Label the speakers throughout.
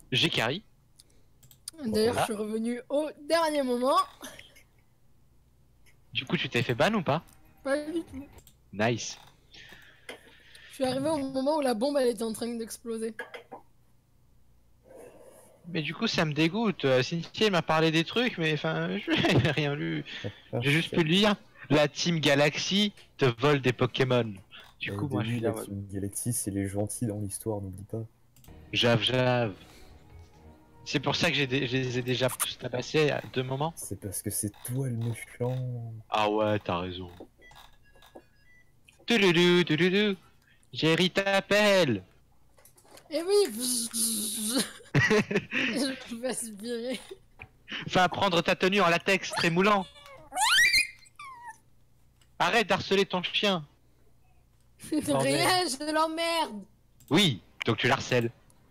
Speaker 1: J'ai carry.
Speaker 2: D'ailleurs,
Speaker 1: Voilà.
Speaker 2: je suis revenu au dernier moment.
Speaker 1: Du coup, tu t'es fait ban ou pas?
Speaker 2: Pas du tout.
Speaker 1: Nice.
Speaker 2: Je suis arrivé au moment où la bombe elle était en train d'exploser.
Speaker 1: Mais du coup, ça me dégoûte. Cynthia elle m'a parlé des trucs, mais enfin, je n'ai rien lu.
Speaker 3: Ah,
Speaker 1: J'ai juste pu lire la Team Galaxy te vole des Pokémon. Du coup, moi, je suis
Speaker 3: Denis,
Speaker 1: là
Speaker 3: la
Speaker 1: en mode.
Speaker 3: Team Galaxy, c'est les gentils dans l'histoire, n'oublie pas.
Speaker 1: Jave. C'est pour ça que je les ai déjà tous tabassés à 2 moments.
Speaker 3: C'est parce que c'est toi le méchant.
Speaker 1: Ah ouais, t'as raison. Touloulou. Jerry t'appelle.
Speaker 2: Et oui. Je vais aspirer.
Speaker 1: Va prendre ta tenue en latex très moulant. Arrête d'harceler ton chien. Bordel.
Speaker 2: Rien, je l'emmerde.
Speaker 1: Oui, donc tu l'harcèles.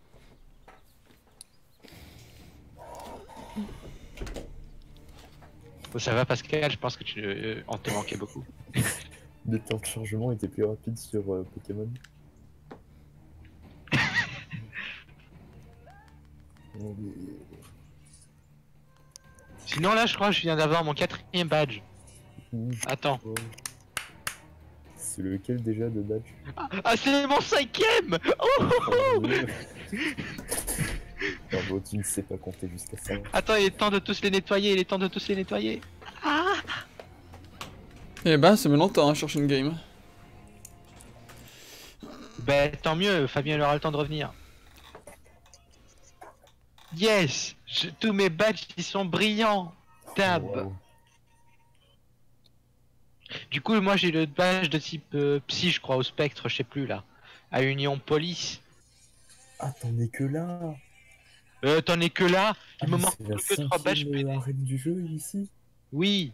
Speaker 1: Ça va Pascal, je pense que on te manquait beaucoup.
Speaker 3: Le temps de chargement était plus rapide sur Pokémon.
Speaker 1: Sinon là, je crois que je viens d'avoir mon 4ème badge. Attends.
Speaker 3: C'est lequel déjà de badge?
Speaker 1: Ah, c'est mon 5ème.
Speaker 3: Bravo, tu ne sais pas compter jusqu'à ça.
Speaker 1: Attends, il est temps de tous les nettoyer,
Speaker 4: Eh ben, ça met longtemps, hein, je cherche une game.
Speaker 1: Ben tant mieux, Fabien il aura le temps de revenir. Yes, tous mes badges ils sont brillants. Tab.
Speaker 3: Wow.
Speaker 1: Du coup, moi j'ai le badge de type psy, je crois, au spectre, je sais plus là. À Union Police.
Speaker 3: Ah, t'en es que là.
Speaker 1: T'en es que là. Il me
Speaker 3: mais
Speaker 1: manque
Speaker 3: c'est la
Speaker 1: que 3 badges.
Speaker 3: 5e arène du jeu ici.
Speaker 1: Oui,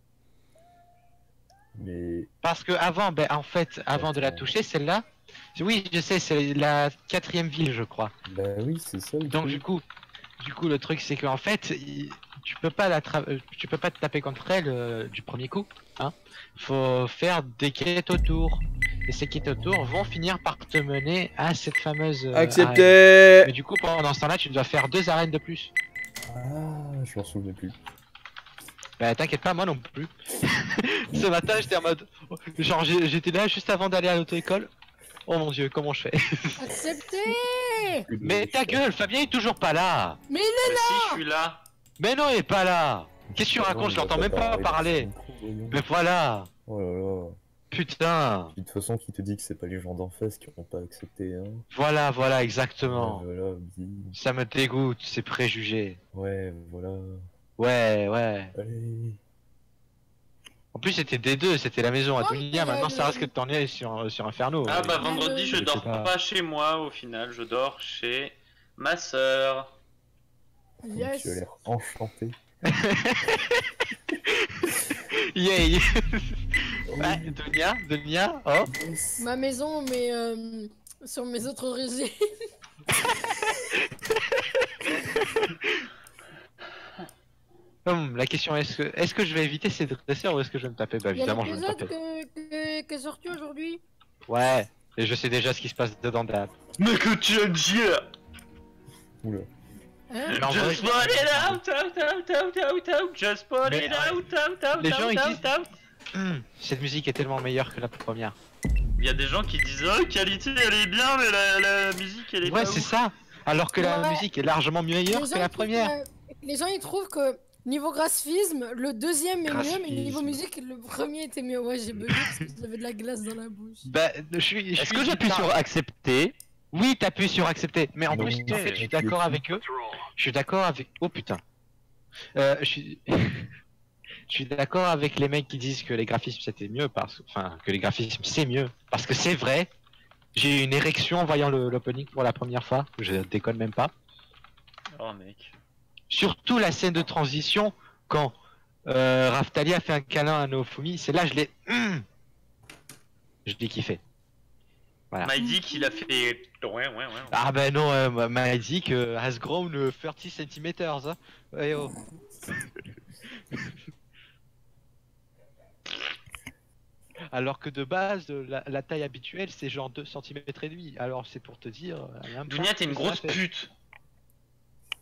Speaker 3: Mais
Speaker 1: parce que avant, ben en fait, avant de la
Speaker 3: Attends.
Speaker 1: toucher, celle-là. Oui, je sais, c'est la 4ème ville, je crois.
Speaker 3: bah oui, c'est ça le
Speaker 1: Donc
Speaker 3: truc.
Speaker 1: du coup, le truc c'est qu'en fait, tu peux pas tu peux pas te taper contre elle du premier coup, hein. Faut faire des quêtes autour, et ces quêtes autour vont finir par te mener à cette fameuse arène.
Speaker 4: Accepté.
Speaker 1: Mais du coup, pendant ce temps-là, tu dois faire 2 arènes de plus.
Speaker 3: Ah, je m'en souvenais plus.
Speaker 1: Bah t'inquiète pas, moi non plus. Ce matin, j'étais en mode, genre j'étais là juste avant d'aller à l'auto-école. Oh mon dieu, comment je fais?
Speaker 2: Accepté.
Speaker 1: Mais ta gueule, Fabien est toujours pas là.
Speaker 2: Mais il est
Speaker 5: Mais si, je suis là.
Speaker 1: Mais non, il est pas là. Qu'est-ce que tu racontes? Je l'entends même pas parler. Mais voilà.
Speaker 3: Oh là là.
Speaker 1: Putain.
Speaker 3: Puis de toute façon, qui te dit que c'est pas les gens d'en face qui n'ont pas accepté, hein?
Speaker 1: Voilà, exactement.
Speaker 3: Voilà, bim.
Speaker 1: Ça me dégoûte, ces préjugés.
Speaker 3: Ouais, voilà.
Speaker 1: Ouais.
Speaker 3: Allez.
Speaker 1: En plus, c'était D2, c'était la maison à
Speaker 2: Oh,
Speaker 1: Dunia.
Speaker 2: mais
Speaker 1: Maintenant, ça risque de tourner sur Inferno.
Speaker 5: Ah bah
Speaker 1: Et-
Speaker 5: vendredi, je
Speaker 1: je
Speaker 5: dors
Speaker 1: sais pas.
Speaker 5: pas chez moi au final, je dors chez ma sœur.
Speaker 3: Tu
Speaker 2: yes.
Speaker 3: as l'air enchanté.
Speaker 1: Yay. Ouais, Dunia, oh.
Speaker 2: Ma maison, mais sur mes autres origines.
Speaker 1: La question est-ce que je vais éviter ces dresseurs ou est-ce que je vais me taper? Bah
Speaker 2: Il y a
Speaker 1: évidemment, je vais me
Speaker 2: l'épisode
Speaker 1: taper.
Speaker 2: qui est sorti aujourd'hui.
Speaker 1: Ouais, et je sais déjà ce qui se passe dedans d'App.
Speaker 5: Mais que tu aimes dire.
Speaker 3: Oula.
Speaker 2: Hein?
Speaker 1: Mais en vrai,
Speaker 5: Just put it out, out. Just put
Speaker 1: Mais,
Speaker 5: it out,
Speaker 1: les gens, ils disent-
Speaker 5: out.
Speaker 1: Cette musique est tellement meilleure que la première.
Speaker 5: Il y a des gens qui disent oh qualité elle est bien mais la musique elle est
Speaker 1: Ouais,
Speaker 5: pas
Speaker 1: c'est
Speaker 5: ouf.
Speaker 1: ça. Alors que la
Speaker 2: Ouais.
Speaker 1: musique est largement meilleure que la première.
Speaker 2: Les gens ils trouvent que niveau graphisme, le deuxième est mieux, mais niveau
Speaker 1: Graphisme.
Speaker 2: musique, le premier était mieux. Ouais, j'ai bugué parce que j'avais de la glace dans la bouche.
Speaker 1: Bah, je
Speaker 6: Est-ce
Speaker 1: suis
Speaker 6: que j'appuie sur accepter?
Speaker 1: Oui, t'appuies sur accepter. Mais en
Speaker 3: Non,
Speaker 1: plus, en fait, je suis
Speaker 3: tu
Speaker 1: d'accord
Speaker 3: appuies.
Speaker 1: avec eux. Je suis d'accord avec. Oh putain. Je suis. Je suis d'accord avec les mecs qui disent que les graphismes c'était mieux enfin que les graphismes c'est mieux parce que c'est vrai. J'ai eu une érection en voyant l'opening pour la première fois. Je déconne même pas.
Speaker 5: Oh mec.
Speaker 1: Surtout la scène de transition quand Raftali a fait un câlin à Naofumi. C'est là je l'ai. Je l'ai kiffé. Voilà.
Speaker 5: Mydick il a fait ouais.
Speaker 1: Ah ben non, m'a dit que has grown 30 cm. Hein. Ouais, oh. Alors que de base, la taille habituelle c'est genre 2 cm et demi. Alors c'est pour te dire.
Speaker 5: Dunia t'es une grosse pute.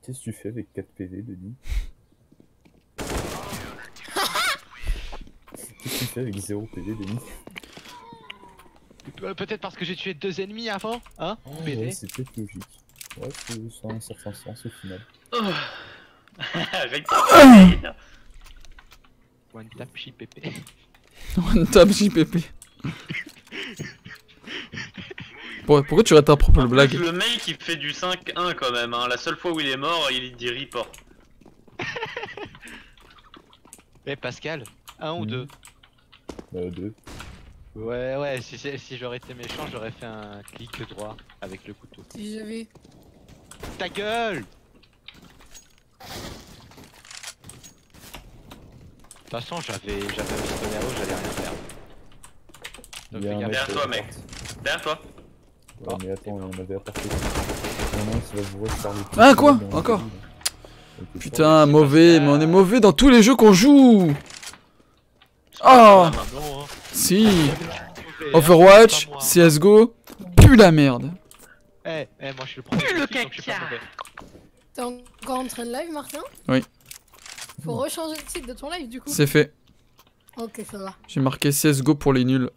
Speaker 3: Qu'est-ce que tu fais avec 4 PV, Denis? Qu'est-ce que tu fais avec 0 PV, Denis?
Speaker 1: Peut-être parce que j'ai tué 2 ennemis avant, hein?
Speaker 3: Ouais,
Speaker 1: PV.
Speaker 3: c'est peut-être logique. Ouais, c'est ça a un certain sens au final.
Speaker 5: Rectify.
Speaker 1: One tap JPP.
Speaker 4: One tap JPP. Pourquoi tu rates ta propre blague?
Speaker 5: Le mec il fait du 5-1 quand même, hein. La seule fois où il est mort, il dit report.
Speaker 1: Eh Pascal, 1 ou 2?
Speaker 3: 2.
Speaker 1: Ouais, si j'aurais été méchant, j'aurais fait un clic droit avec le couteau.
Speaker 2: Si j'avais.
Speaker 1: Ta gueule! De toute façon, j'avais un pistolet à eau, j'allais rien faire. Donc,
Speaker 3: Il y a
Speaker 1: fais
Speaker 3: un
Speaker 1: gaffe.
Speaker 5: Derrière toi, mec. Derrière toi.
Speaker 3: Ouais, mais attends, on avait apporté. Non, ça va vous rush par les
Speaker 4: Ah, quoi?
Speaker 3: dans le
Speaker 4: Encore?
Speaker 3: début, là. Ok,
Speaker 4: Putain,
Speaker 1: c'est
Speaker 4: mauvais,
Speaker 1: pas
Speaker 4: mais
Speaker 1: ça.
Speaker 4: on est mauvais dans tous les jeux qu'on joue. Oh,
Speaker 1: Non, hein.
Speaker 4: si.
Speaker 1: Mauvais,
Speaker 4: Overwatch,
Speaker 1: hein, pas moi.
Speaker 4: CSGO, pue la merde.
Speaker 1: Eh, moi je suis le premier.
Speaker 5: Le
Speaker 1: donc je suis pas
Speaker 5: caca.
Speaker 1: mauvais.
Speaker 2: T'es encore en train de live, Martin?
Speaker 4: Oui.
Speaker 2: Faut rechanger le titre de ton live du coup.
Speaker 4: C'est fait.
Speaker 2: Ok, ça va.
Speaker 4: J'ai marqué CSGO pour les nuls.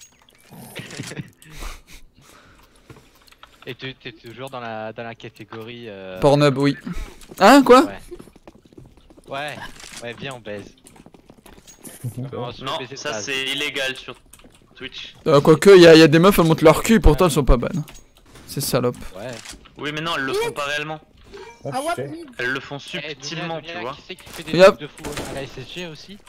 Speaker 1: Et t'es toujours dans la catégorie.
Speaker 4: Pornhub, oui. Hein, quoi?
Speaker 1: Ouais, viens, on baise. On se fait
Speaker 5: Non,
Speaker 1: baiser de
Speaker 5: ça
Speaker 1: base.
Speaker 5: c'est illégal sur Twitch.
Speaker 4: Quoique, y a des meufs, elles montent leur cul, pourtant elles sont pas bonnes. C'est salope.
Speaker 1: Ouais.
Speaker 5: Oui, mais non, elles le font pas réellement.
Speaker 2: Ah ouais,
Speaker 3: shit.
Speaker 2: mid.
Speaker 5: Elles le font
Speaker 1: Eh,
Speaker 5: subtilement,
Speaker 1: Dunia,
Speaker 5: tu vois.
Speaker 1: Qui c'est qui fait des
Speaker 4: Yep.
Speaker 1: trucs de fou à la SSG aussi?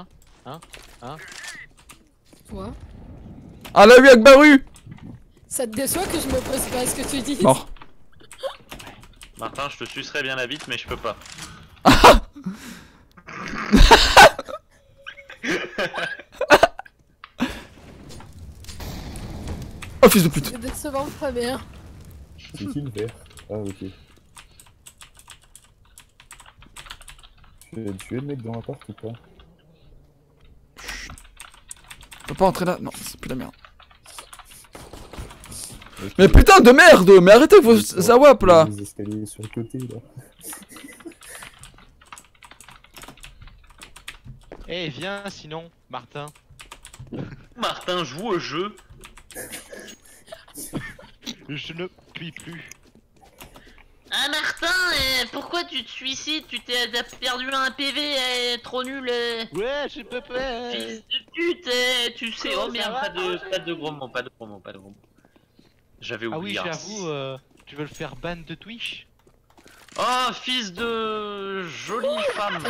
Speaker 2: Toi.
Speaker 4: Ah la avec Baru.
Speaker 2: Ça te déçoit que je me pose pas à ce que tu dis?
Speaker 4: Mort.
Speaker 5: Martin, je te sucerais bien la bite, mais je peux pas.
Speaker 4: Oh fils de pute.
Speaker 2: C'est décevant, pas bien.
Speaker 3: C'est qui le vert? Ah, ok. Tu as tué le mec dans l'appart ou pas?
Speaker 4: Je peux pas entrer là. Non, c'est plus la merde.
Speaker 3: Ok.
Speaker 4: Mais putain de merde. Mais arrêtez vos zawap là.
Speaker 3: Les escaliers sur le côté là.
Speaker 1: Eh, viens sinon, Martin.
Speaker 5: Martin joue au jeu.
Speaker 1: Je ne puis plus.
Speaker 6: Ah Martin, pourquoi tu te suicides? T'as perdu un PV, trop nul.
Speaker 1: Ouais, je peux pas.
Speaker 6: Fils de pute, tu sais.
Speaker 1: Comment
Speaker 6: Oh
Speaker 1: ça
Speaker 6: merde,
Speaker 1: va,
Speaker 6: pas de gros mots, pas de gros mots, pas de gros mots.
Speaker 5: J'avais
Speaker 1: Ah oui,
Speaker 5: oublié.
Speaker 1: j'avoue, tu veux le faire ban de Twitch?
Speaker 5: Oh, fils de jolie femme.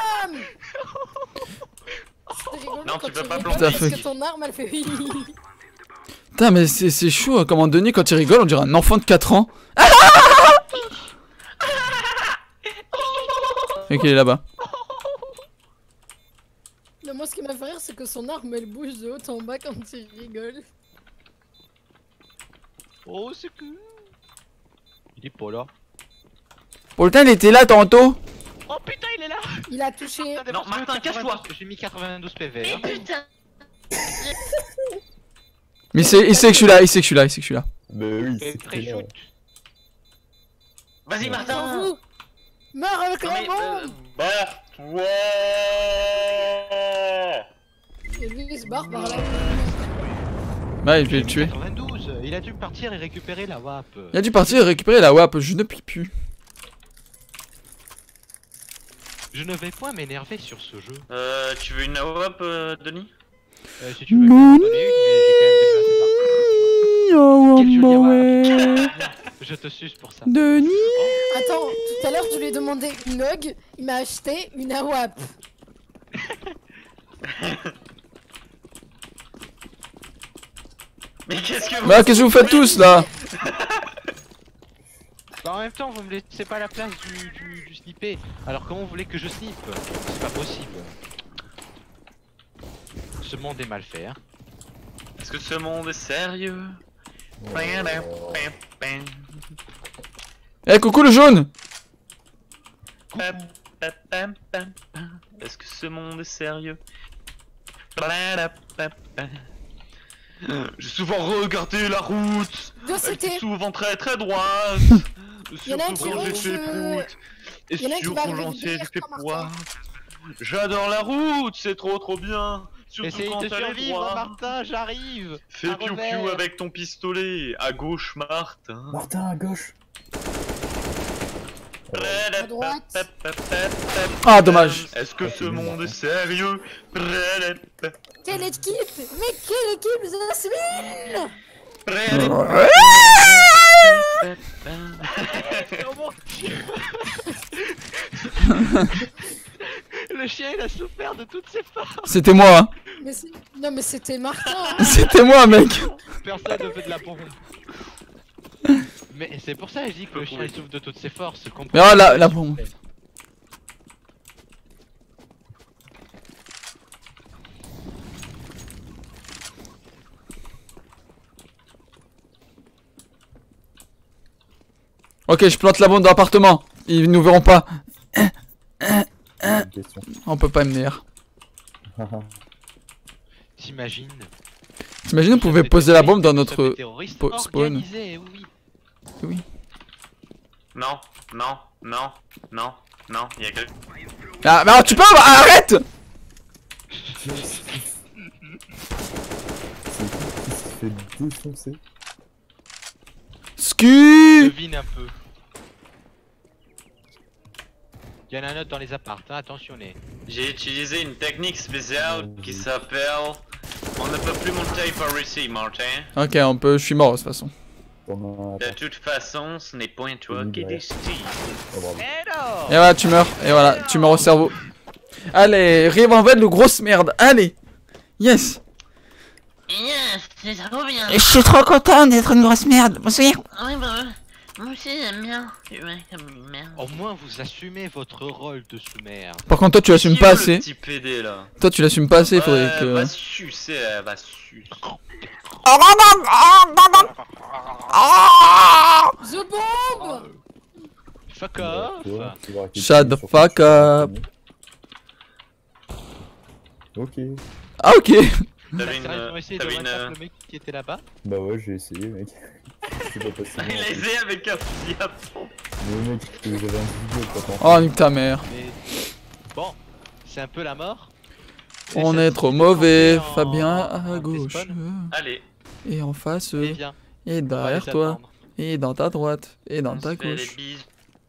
Speaker 2: C'est rigolo
Speaker 5: Non,
Speaker 2: quand
Speaker 5: tu peux pas
Speaker 2: rigoles
Speaker 4: planter.
Speaker 2: parce que ton arme elle fait oui.
Speaker 4: Putain, mais c'est chaud. Hein. Comment Denis, quand il rigole, on dirait un enfant de 4 ans. Et qu'il est là-bas.
Speaker 2: Mais moi ce qui m'a fait rire c'est que son arme elle bouge de haut en bas quand il rigole.
Speaker 1: Oh, c'est que. Il est pas là.
Speaker 4: Pourtant, il était là tantôt.
Speaker 1: Oh putain, il est là!
Speaker 2: Il a touché.
Speaker 5: Non, Martin, casse-toi.
Speaker 1: J'ai mis 92 PV.
Speaker 6: Eh
Speaker 1: Hein.
Speaker 6: putain.
Speaker 4: Mais il sait que je suis là, il sait que je suis là.
Speaker 3: Bah oui,
Speaker 1: Et
Speaker 3: c'est
Speaker 1: très
Speaker 3: là.
Speaker 1: shoot.
Speaker 5: Vas-y,
Speaker 2: S'en
Speaker 5: Martin.
Speaker 2: fout. Meurs avec
Speaker 5: Non,
Speaker 2: la
Speaker 5: mais,
Speaker 2: bombe.
Speaker 5: barre-toi.
Speaker 2: Et lui il se barre par là.
Speaker 4: Ouais, je vais le tuer.
Speaker 1: 92, il a dû partir et récupérer la WAP.
Speaker 4: Il a dû partir et récupérer la WAP. Je ne plie plus.
Speaker 1: Je ne vais point m'énerver sur ce jeu.
Speaker 5: Tu veux une AWP, Denis?
Speaker 1: Si tu veux, je vais en donner une, mais j'ai quand même déjà assez marre. Quel joli WAP. Je te suce pour ça.
Speaker 4: Denis.
Speaker 2: Attends, tout à l'heure je lui ai demandé une hug, il m'a acheté une AWAP.
Speaker 5: Mais qu'est-ce que vous...
Speaker 4: Bah, qu'est-ce que vous faites tous là?
Speaker 1: Bah en même temps, vous me laissez pas la place du snipper. Alors comment vous voulez que je snipe? C'est pas possible. Ce monde est mal fait, hein.
Speaker 5: Est-ce que ce monde est sérieux?
Speaker 4: Eh, coucou le jaune.
Speaker 5: Est-ce que ce monde est sérieux? J'ai souvent regardé la route.
Speaker 2: Deux
Speaker 5: Elle était
Speaker 2: CT.
Speaker 5: souvent très très droite.
Speaker 2: Y en a un
Speaker 5: Surtout
Speaker 2: qui
Speaker 5: quand j'ai
Speaker 2: rouge,
Speaker 5: fait prout. Et
Speaker 2: y en a un qui
Speaker 5: surtout
Speaker 2: va
Speaker 5: quand
Speaker 2: arriver
Speaker 5: j'en sais
Speaker 2: derrière
Speaker 5: du fait
Speaker 2: toi, Martin.
Speaker 5: poids. J'adore la route, c'est trop bien. Surtout
Speaker 1: Essaye
Speaker 5: quand
Speaker 1: de
Speaker 5: t'as les
Speaker 1: survivre,
Speaker 5: droits.
Speaker 1: Martin, j'arrive.
Speaker 5: Fais
Speaker 1: À
Speaker 5: piou
Speaker 1: revers.
Speaker 5: piou avec ton pistolet. À gauche, Martin.
Speaker 3: Martin, à gauche.
Speaker 2: À droite.
Speaker 4: Ah, dommage.
Speaker 5: Est-ce que
Speaker 3: Ah,
Speaker 5: ce
Speaker 3: c'est bien,
Speaker 5: monde
Speaker 3: Martin.
Speaker 5: est sérieux?
Speaker 2: Quelle équipe? Mais quelle équipe, Zasmine?
Speaker 1: Oh mon Dieu. Le chien il a souffert de toutes ses forces.
Speaker 4: C'était moi, hein.
Speaker 2: Mais non, mais c'était Martin. Hein.
Speaker 4: C'était moi, mec.
Speaker 1: Personne ne veut de la bombe. Mais c'est pour ça que je dis que le chien il souffre de toutes ses forces.
Speaker 4: Mais oh, la bombe. Ok, je plante la bombe dans l'appartement. Ils nous verront pas.
Speaker 3: Une question.
Speaker 4: On peut pas MDR.
Speaker 1: T'imagines?
Speaker 4: T'imagines, on pouvait poser la bombe dans notre
Speaker 1: terroriste
Speaker 4: spawn.
Speaker 1: organisé, oui.
Speaker 5: Non, non, non, non, non, il y a que...
Speaker 4: Ah, mais alors, tu peux arrête.
Speaker 3: C'est qui se fait défoncer?
Speaker 4: Scu.
Speaker 1: Devine un peu. Il y en a un autre dans les apparts, hein, attention les.
Speaker 5: J'ai utilisé une technique spéciale qui s'appelle... On ne peut plus monter par ici, Martin.
Speaker 4: Ok, on peut. Je suis mort de toute façon.
Speaker 3: T'en as
Speaker 5: De toute façon, ce n'est point toi qui décides.
Speaker 3: Oh, bravo.
Speaker 4: Et voilà, tu meurs. Et voilà, tu meurs au cerveau. Allez, Rivenvel, le grosse merde. Allez. Yes.
Speaker 6: Yes, c'est trop bien.
Speaker 4: Et je suis trop content d'être une grosse merde. Bonsoir.
Speaker 6: Ouais, bah, moi aussi j'aime bien. Tu vois, comme une merde.
Speaker 1: Au moins vous assumez votre rôle de sous-mère.
Speaker 4: Par contre, toi, tu l'assumes
Speaker 5: Qui
Speaker 4: pas
Speaker 5: est le
Speaker 4: assez.
Speaker 5: petit PD là?
Speaker 4: Toi, tu l'assumes pas assez. Faudrait
Speaker 5: Ouais,
Speaker 4: que.
Speaker 5: va sucer, va sucer.
Speaker 2: The bomb.
Speaker 1: Fuck
Speaker 3: Toi,
Speaker 1: off.
Speaker 3: tu vas arrêter de
Speaker 4: Shut
Speaker 3: tirer
Speaker 4: the
Speaker 3: sur
Speaker 4: fuck
Speaker 3: ton
Speaker 4: up.
Speaker 3: Ok.
Speaker 4: Ah, ok.
Speaker 5: T'avais
Speaker 1: Sérieusement, essayé de
Speaker 5: t'avais
Speaker 1: one-tap le mec qui était là-bas.
Speaker 3: Bah ouais, j'ai essayé, mec. C'est pas possible.
Speaker 5: Il a essayé avec un fusil à pompe.
Speaker 3: Mais mec, j'avais un vidéo quand
Speaker 4: Oh, nique ta mère.
Speaker 1: Mais bon, c'est un peu la mort. Et
Speaker 4: On
Speaker 1: ça
Speaker 4: est
Speaker 1: te
Speaker 4: trop
Speaker 1: dit de
Speaker 4: mauvais.
Speaker 1: camper en-
Speaker 4: Fabien
Speaker 1: en
Speaker 4: à gauche.
Speaker 1: despawn.
Speaker 5: Allez,
Speaker 4: Et en face.
Speaker 1: Et viens,
Speaker 4: Et
Speaker 1: on va
Speaker 4: derrière
Speaker 1: les
Speaker 4: toi.
Speaker 1: attendre.
Speaker 4: Et dans ta droite. Et dans
Speaker 5: on
Speaker 4: ta
Speaker 5: se fait les
Speaker 4: gauche.
Speaker 5: bisous.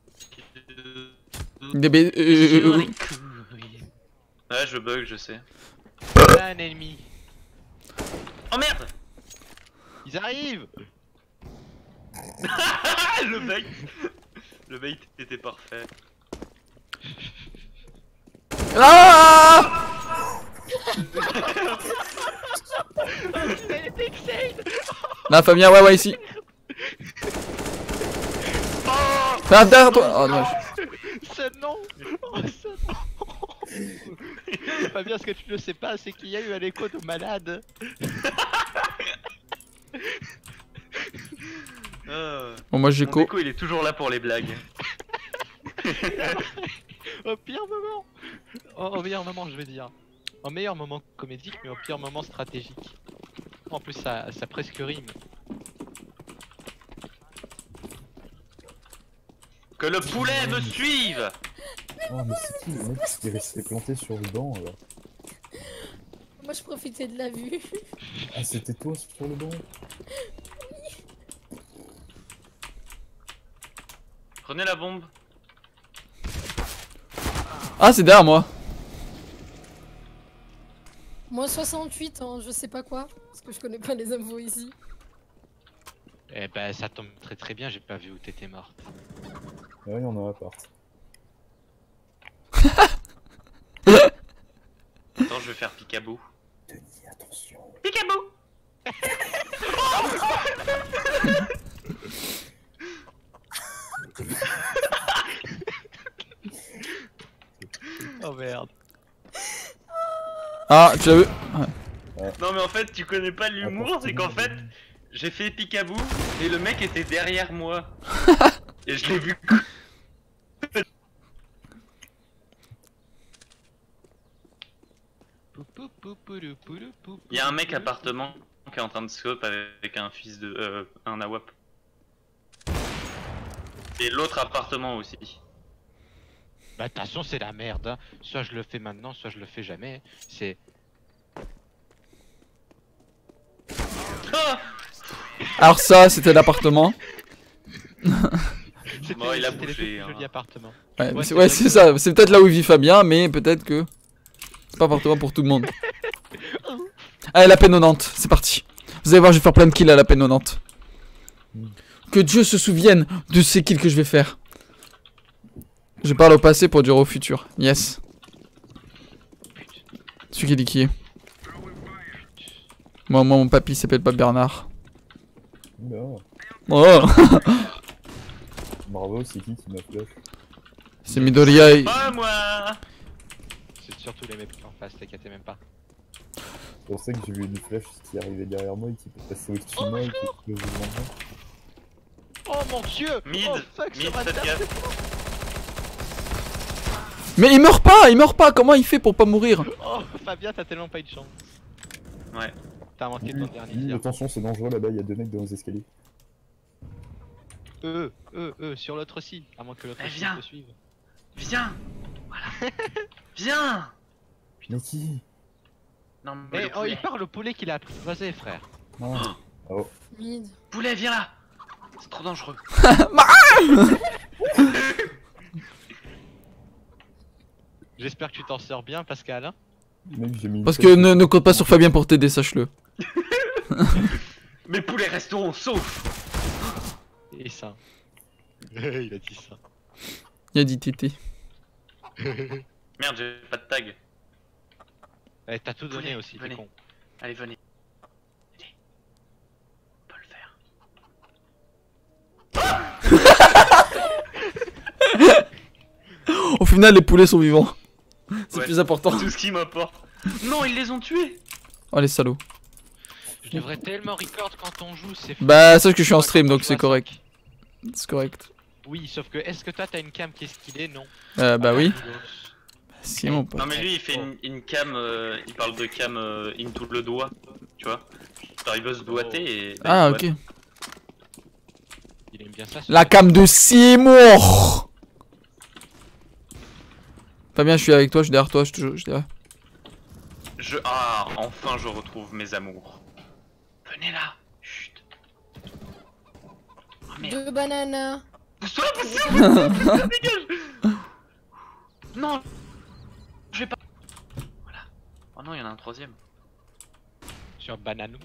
Speaker 4: Des b-
Speaker 5: Sur les couilles. Ouais, je bug, je sais.
Speaker 1: Là un ennemi.
Speaker 5: Oh merde!
Speaker 1: Ils arrivent.
Speaker 5: Le bait! Le bait était parfait.
Speaker 4: Ah. Là, Fabien, ouais, ici. Là, derrière toi. Oh, dommage.
Speaker 1: Ce nom. Oh, ce nom. Fabien, ce que tu ne sais pas, c'est qu'il y a eu un écho de malade.
Speaker 4: Bon, moi, j'ai
Speaker 5: Mon
Speaker 4: co.
Speaker 5: déco, il est toujours là pour les blagues.
Speaker 1: Au pire moment. Au meilleur moment, je vais dire. Au meilleur moment comédique, mais au pire moment stratégique. En plus, ça presque rime.
Speaker 5: Que le poulet me suive!
Speaker 3: Oh, mais c'est qui le mec qui est resté planté sur le banc là?
Speaker 2: Moi, je profitais de la vue.
Speaker 3: Ah, c'était toi sur le banc?
Speaker 5: Prenez la bombe.
Speaker 4: Ah, c'est derrière moi.
Speaker 2: Moins 68, hein, je sais pas quoi. Parce que je connais pas les infos ici.
Speaker 1: Eh ben, ça tombe très très bien, j'ai pas vu où t'étais morte.
Speaker 3: Ouais, il y en a un appart.
Speaker 5: Attends, je vais faire picabou.
Speaker 3: Denis, attention.
Speaker 5: Picabou!
Speaker 1: Oh merde.
Speaker 4: Ah, tu l'as vu?
Speaker 5: Non mais en fait tu connais pas l'humour, c'est qu'en fait j'ai fait picabou et le mec était derrière moi. Et je l'ai vu. Il y a un mec appartement qui est en train de scope avec un fils de... un AWAP. Et l'autre appartement aussi.
Speaker 1: Bah de toute façon c'est la merde, hein. Soit je le fais maintenant, soit je le fais jamais. C'est...
Speaker 5: Ah
Speaker 4: Alors ça, c'était l'appartement.
Speaker 5: Bon, il a
Speaker 1: c'était le
Speaker 5: bougé,
Speaker 1: plus
Speaker 5: hein.
Speaker 1: joli appartement.
Speaker 4: Ouais,
Speaker 1: Ouais,
Speaker 4: ouais,
Speaker 1: c'est
Speaker 4: c'est ça. C'est peut-être là où il vit Fabien, mais peut-être que c'est pas appartement pour tout le monde. Allez, la peine 90, c'est parti. Vous allez voir, je vais faire plein de kills à la peine 90. Que Dieu se souvienne de ces kills que je vais faire. Je parle au passé pour dire au futur. Yes. Celui qui dit qui est. Moi, mon papy s'appelle pas Bernard.
Speaker 3: Non.
Speaker 4: Oh.
Speaker 3: Bravo, c'est qui m'a flash?
Speaker 4: C'est Midoriya.
Speaker 5: Pas moi.
Speaker 1: C'est surtout les mecs en face, t'inquiète même pas.
Speaker 3: C'est pour ça que j'ai vu une flèche qui arrivait derrière moi et qui peut passer au-dessus de moi et qui peut se vendre.
Speaker 1: Oh mon dieu.
Speaker 5: Mid,
Speaker 1: Oh, fuck,
Speaker 5: mid,
Speaker 1: ça va
Speaker 5: faites
Speaker 1: taper.
Speaker 5: gaffe.
Speaker 4: Mais il meurt pas. Comment il fait pour pas mourir?
Speaker 1: Oh Fabien, t'as tellement pas eu de chance.
Speaker 5: Ouais.
Speaker 1: T'as manqué ton dernier tir.
Speaker 3: Attention, c'est dangereux là-bas, il y a 2 mecs dans les escaliers.
Speaker 1: Sur l'autre aussi. À moins que l'autre
Speaker 5: Eh,
Speaker 1: aussi
Speaker 5: viens.
Speaker 1: te suive.
Speaker 5: Viens. Voilà. Viens.
Speaker 3: Mais qui?
Speaker 5: Non, mais
Speaker 1: Eh,
Speaker 5: le
Speaker 1: oh,
Speaker 5: poulet.
Speaker 1: il parle au poulet qu'il a apprivoisé, frère.
Speaker 3: Ah. Oh.
Speaker 2: Mid.
Speaker 5: Poulet, viens là. C'est trop dangereux.
Speaker 1: J'espère que tu t'en sors bien, Pascal. Hein.
Speaker 3: Mec, j'ai mis une
Speaker 4: Parce que
Speaker 3: flèche.
Speaker 4: ne compte pas sur Fabien pour t'aider, sache-le.
Speaker 5: Mais poulet, restons sauf.
Speaker 1: Et ça. Il a dit ça.
Speaker 4: Il a dit tété.
Speaker 5: Merde, j'ai pas de tag.
Speaker 1: Eh, t'as tout donné
Speaker 5: Venez,
Speaker 1: aussi, t'es
Speaker 5: venez.
Speaker 1: con.
Speaker 5: Allez, venez. Venez. On peut le faire.
Speaker 4: Au final, les poulets sont vivants. C'est
Speaker 5: Ouais.
Speaker 4: plus important.
Speaker 5: Tout ce qui m'apporte. Non, ils les ont tués.
Speaker 4: Oh, les salauds.
Speaker 1: Je devrais tellement record quand on joue, c'est fou.
Speaker 4: Bah, sache que je suis en
Speaker 1: Quand
Speaker 4: stream,
Speaker 1: tu
Speaker 4: donc
Speaker 1: joues
Speaker 4: c'est
Speaker 1: à
Speaker 4: correct.
Speaker 1: 5.
Speaker 4: C'est correct.
Speaker 1: Oui, sauf que est-ce que toi t'as une cam qui est skillée? Non.
Speaker 4: Bah oui.
Speaker 1: Ah,
Speaker 4: Si, mon pote.
Speaker 5: Non, mais lui, il fait une cam. Il parle de cam into le doigt. Tu vois. Genre, il veut se doigter et.
Speaker 4: Ah,
Speaker 5: il
Speaker 4: ok.
Speaker 5: doite.
Speaker 1: Il aime bien ça. ce
Speaker 4: La
Speaker 1: mec.
Speaker 4: cam de Seymour. Fabien, je suis avec toi, je suis derrière toi, je suis derrière.
Speaker 5: Ah, enfin, je retrouve mes amours. Venez là. Chut. Oh merde.
Speaker 2: 2 bananes.
Speaker 5: Pousse-toi, pousse-toi. Dégage. Non. Je vais pas. Voilà. Oh non, il y en a un troisième.
Speaker 1: Sur Bananou.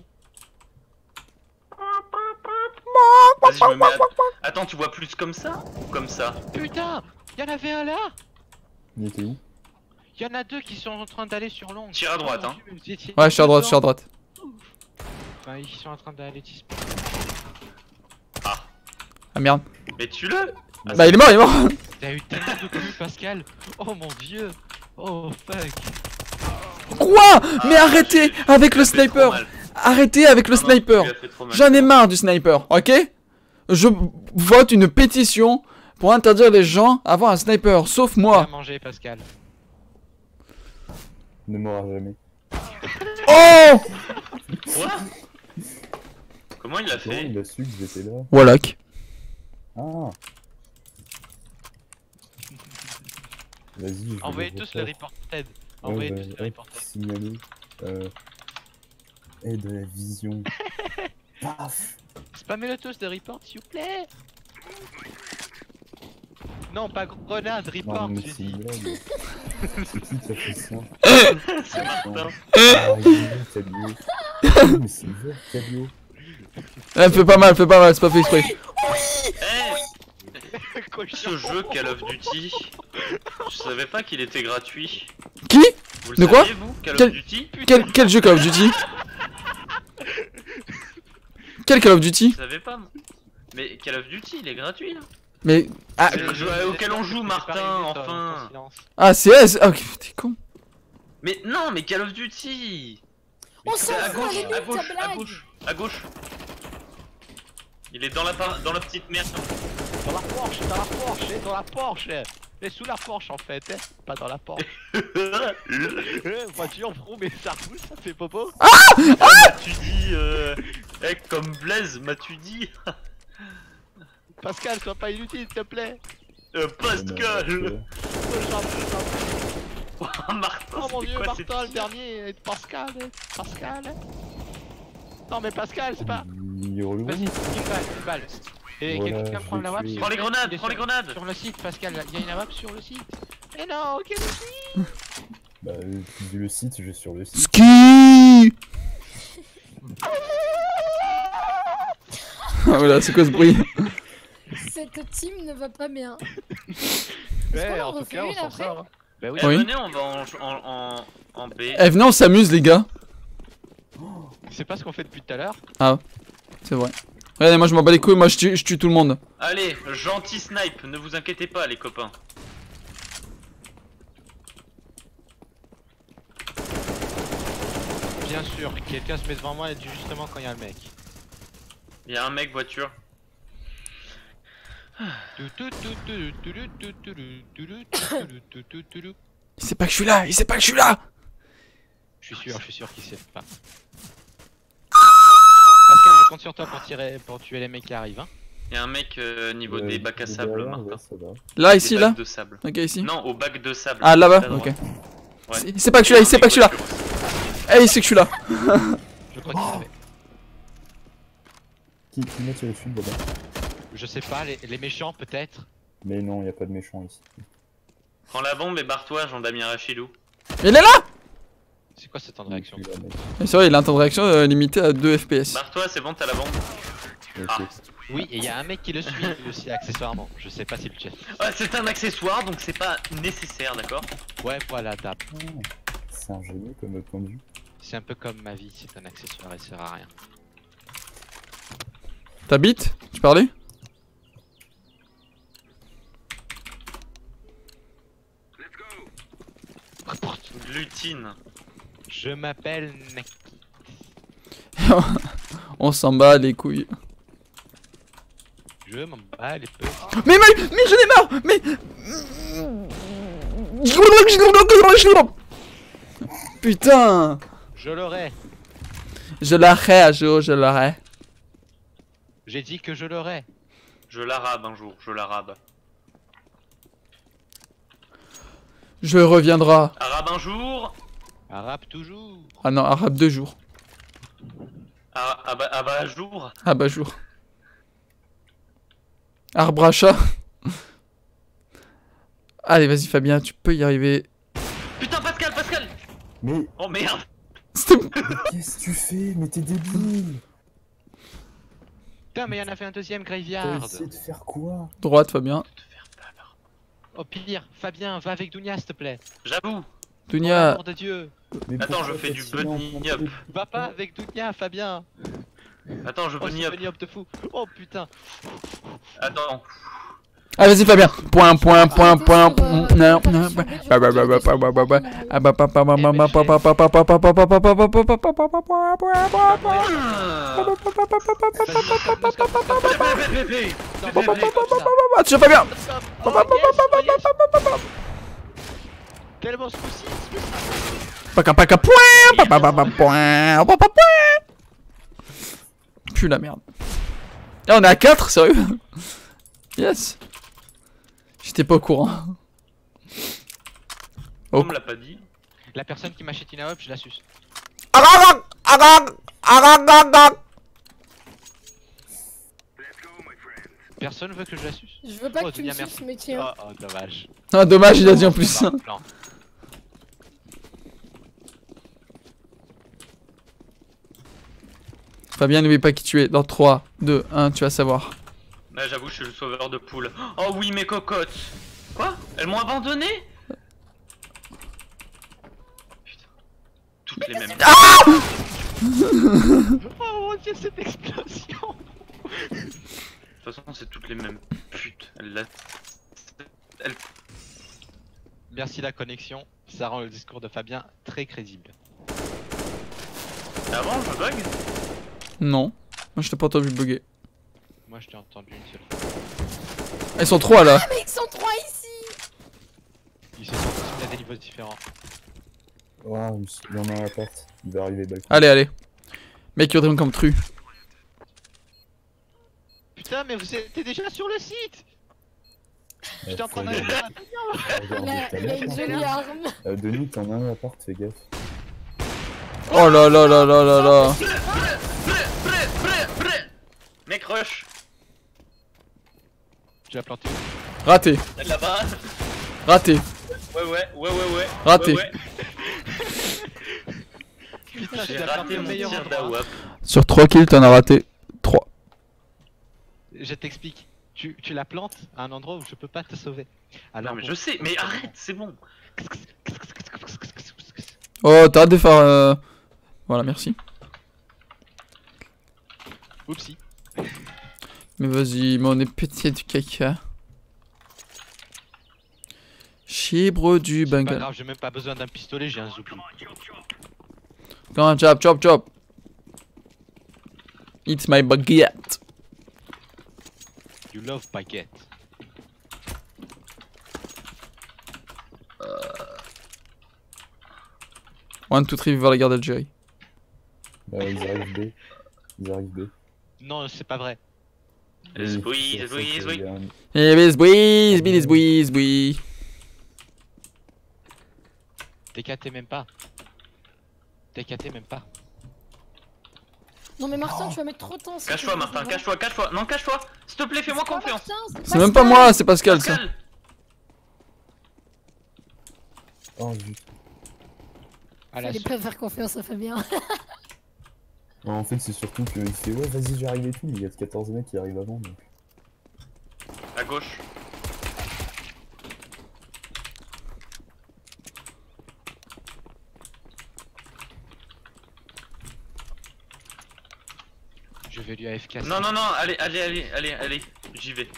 Speaker 5: Vas-y, je me mets à... Attends, tu vois plus comme ça ou comme ça?
Speaker 1: Putain, y en avait un là.
Speaker 3: Il était où?
Speaker 1: Y en a deux qui sont en train d'aller sur l'ongle.
Speaker 5: Tire à droite, hein.
Speaker 4: Ouais, je suis à droite, je suis à droite.
Speaker 1: Enfin, ils sont en train d'aller disp.
Speaker 4: Ah merde.
Speaker 5: Mais tue-le.
Speaker 4: Bah, il est mort, il est mort.
Speaker 1: T'as eu tellement de coups, Pascal. Oh mon dieu. Oh fuck.
Speaker 4: Quoi? Mais
Speaker 5: Ah,
Speaker 4: arrêtez
Speaker 5: j'ai-
Speaker 4: avec le
Speaker 5: tu l'as fait trop
Speaker 4: sniper.
Speaker 5: mal.
Speaker 4: Arrêtez avec le
Speaker 5: Non, non,
Speaker 4: sniper.
Speaker 5: tu l'as fait trop mal.
Speaker 4: J'en ai marre du sniper, ok? Je vote une pétition pour interdire les gens d'avoir un sniper, sauf
Speaker 1: Bien
Speaker 4: moi.
Speaker 1: mangé, Pascal.
Speaker 3: Ne mourra jamais.
Speaker 4: Oh!
Speaker 5: Quoi? Comment il a
Speaker 3: Comment
Speaker 5: fait?
Speaker 3: il a su que j'étais là?
Speaker 4: Voilà.
Speaker 3: Ah. Vas-y, je vais
Speaker 1: Envoyez
Speaker 3: le
Speaker 1: tous le
Speaker 3: refaire.
Speaker 1: reported.
Speaker 3: Ouais,
Speaker 1: Envoyez
Speaker 3: bah,
Speaker 1: tous le
Speaker 3: hop,
Speaker 1: reported.
Speaker 3: signaler. Et de la vision. Paf.
Speaker 1: Spammez-le tous de report, s'il vous plaît. Non, pas grenade,
Speaker 3: Non,
Speaker 1: report,
Speaker 3: mais
Speaker 1: j'ai
Speaker 3: c'est
Speaker 1: dit.
Speaker 3: une blague. C'est qui qui a fait ça?
Speaker 5: C'est Martin.
Speaker 3: Ah, il est où, Cabio? Mais c'est vert, Cabio.
Speaker 4: Elle fait pas mal, c'est pas fait exprès.
Speaker 5: Eh, ce jeu Call of Duty, je savais pas qu'il était gratuit.
Speaker 4: Qui?
Speaker 5: Vous le
Speaker 4: De quoi?
Speaker 5: saviez, vous, Call
Speaker 4: Quel-
Speaker 5: of Duty?
Speaker 4: Quel jeu Call of Duty? Quel Call of Duty?
Speaker 5: Je savais pas. Moi. Mais Call of Duty, il est gratuit là.
Speaker 4: Mais. Ah,
Speaker 5: Le jeu auquel on joue, Martin, enfin.
Speaker 4: ah CS? Ah, ok, t'es con.
Speaker 5: Mais non, mais Call of Duty.
Speaker 2: On s'en
Speaker 5: À
Speaker 2: fout,
Speaker 5: gauche,
Speaker 2: elle est
Speaker 5: à
Speaker 2: nulle,
Speaker 5: gauche,
Speaker 2: ta
Speaker 5: à
Speaker 2: blague.
Speaker 5: gauche, à gauche. Il est dans la petite merde.
Speaker 1: Dans la Porsche, dans la Porsche, dans la Porsche. Et sous la Porsche en fait, hein. Pas dans la Porsche. Voiture, pro, mais ça roule, ça fait popo.
Speaker 5: Tu dis, comme Blaise, m'as-tu dit?
Speaker 1: Pascal, sois pas inutile, s'il te plaît.
Speaker 5: Pascal. Oh, Martin,
Speaker 1: Oh mon
Speaker 5: c'est
Speaker 1: dieu,
Speaker 5: quoi cette
Speaker 1: Martin, le
Speaker 5: fille
Speaker 1: dernier, Pascal. Non mais Pascal, c'est pas...
Speaker 3: Il est relou.
Speaker 1: Vas-y, une balle. Et
Speaker 3: Voilà,
Speaker 1: quelqu'un
Speaker 3: je
Speaker 1: prend la
Speaker 3: l'ai
Speaker 1: WAP
Speaker 3: tué.
Speaker 1: s'il
Speaker 5: Prends
Speaker 1: te
Speaker 5: les
Speaker 1: plaît.
Speaker 5: grenades,
Speaker 1: Il est
Speaker 5: prends les
Speaker 1: sur-
Speaker 5: grenades.
Speaker 1: Sur le site, Pascal, il y a une WAP sur le site. Mais non, quel outil.
Speaker 3: Bah, vu le site, je vais sur le site.
Speaker 4: Ski. Ah voilà, c'est quoi ce bruit?
Speaker 2: Cette team ne va pas bien.
Speaker 1: Ouais,
Speaker 2: qu'on en
Speaker 1: en tout
Speaker 2: refait
Speaker 1: cas, on
Speaker 2: une
Speaker 1: s'en
Speaker 2: après
Speaker 1: sort. Bah oui.
Speaker 5: Eh,
Speaker 4: Oui.
Speaker 5: venez, on va en B.
Speaker 4: Eh venez, on s'amuse les gars.
Speaker 1: C'est pas ce qu'on fait depuis tout à l'heure.
Speaker 4: C'est vrai. Regardez, moi je m'en bats les couilles, moi je tue tout le monde.
Speaker 5: Allez, gentil snipe, ne vous inquiétez pas les copains.
Speaker 1: Bien sûr, quelqu'un se met devant moi et dit justement quand il y a le mec.
Speaker 5: Il y a un mec voiture.
Speaker 4: Il sait pas que je suis là, il sait pas que je suis là.
Speaker 1: Je suis sûr qu'il sait pas. Pascal, je compte sur toi pour tuer les mecs qui arrivent. Hein.
Speaker 5: Il y a un mec niveau des bacs à sable,
Speaker 3: derrière,
Speaker 5: Martin.
Speaker 3: ouais, ça va.
Speaker 4: Là,
Speaker 5: Des
Speaker 4: ici,
Speaker 5: bacs
Speaker 4: là.
Speaker 5: de sable.
Speaker 4: Ok, ici.
Speaker 5: Non, au bac de sable.
Speaker 4: Ah, là-bas,
Speaker 5: À
Speaker 4: ok.
Speaker 5: droite. Ouais.
Speaker 4: Il sait pas que je suis là, il sait pas que je suis là. Eh, il sait que je suis là.
Speaker 1: Je crois qu'il savait.
Speaker 3: Qui m'a tiré dessus là-bas?
Speaker 1: Je sais pas, les méchants peut-être.
Speaker 3: Mais non, y a pas de méchant ici.
Speaker 5: Prends la bombe et barre-toi, Jean-Damien Rachidou.
Speaker 4: Il est là.
Speaker 1: C'est quoi ce temps de réaction?
Speaker 3: Je suis là, mec.
Speaker 4: C'est vrai, il a un temps de réaction limité à 2 FPS.
Speaker 5: Barre-toi, c'est bon, t'as la bombe.
Speaker 3: Ok.
Speaker 5: Ah.
Speaker 1: Oui, et il y a un mec qui le suit lui aussi accessoirement. Je sais pas si le chat.
Speaker 5: Ouais, c'est un accessoire, donc c'est pas nécessaire, d'accord?
Speaker 1: Ouais, voilà, Dap.
Speaker 3: C'est un génie comme point de vue.
Speaker 1: C'est un peu comme ma vie, c'est un accessoire et sert à rien.
Speaker 4: T'habites? Tu parlais?
Speaker 5: Glutine.
Speaker 1: Je m'appelle Nek.
Speaker 4: On s'en bat les couilles.
Speaker 1: Je m'en bats les peu.
Speaker 4: Mais j'en ai marre. Mais putain.
Speaker 1: Je l'aurai.
Speaker 4: Je l'aurai à jour, je l'aurai.
Speaker 1: J'ai dit que je l'aurai.
Speaker 5: Je l'arabe un jour, je l'arabe.
Speaker 4: Je reviendrai.
Speaker 5: Arabe un jour.
Speaker 1: Arabe toujours.
Speaker 4: Ah non, arabe 2 jours.
Speaker 5: Ah bah un jour.
Speaker 4: Ah bah jour. Arbre à chat. Allez, vas-y Fabien, tu peux y arriver.
Speaker 5: Putain, Pascal, Pascal.
Speaker 3: Mais
Speaker 5: Oh merde.
Speaker 4: C'était-
Speaker 3: qu'est-ce que tu fais? Mais t'es débile!
Speaker 1: Putain, mais il y en avait un deuxième
Speaker 3: T'as
Speaker 1: graveyard.
Speaker 3: essayé de faire quoi?
Speaker 4: Droite Fabien.
Speaker 1: Au pire, Fabien, va avec Dounia s'il te plaît.
Speaker 5: J'avoue.
Speaker 1: Pour
Speaker 4: Dunia.
Speaker 1: l'amour de Dieu.
Speaker 3: Mais
Speaker 5: Attends,
Speaker 3: pourquoi
Speaker 5: je fais du
Speaker 3: t'as tiré en
Speaker 5: bunny
Speaker 3: plein
Speaker 5: up.
Speaker 3: milieu?
Speaker 1: Va pas avec Dounia, Fabien.
Speaker 5: Attends, je
Speaker 1: Oh,
Speaker 5: bunny
Speaker 1: ce
Speaker 5: up.
Speaker 1: bunny up de fou. Oh putain.
Speaker 5: Attends.
Speaker 4: Allez, vas-y Fabien. Point. Attention Fabien.
Speaker 1: Tellement ce coup-ci.
Speaker 4: Pue la merde. Là on est à 4, sérieux? Yes. J'étais pas au courant.
Speaker 5: On me l'a pas dit.
Speaker 1: La personne qui m'achète une AWP, je la suce. Personne veut que je la suce.
Speaker 2: Je veux pas
Speaker 1: Oh,
Speaker 2: que tu me
Speaker 1: Dounia,
Speaker 2: suces,
Speaker 1: merci.
Speaker 2: mais tiens.
Speaker 1: Oh, dommage.
Speaker 4: Ah dommage, il a dit en plus.
Speaker 1: Non, non.
Speaker 4: Fabien, n'oublie pas qui tu es. Dans 3, 2, 1, tu vas savoir.
Speaker 5: Là, j'avoue, je suis le sauveur de poule. Oh oui, mes cocottes. Quoi? Elles m'ont abandonné? Putain. Toutes les mêmes.
Speaker 1: Oh mon dieu, cette explosion.
Speaker 5: De toute façon, c'est toutes les mêmes. Pute. Elle...
Speaker 1: Merci la connexion, ça rend le discours de Fabien très crédible.
Speaker 5: Avant, je bug?
Speaker 4: Non. Moi je t'ai pas entendu bugger.
Speaker 1: Moi je t'ai entendu une seule fois.
Speaker 4: Ils sont 3 là.
Speaker 2: Ah, mais ils sont 3 ici!
Speaker 1: Ils se sont tous mis à des niveaux différents.
Speaker 3: Oh, il y en a un appart. Il va arriver balcon.
Speaker 4: Allez. Mec, il retourne comme tru.
Speaker 1: putain, mais vous étiez déjà sur le site. J'étais en train de...
Speaker 2: Il a une jolie arme.
Speaker 3: Denis, t'en as un appart, fais gaffe.
Speaker 4: Oh là là là là là là.
Speaker 5: Mec, rush.
Speaker 1: Tu l'as planté.
Speaker 4: Raté.
Speaker 5: Là-bas.
Speaker 4: Raté.
Speaker 5: Ouais.
Speaker 4: Raté.
Speaker 5: Ouais.
Speaker 1: Putain,
Speaker 5: J'ai raté mon tir d'AWAP.
Speaker 4: Sur 3 kills, t'en as raté 3.
Speaker 1: Je t'explique. Tu la plantes à un endroit où je peux pas te sauver. Alors,
Speaker 5: Non mais je sais, mais arrête, c'est bon.
Speaker 4: Oh, t'arrêtes de faire. Voilà, merci.
Speaker 1: Oupsie.
Speaker 4: Mais vas-y, mais on est petit du caca. Chibre du
Speaker 1: C'est pas
Speaker 4: Bengal.
Speaker 1: grave, j'ai même pas besoin d'un pistolet, j'ai un zouk.
Speaker 4: Come on, chop, chop, chop. It's my baguette.
Speaker 1: You love baguette.
Speaker 4: One, two, three, vers la guerre d'Algérie.
Speaker 3: Bah, ils arrivent B. Ils arrivent B.
Speaker 1: Non, c'est pas vrai.
Speaker 5: Oui.
Speaker 4: Eh, bisbouis, bisbouis, bisbouis.
Speaker 1: TKT même pas. TKT même pas.
Speaker 2: Non mais Martin, tu vas mettre trop de temps.
Speaker 5: Cache-toi, Martin, cache-toi. Non, cache-toi. S'il te plaît, fais-moi confiance.
Speaker 4: C'est même pas moi, c'est Pascal ça.
Speaker 5: Pascal.
Speaker 3: Oh, zut.
Speaker 1: À la
Speaker 2: Fallait pas faire confiance à Fabien.
Speaker 3: Non, en fait, c'est surtout qu'il fait ouais, vas-y, j'arrive et tout, mais il y a 14 mecs qui arrivent avant donc.
Speaker 5: À gauche.
Speaker 1: Je vais lui AFK.
Speaker 5: Non, allez, j'y vais.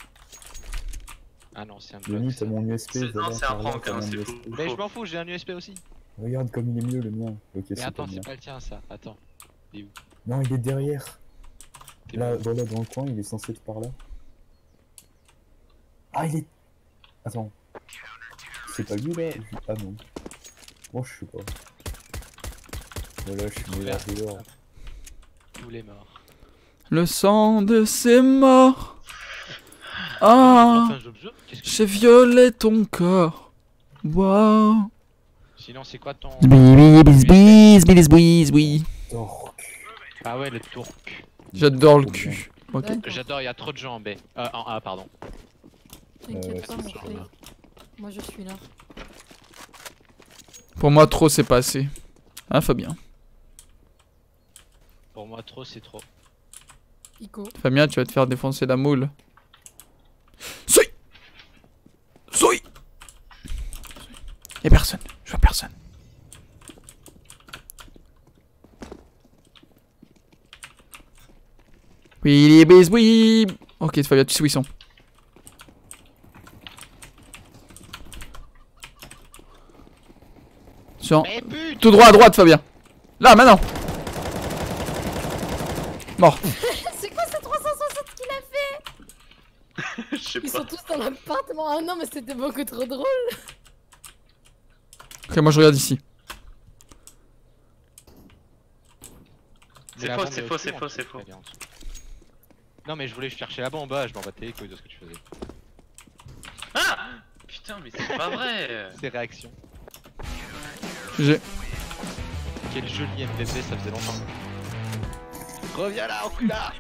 Speaker 1: Ah non, c'est un
Speaker 3: Denis, t'as mon USP.
Speaker 5: Non, c'est un prank, hein, c'est fou.
Speaker 1: Mais je m'en fous, j'ai un USP aussi.
Speaker 3: Regarde comme il est mieux le mien. Ok,
Speaker 1: Mais
Speaker 3: c'est
Speaker 1: attends,
Speaker 3: pas
Speaker 1: c'est
Speaker 3: bien.
Speaker 1: pas le tien ça. Attends. Il est où?
Speaker 3: Non, il est derrière.
Speaker 1: T'es
Speaker 3: Là,
Speaker 1: bon.
Speaker 3: voilà, dans le coin, il est censé être par là. Ah, il est. Attends. C'est pas lui là? Ah non. Moi, je sais pas. Voilà, je suis meilleur joueur.
Speaker 1: Tous les morts.
Speaker 4: Le sang de ses morts. Ah,
Speaker 1: Enfin, qu'est-ce que...
Speaker 4: j'ai violé ton corps. Wow.
Speaker 1: Sinon, c'est quoi ton...
Speaker 4: Bisbouis.
Speaker 3: Oh,
Speaker 1: Ah ouais, le tourc.
Speaker 4: J'adore le cul. Ok.
Speaker 1: J'adore, il y a trop de gens en B. En A, pardon.
Speaker 2: T'inquiète pas,
Speaker 3: c'est
Speaker 2: mon
Speaker 3: sûr.
Speaker 2: frère. Moi je suis là.
Speaker 4: Pour moi, trop c'est pas assez. Hein, Fabien?
Speaker 1: Pour moi, trop, c'est trop.
Speaker 2: Ico.
Speaker 4: Fabien, tu vas te faire défoncer la moule. Soy. Y'a personne, je vois personne. Oui, les baises, oui. Ok, Fabien, tu sais où ils sont. Sur...
Speaker 1: Mais putain!
Speaker 4: Tout droit à droite, Fabien. Là, maintenant. Mort.
Speaker 2: C'est quoi ce 360 qu'il a fait?
Speaker 5: Je sais
Speaker 2: Ils
Speaker 5: pas.
Speaker 2: sont tous dans l'appartement. Ah non, mais c'était beaucoup trop drôle.
Speaker 4: Ok, moi je regarde ici.
Speaker 1: Mais
Speaker 5: C'est
Speaker 1: la
Speaker 5: faux,
Speaker 1: bombe
Speaker 5: c'est
Speaker 1: est
Speaker 5: faux,
Speaker 1: au-dessus,
Speaker 5: c'est
Speaker 1: en
Speaker 5: faux,
Speaker 1: dessous,
Speaker 5: c'est faux.
Speaker 1: elle est en dessous. Non, mais je voulais chercher la bombe, je m'en battais les couilles de ce que tu faisais.
Speaker 5: Ah! Putain, mais c'est pas vrai.
Speaker 1: Ces réactions.
Speaker 4: J'ai.
Speaker 1: Quel joli MVP, ça faisait longtemps. Reviens là, enculard!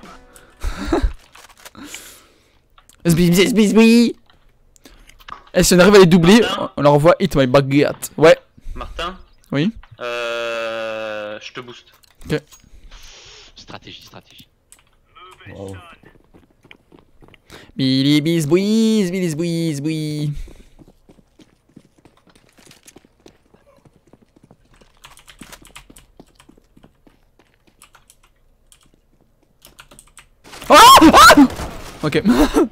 Speaker 4: Bisbis. Et si on arrive à les doubler, on leur envoie Hit My Baguette. Ouais.
Speaker 5: Martin?
Speaker 4: Oui.
Speaker 5: Je te booste.
Speaker 1: Stratégie.
Speaker 3: wow.
Speaker 4: Billy bisbouis. Ok.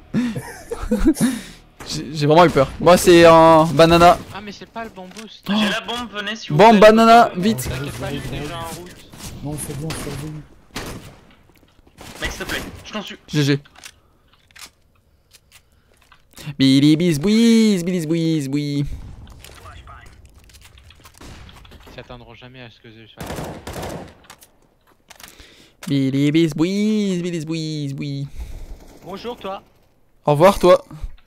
Speaker 4: J'ai vraiment eu peur. Moi c'est un banana.
Speaker 1: Ah, mais c'est pas le bon boost.
Speaker 5: J'ai la bombe, venez si vous
Speaker 4: Bon
Speaker 5: voulez.
Speaker 4: banana, vite.
Speaker 1: T'inquiète pas, je suis déjà en route.
Speaker 3: Non, c'est bien, surveille.
Speaker 5: Mec, s'il te plaît, je t'en suis.
Speaker 4: GG. Billy bisbouis.
Speaker 1: Ils s'atteindront jamais à ce que je sois.
Speaker 4: Billy bisbouis.
Speaker 1: Bonjour toi.
Speaker 4: Au revoir, toi.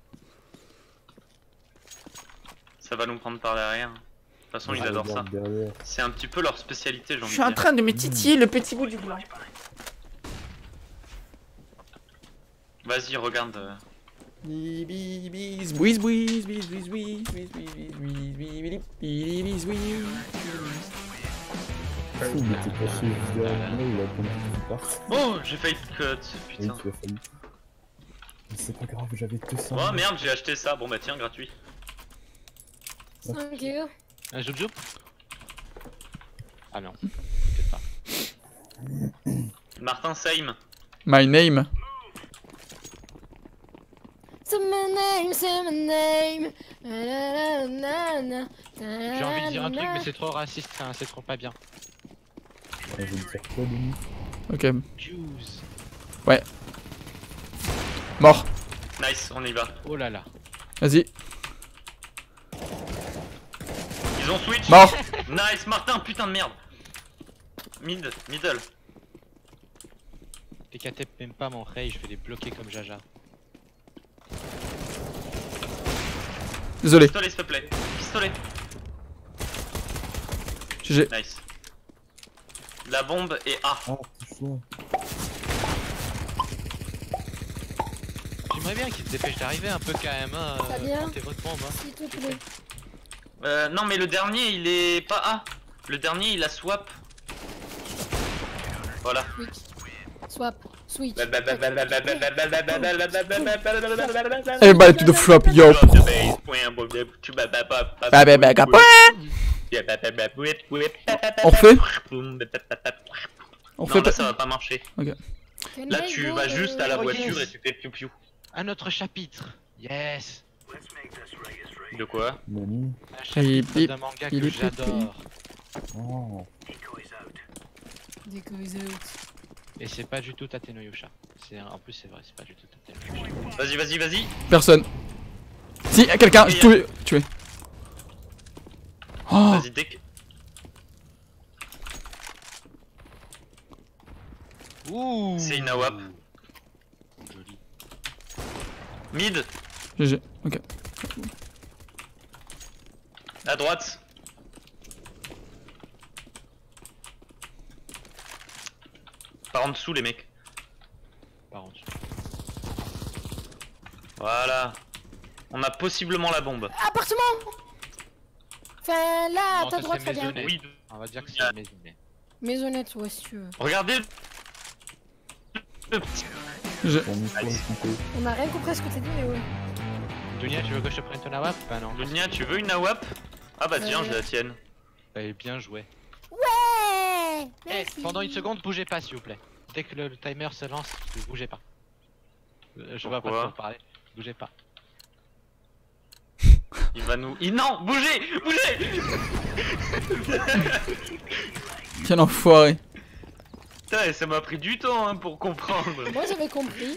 Speaker 5: Ça va nous prendre par derrière. De toute façon, ils adorent ça.
Speaker 3: Derrière.
Speaker 5: C'est un petit peu leur spécialité, j'ai
Speaker 4: Je
Speaker 5: envie
Speaker 4: suis
Speaker 5: de
Speaker 4: en
Speaker 5: dire.
Speaker 4: train de me titiller le petit bout du blanc.
Speaker 5: Vas-y, regarde.
Speaker 3: Il était caché juste derrière moi, il a attendu qu'il parte.
Speaker 5: Oh, j'ai failli cut,
Speaker 3: Oui,
Speaker 5: putain.
Speaker 3: tu as failli. Mais c'est pas grave, j'avais 200.
Speaker 5: Oh merde, j'ai acheté ça. Bon bah tiens, gratuit.
Speaker 2: 5 euros.
Speaker 1: Un joujou. Ah non, peut-être pas.
Speaker 5: Martin Seim.
Speaker 4: My name.
Speaker 2: C'est my name.
Speaker 1: J'ai envie de dire un truc, mais c'est trop raciste, hein, c'est trop pas bien.
Speaker 3: Je vais me dire quoi, Denis?
Speaker 4: Ok.
Speaker 1: Juice.
Speaker 4: Mort.
Speaker 5: Nice, on y va.
Speaker 1: Oh là là.
Speaker 4: Vas-y.
Speaker 5: Ils ont switch.
Speaker 4: Mort.
Speaker 5: Nice, Martin, putain de merde. Middle.
Speaker 1: Les KTP même pas mon rey, je vais les bloquer comme Jaja.
Speaker 4: Désolé.
Speaker 5: Pistolet, s'il te plaît. Pistolet.
Speaker 4: GG.
Speaker 5: Nice. La bombe est A.
Speaker 3: Ah, c'est chaud.
Speaker 1: J'aimerais bien qu'ils se dépêchent d'arriver un peu quand même, hein.
Speaker 2: Fabien.
Speaker 1: Tentez votre bombe, hein.
Speaker 2: Si, tout le
Speaker 5: Non, mais le dernier, il est pas A. Le dernier, il a swap. Voilà.
Speaker 2: switch. Swap. Switch.
Speaker 4: Everybody to the flop, yo. On refait. On
Speaker 5: Non,
Speaker 4: fait
Speaker 5: là, ça va pas marcher.
Speaker 2: Can
Speaker 5: Là,
Speaker 2: I
Speaker 5: tu
Speaker 2: go,
Speaker 5: vas juste à la
Speaker 1: Oh,
Speaker 5: voiture
Speaker 1: yes.
Speaker 5: et tu fais piou-piou.
Speaker 1: Un autre chapitre. Yes.
Speaker 5: De quoi?
Speaker 3: Nani?
Speaker 1: Un chapitre
Speaker 4: Bip,
Speaker 1: d'un manga
Speaker 4: bip,
Speaker 1: que
Speaker 4: bip,
Speaker 1: j'adore.
Speaker 3: Oh.
Speaker 2: Deco is out.
Speaker 1: Et c'est pas du tout Tateno Yusha. En plus c'est vrai, c'est pas du tout Tateno Yusha.
Speaker 5: Vas-y.
Speaker 4: Personne. Si, quelqu'un, je tué. Oh.
Speaker 5: Vas-y, dès que...
Speaker 1: Ouh.
Speaker 5: C'est une AWAP.
Speaker 1: Joli.
Speaker 5: Mid,
Speaker 4: GG. Ok.
Speaker 5: à droite. Par en dessous, les mecs.
Speaker 1: Par contre.
Speaker 5: Voilà. On a possiblement la bombe.
Speaker 2: Appartement. Enfin là, à
Speaker 1: Non,
Speaker 2: ta
Speaker 1: ça,
Speaker 2: droite,
Speaker 1: c'est
Speaker 2: Fabien.
Speaker 1: maisonné.
Speaker 5: Oui.
Speaker 1: On va dire que c'est une maisonnée.
Speaker 2: Maisonnette, ouais, si tu veux.
Speaker 5: Regardez le petit.
Speaker 4: GG.
Speaker 3: Ton micro est coupé.
Speaker 2: On a rien compris à ce que t'as dit, mais ouais.
Speaker 1: Dunia, tu veux que je te prenne ton AWAP? Bah non.
Speaker 5: Lunia, tu veux une AWAP? Ah bah tiens, je la tienne.
Speaker 1: Eh bien joué.
Speaker 2: Ouais.
Speaker 1: Eh, pendant une seconde, bougez pas s'il vous plaît. Dès que le timer se lance, bougez pas. Je vois pas
Speaker 5: Pourquoi
Speaker 1: trop parler. Bougez pas.
Speaker 5: Il va nous... Non, bougez.
Speaker 4: Quel enfoiré.
Speaker 5: Putain, ça m'a pris du temps hein, pour comprendre.
Speaker 2: Moi j'avais compris.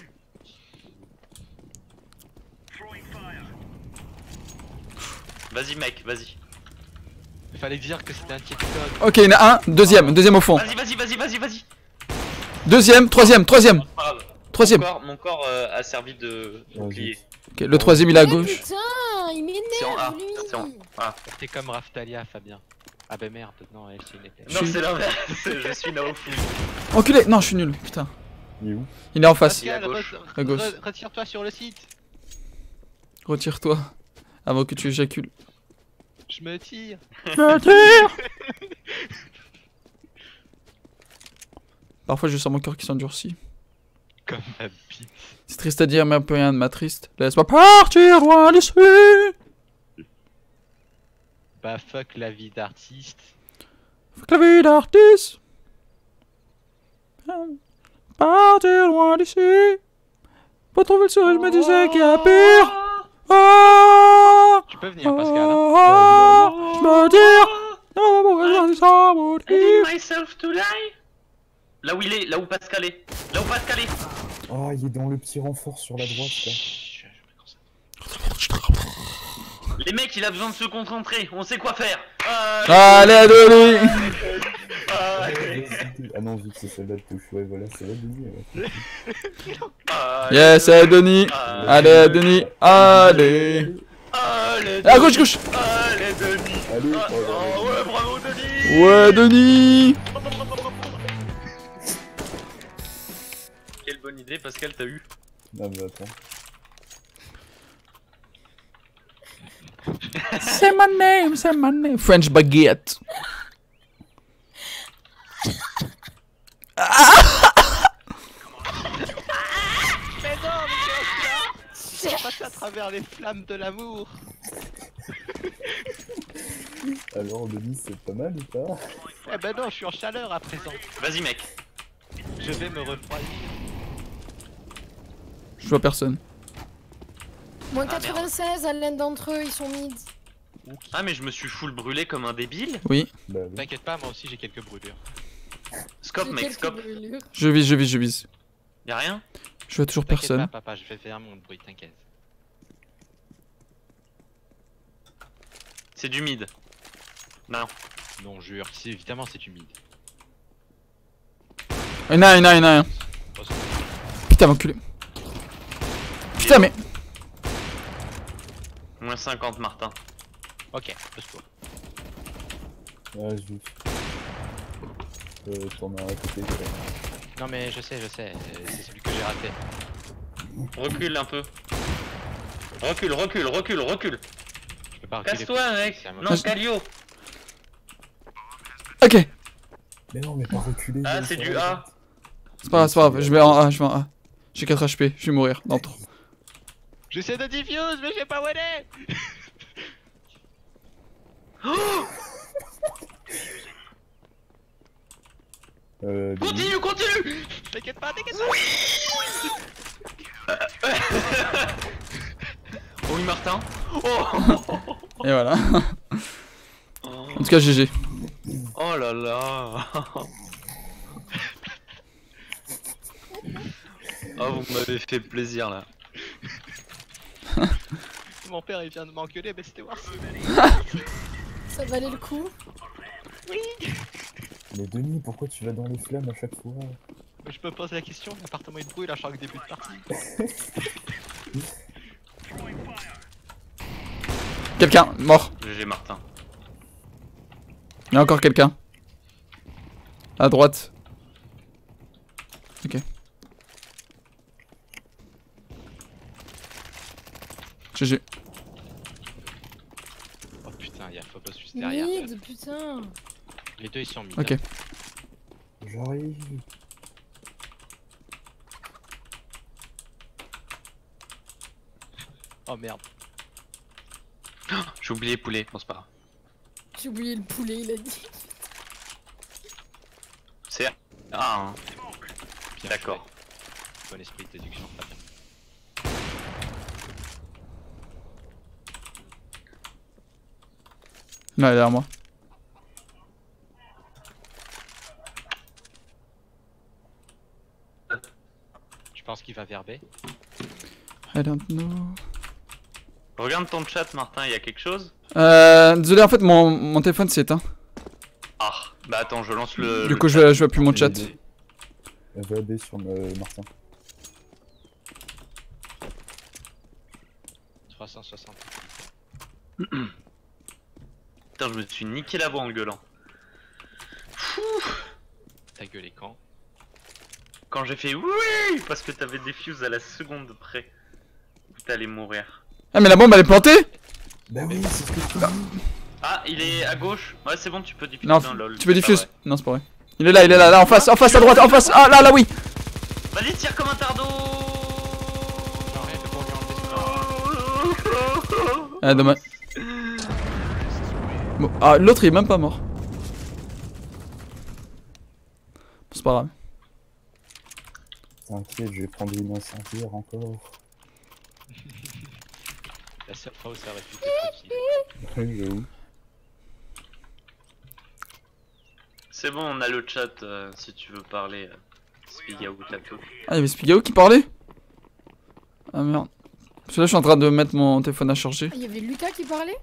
Speaker 5: Vas-y mec, vas-y.
Speaker 1: Il fallait dire que c'était un cheat code.
Speaker 4: Ok, il y en a un. Deuxième au fond.
Speaker 5: Vas-y.
Speaker 4: Deuxième, troisième.
Speaker 5: Pas grave.
Speaker 4: Troisième.
Speaker 5: Mon corps a servi de bouclier.
Speaker 4: Ok, le troisième il est à gauche.
Speaker 2: Putain, il
Speaker 5: C'est en A,
Speaker 2: m'énerve lui.
Speaker 5: c'est en A.
Speaker 1: T'es comme Raftalia, Fabien. Ah bah merde, non, elle s'y était.
Speaker 5: Non, c'est l'inverse, je suis Naofou.
Speaker 4: Enculé. Non, je suis nul. Putain.
Speaker 3: Il est où?
Speaker 4: Il est en face.
Speaker 5: Il est à gauche.
Speaker 4: À gauche.
Speaker 1: Retire-toi sur le site.
Speaker 4: Retire-toi. Avant que tu éjacules.
Speaker 1: Je me tire.
Speaker 4: Parfois je sens mon cœur qui s'endurcit.
Speaker 1: Comme ma bite.
Speaker 4: C'est triste à dire mais un peu rien de ma triste. Laisse-moi partir loin d'ici.
Speaker 1: Bah fuck la vie d'artiste.
Speaker 4: Fuck la vie d'artiste. Partir loin d'ici. Pour trouver le sourire je me disais qu'il y a pire. Oh,
Speaker 1: Tu peux venir Pascal. Hein.
Speaker 4: je me dis. Non, pourquoi je dis ça, mon Dieu.
Speaker 5: myself to die. Là où il est, là où Pascal est.
Speaker 3: Ah, il est dans le petit renfort sur la droite là.
Speaker 1: Chut, je me concentre.
Speaker 5: Les mecs, il a besoin de se concentrer, on sait quoi faire.
Speaker 4: Allez, de lui.
Speaker 3: Ah non, vu que c'est celle-là de touche. Ouais, voilà, c'est la Denis. Ouais.
Speaker 4: Yes, allez, Denis. Allez, Denis. Allez.
Speaker 5: Allez,
Speaker 4: À gauche, gauche.
Speaker 5: Allez, Denis.
Speaker 3: Allez,
Speaker 5: Ah,
Speaker 3: oh là là.
Speaker 5: oh, ouais, bravo, Denis.
Speaker 4: Ouais, Denis.
Speaker 5: Quelle bonne idée, Pascal, t'as eu.
Speaker 3: Non, mais attends.
Speaker 4: Say my name, say my name. French baguette.
Speaker 1: Mais non, mais c'est passe à travers les flammes de l'amour.
Speaker 3: Alors, Denis, c'est pas mal ou pas?
Speaker 1: Eh ben non, je suis en chaleur à présent.
Speaker 5: Vas-y, mec.
Speaker 1: Je vais me refroidir.
Speaker 4: Je vois personne.
Speaker 2: Moins
Speaker 5: Ah,
Speaker 2: 96 à l'un d'entre eux, ils sont mid.
Speaker 5: Ah, mais je me suis full brûlé comme un débile.
Speaker 4: Oui.
Speaker 3: Bah oui.
Speaker 1: T'inquiète pas, moi aussi j'ai quelques brûlures.
Speaker 5: Scope,
Speaker 2: J'ai
Speaker 5: mec,
Speaker 2: quelques
Speaker 5: scope.
Speaker 2: brûlures.
Speaker 4: Je vise, je vise, je vise.
Speaker 5: Y'a rien.
Speaker 4: Je vois toujours
Speaker 1: T'inquiète
Speaker 4: personne.
Speaker 1: pas, papa, je vais faire mon bruit, t'inquiète.
Speaker 5: C'est du mid. Non.
Speaker 1: Non, jure, si, évidemment c'est humide.
Speaker 4: Il y en a, il y en a, il y en a un. Putain, m'enculé. Putain, mais.
Speaker 5: Moins 50, Martin.
Speaker 1: Ok, pose-toi.
Speaker 3: Ouais, juste. T'en as à côté, quoi.
Speaker 1: Non mais je sais, c'est celui que j'ai raté.
Speaker 5: Recule un peu. Recule, recule, recule, recule.
Speaker 1: Je peux pas reculer.
Speaker 5: Casse-toi, mec.
Speaker 1: C'est un
Speaker 5: Non,
Speaker 4: Ah, je-
Speaker 5: Calio.
Speaker 4: Ok.
Speaker 3: Mais non, mais pas reculer.
Speaker 5: Ah,
Speaker 3: Yann,
Speaker 5: c'est
Speaker 3: ça
Speaker 5: du
Speaker 3: va,
Speaker 5: A.
Speaker 4: C'est pas grave, c'est pas grave. Je vais en A, je vais en A. J'ai 4 HP, je vais mourir dans 3.
Speaker 1: J'essaie de diffuse, mais j'ai pas où elle est.
Speaker 3: Denis.
Speaker 5: Continue, continue.
Speaker 1: T'inquiète pas, t'inquiète pas.
Speaker 5: Oui, Martin. Oh.
Speaker 4: Et voilà. En tout cas, GG.
Speaker 5: Oh là là. Oh, vous m'avez fait plaisir là.
Speaker 1: Mon père il vient de m'engueuler, mais c'était voir.
Speaker 2: Ça valait le coup.
Speaker 3: Mais Denis, pourquoi tu vas dans les flammes à chaque fois?
Speaker 1: Je me pose la question, l'appartement il brûle à chaque début de partie.
Speaker 4: Quelqu'un, mort.
Speaker 5: GG Martin.
Speaker 4: Il y a encore quelqu'un. À droite. Ok. GG.
Speaker 1: Oh putain, il y a Phobos juste derrière.
Speaker 2: Mid, putain.
Speaker 1: Les deux ils sont mis.
Speaker 4: Ok.
Speaker 3: J'arrive.
Speaker 1: Oh merde.
Speaker 5: J'ai oublié poulet, bon c'est pas grave.
Speaker 2: J'ai oublié le poulet, il a dit.
Speaker 5: C'est A, hein.
Speaker 1: Bien
Speaker 5: D'accord.
Speaker 1: joué. Bon esprit de déduction, très bien.
Speaker 4: Là, derrière moi.
Speaker 1: Tu penses qu'il va vers B?
Speaker 4: I don't know.
Speaker 5: Regarde ton chat Martin, il y a quelque chose?
Speaker 4: Désolé, en fait, mon téléphone s'est éteint.
Speaker 5: Ah, bah attends, je lance le...
Speaker 4: Du coup, je vois plus mon chat.
Speaker 3: Va B sur Martin.
Speaker 1: 360.
Speaker 5: Putain, je me suis niqué la voix en gueulant.
Speaker 1: T'as gueulé quand?
Speaker 5: Quand j'ai fait oui, parce que t'avais des fuses à la seconde près. Où t'allais mourir.
Speaker 4: Ah, mais la bombe elle est plantée?
Speaker 3: Bah oui, c'est ce que je te dis.
Speaker 5: Ah, il est à gauche. Ouais, c'est bon, tu peux diffuser
Speaker 4: Non,
Speaker 5: un lol.
Speaker 4: tu peux
Speaker 5: c'est pas
Speaker 4: diffuse. Non, c'est pas vrai. Il est là, en face, à droite, en face. Ah, là, oui.
Speaker 5: vrai. Vas-y, tire comme un tardo.
Speaker 1: Genre rien que pour lui enlever
Speaker 4: Ah, dommage. Bon, ah, l'autre il est même pas mort. Bon, c'est pas grave.
Speaker 3: T'inquiète, je vais prendre une incendiaire encore.
Speaker 1: La seule fois où ça aurait pu être utile.
Speaker 3: Ouais, j'avoue.
Speaker 5: C'est bon, on a le chat si tu veux parler. Spigaou Tato.
Speaker 4: Ah, il y avait Spigao qui parlait? Ah merde. Parce que là, je suis en train de mettre mon téléphone à charger.
Speaker 2: Il y avait Lucas qui parlait.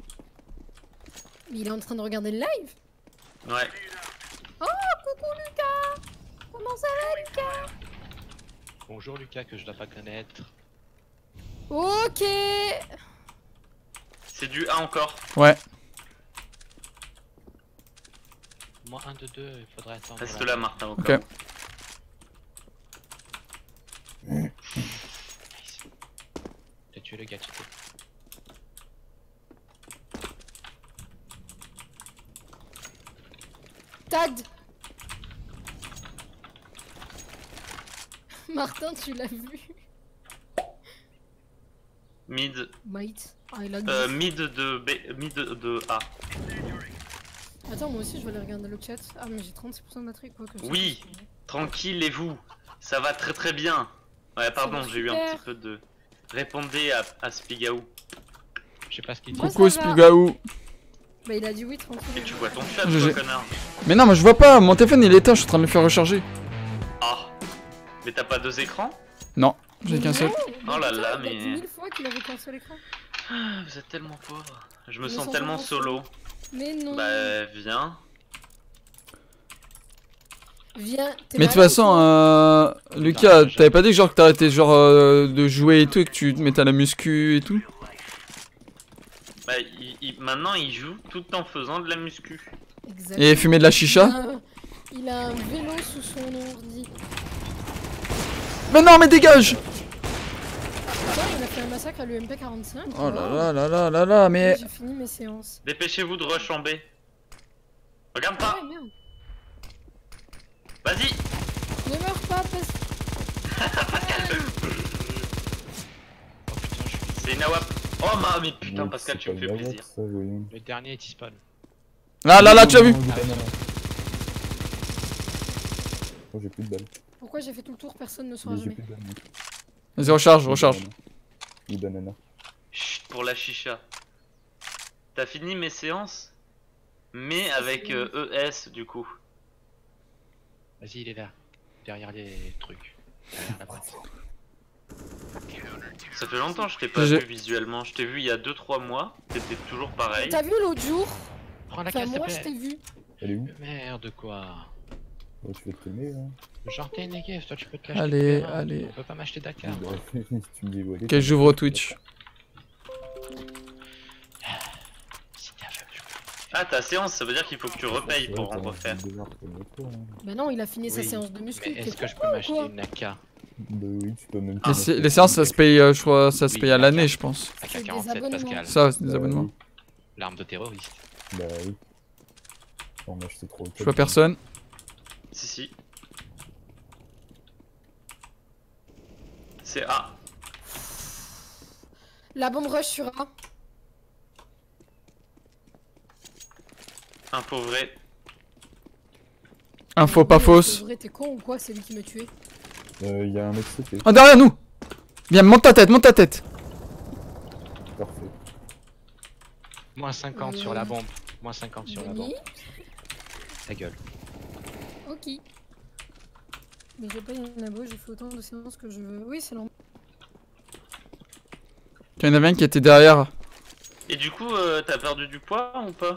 Speaker 2: Mais il est en train de regarder le live.
Speaker 5: Ouais.
Speaker 2: Oh, coucou Lucas. Comment ça va, Lucas?
Speaker 1: Bonjour Lucas, que je dois pas connaître.
Speaker 2: Ok.
Speaker 5: C'est du A encore.
Speaker 4: Ouais.
Speaker 1: Moi, 1 de 2, il faudrait attendre.
Speaker 5: Reste là, Martin, encore.
Speaker 4: Ok.
Speaker 1: Nice. T'as tué le gars, tu sais.
Speaker 2: Tagged. Martin, tu l'as vu?
Speaker 5: Mid.
Speaker 2: Mate. Ah, il a
Speaker 5: Mid de B. Mid de A.
Speaker 2: Attends, moi aussi je vais aller regarder le chat. Ah, mais j'ai 36% de batterie quoi. Que ça,
Speaker 5: Oui.
Speaker 2: c'est-
Speaker 5: Tranquillez-vous. Ça va très très bien. Ouais, pardon,
Speaker 2: va
Speaker 5: j'ai eu un
Speaker 2: super.
Speaker 5: petit peu de. Répondez à Spigaou.
Speaker 1: Je sais pas ce qu'il dit.
Speaker 2: Moi,
Speaker 4: Coucou
Speaker 2: ça va.
Speaker 4: Spigaou.
Speaker 2: Bah, il a dit oui,
Speaker 5: Et
Speaker 2: tranquille.
Speaker 5: tu vois ton chat,
Speaker 4: GG.
Speaker 5: toi, connard.
Speaker 4: Mais non, mais je vois pas, mon téléphone il est éteint, je suis en train de le faire recharger.
Speaker 5: Ah. Mais t'as pas deux écrans?
Speaker 4: Non, j'ai qu'un seul.
Speaker 5: Oh là là,
Speaker 2: Il a
Speaker 5: mais-
Speaker 2: dit 1000 fois qu'il avait qu'un seul écran.
Speaker 5: Ah, vous êtes tellement pauvre. Je me
Speaker 2: Ils
Speaker 5: sens
Speaker 2: sont
Speaker 5: tellement
Speaker 2: tellement
Speaker 5: solo.
Speaker 2: Mais non.
Speaker 5: Bah, viens.
Speaker 2: Viens. t'es
Speaker 4: Mais de toute
Speaker 2: malade
Speaker 4: façon,
Speaker 2: ou quoi
Speaker 4: Lucas,
Speaker 1: Non, je-
Speaker 4: t'avais pas dit genre que t'arrêtais genre de jouer et tout et que tu te mettais à la muscu et tout?
Speaker 5: Bah, maintenant il joue tout en faisant de la muscu.
Speaker 2: Exactement.
Speaker 4: Et fumer de la chicha?
Speaker 2: Il a un vélo sous son ordi.
Speaker 4: Mais non, mais dégage!
Speaker 2: Putain, il a fait un massacre à l'UMP45.
Speaker 4: Oh là là là là là là, mais.
Speaker 2: J'ai fini mes séances.
Speaker 5: Dépêchez-vous de rush en B. Regarde pas.
Speaker 2: Ouais, merde.
Speaker 5: Vas-y.
Speaker 2: Ne meurs pas, parce...
Speaker 1: Oh putain, je suis.
Speaker 5: C'est une AWP. Oh mais putain,
Speaker 3: Mais
Speaker 5: Pascal,
Speaker 3: c'est
Speaker 5: tu me
Speaker 3: pas
Speaker 5: fais
Speaker 3: une
Speaker 5: plaisir.
Speaker 3: AWP, ça, voyons.
Speaker 1: Le dernier est spawn.
Speaker 4: Là, là, là, tu as vu?
Speaker 3: Oh, le banana. Oh, j'ai plus de balles.
Speaker 2: Pourquoi j'ai fait tout le tour, personne ne saura
Speaker 3: Mais j'ai
Speaker 2: jamais.
Speaker 3: plus de balles. mec.
Speaker 4: Vas-y, recharge, recharge.
Speaker 3: Le banana.
Speaker 5: Chut, pour la chicha. T'as fini mes séances? Mais avec ES du coup.
Speaker 1: Vas-y, il est là. Derrière les trucs. Derrière la porte.
Speaker 5: Ça fait longtemps que je t'ai pas
Speaker 4: J'ai-
Speaker 5: vu visuellement. Je t'ai vu il y a 2-3 mois. T'étais toujours pareil.
Speaker 2: T'as vu l'autre jour?
Speaker 1: Prends la
Speaker 2: Enfin,
Speaker 1: casse, s'il te
Speaker 2: moi je
Speaker 1: plaît.
Speaker 2: t'ai vu.
Speaker 3: Elle est où?
Speaker 1: Merde, quoi.
Speaker 3: Oh, tu veux te calmer, là?
Speaker 1: Genre, t'es une négative, toi, tu peux te l'acheter.
Speaker 4: Allez,
Speaker 1: Terrain.
Speaker 4: allez.
Speaker 1: On peut pas m'acheter Dakar.
Speaker 3: Bah, tu me dis, ouais.
Speaker 4: Ok, j'ouvre Twitch.
Speaker 1: Si t'es aveugle, je peux.
Speaker 5: Ah, ta séance, ça veut dire qu'il faut que tu repayes pour en refaire.
Speaker 2: Bah non, il a fini sa
Speaker 5: Oui.
Speaker 2: séance de muscu.
Speaker 1: Mais est-ce
Speaker 2: t'es
Speaker 1: que je
Speaker 2: con
Speaker 1: peux
Speaker 2: ou
Speaker 1: m'acheter
Speaker 2: quoi?
Speaker 1: une AK
Speaker 3: Bah oui, tu peux même.
Speaker 4: Les séances, ça se paye, je crois, ça se
Speaker 1: Oui,
Speaker 4: paye à
Speaker 1: la
Speaker 4: l'année,
Speaker 1: carte.
Speaker 4: je pense.
Speaker 2: C'est des
Speaker 1: AK-47,
Speaker 2: abonnements.
Speaker 1: Pascal.
Speaker 4: Ça, c'est des abonnements.
Speaker 1: L'arme de terroriste.
Speaker 3: Bah oui. On m'a acheté trop.
Speaker 4: Je vois personne.
Speaker 5: Si. C'est A.
Speaker 2: La bombe rush sur A.
Speaker 5: Un pauvre vrai.
Speaker 4: Info pas
Speaker 2: C'est
Speaker 4: fausse.
Speaker 2: vrai, t'es con ou quoi? C'est lui qui m'a tué.
Speaker 3: Il y a un mec CT.
Speaker 4: Oh, derrière nous! Viens, monte ta tête, monte ta tête!
Speaker 3: Parfait.
Speaker 1: Moins 50 sur la bombe. Moins 50 sur la bombe.
Speaker 2: Denis.
Speaker 1: Ta gueule.
Speaker 2: Ok. Mais j'ai pas une abo, j'ai fait autant de séances que je veux. Oui, c'est normal.
Speaker 4: Il y en avait un qui était derrière.
Speaker 5: Et du coup, t'as perdu du poids ou pas?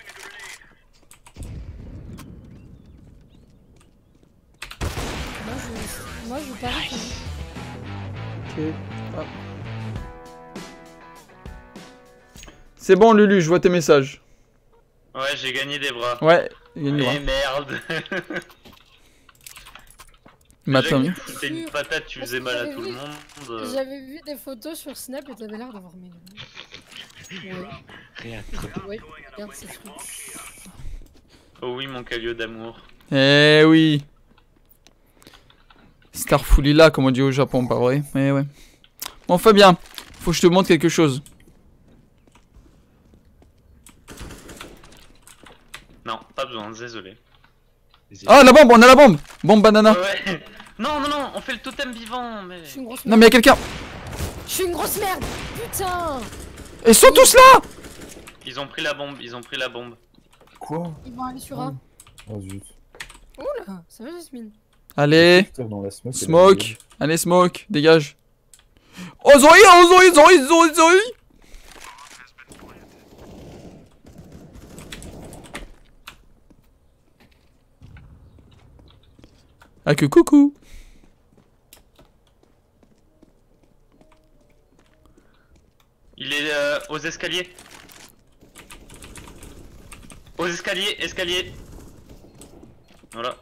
Speaker 2: Moi je parie que...
Speaker 4: C'est bon, Lulu, je vois tes messages.
Speaker 5: Ouais, j'ai gagné des bras.
Speaker 4: Ouais, il y a une
Speaker 5: Mais merde.
Speaker 4: Mais attends, mais-
Speaker 5: C'était une patate, tu faisais mal à tout le monde.
Speaker 2: J'avais vu des photos sur Snap et t'avais l'air d'avoir mis. Ouais,
Speaker 1: Rien.
Speaker 2: ouais, regarde ces trucs.
Speaker 5: Oh oui, mon caliot d'amour.
Speaker 4: Eh oui. Starfoulila, comme on dit au Japon, pas vrai? Mais ouais. Bon, Fabien, faut que je te montre quelque chose.
Speaker 5: Non, pas besoin, désolé.
Speaker 4: Ah, la bombe, on a la bombe! Bombe banana.
Speaker 5: Ouais. Non, non, non, on fait le totem vivant, mais...
Speaker 2: Je suis une grosse
Speaker 4: Non,
Speaker 2: merde.
Speaker 4: mais y'a quelqu'un!
Speaker 2: Je suis une grosse merde. Putain.
Speaker 4: Ils sont tous là!
Speaker 5: Ils ont pris la bombe, ils ont pris la bombe.
Speaker 3: Quoi?
Speaker 2: Ils vont aller sur A.
Speaker 3: Oh zut.
Speaker 2: Oula, ça va Jasmine.
Speaker 4: Allez!
Speaker 3: Je tire dans la smoke.
Speaker 4: Smoke! Allez, smoke, dégage! Oh, Zori, oh, Zori, Zori, Zori, Zori! Ah que coucou.
Speaker 5: Il est aux escaliers. Aux escaliers, escaliers. Voilà.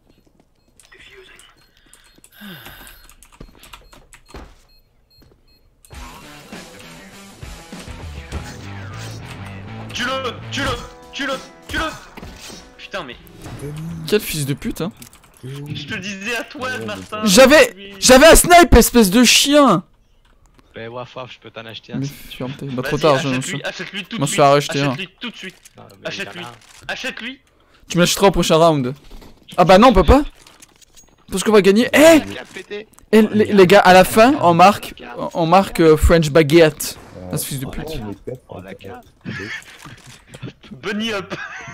Speaker 5: Tue-le. Putain mais.
Speaker 4: Quel fils de pute hein.
Speaker 5: Je te disais à toi, Martin.
Speaker 4: J'avais un snipe, espèce de chien.
Speaker 1: Ben waf waf, je peux t'en acheter un.
Speaker 4: Mais
Speaker 1: si tu
Speaker 4: ferme ta-
Speaker 5: Vas-y,
Speaker 4: Bah trop tard,
Speaker 5: achète-lui tout de
Speaker 4: m'en
Speaker 5: suite.
Speaker 4: suis racheté un.
Speaker 5: Achète-lui tout de suite.
Speaker 1: veux. Non, mais
Speaker 5: Achète-lui.
Speaker 1: il y en a un.
Speaker 5: Achète-lui.
Speaker 4: Tu me l'achèteras au prochain round. Ah bah non, on peut pas. Parce qu'on va gagner. Eh
Speaker 1: Il a pété.
Speaker 4: les gars, à la fin, on marque French Baguette. Ah, ce fils de pute.
Speaker 1: Oh, la carte.
Speaker 5: Bunny up.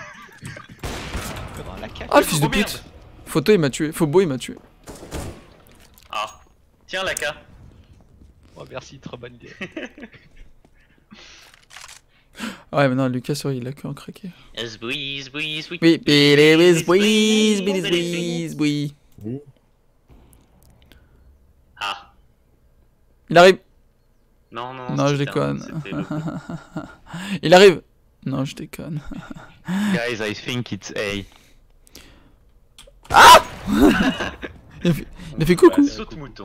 Speaker 1: Dans la carte.
Speaker 4: Ah le fils de
Speaker 5: Oh, merde.
Speaker 4: pute. Photo il m'a tué, Fobo il m'a tué.
Speaker 5: Ah. Tiens la K.
Speaker 1: Oh merci, trop bonne idée.
Speaker 4: Ouais mais non, Lucas il a que en craqué.
Speaker 5: Squeeze.
Speaker 4: Oui, oui.
Speaker 3: Oui.
Speaker 5: Ah.
Speaker 4: Il arrive.
Speaker 5: Non,
Speaker 4: Non, je
Speaker 5: c'était
Speaker 4: déconne.
Speaker 5: c'était le-
Speaker 4: Il arrive. Non, je déconne.
Speaker 1: Guys, I think it's A.
Speaker 4: Il a fait coucou.
Speaker 5: Saute mouton.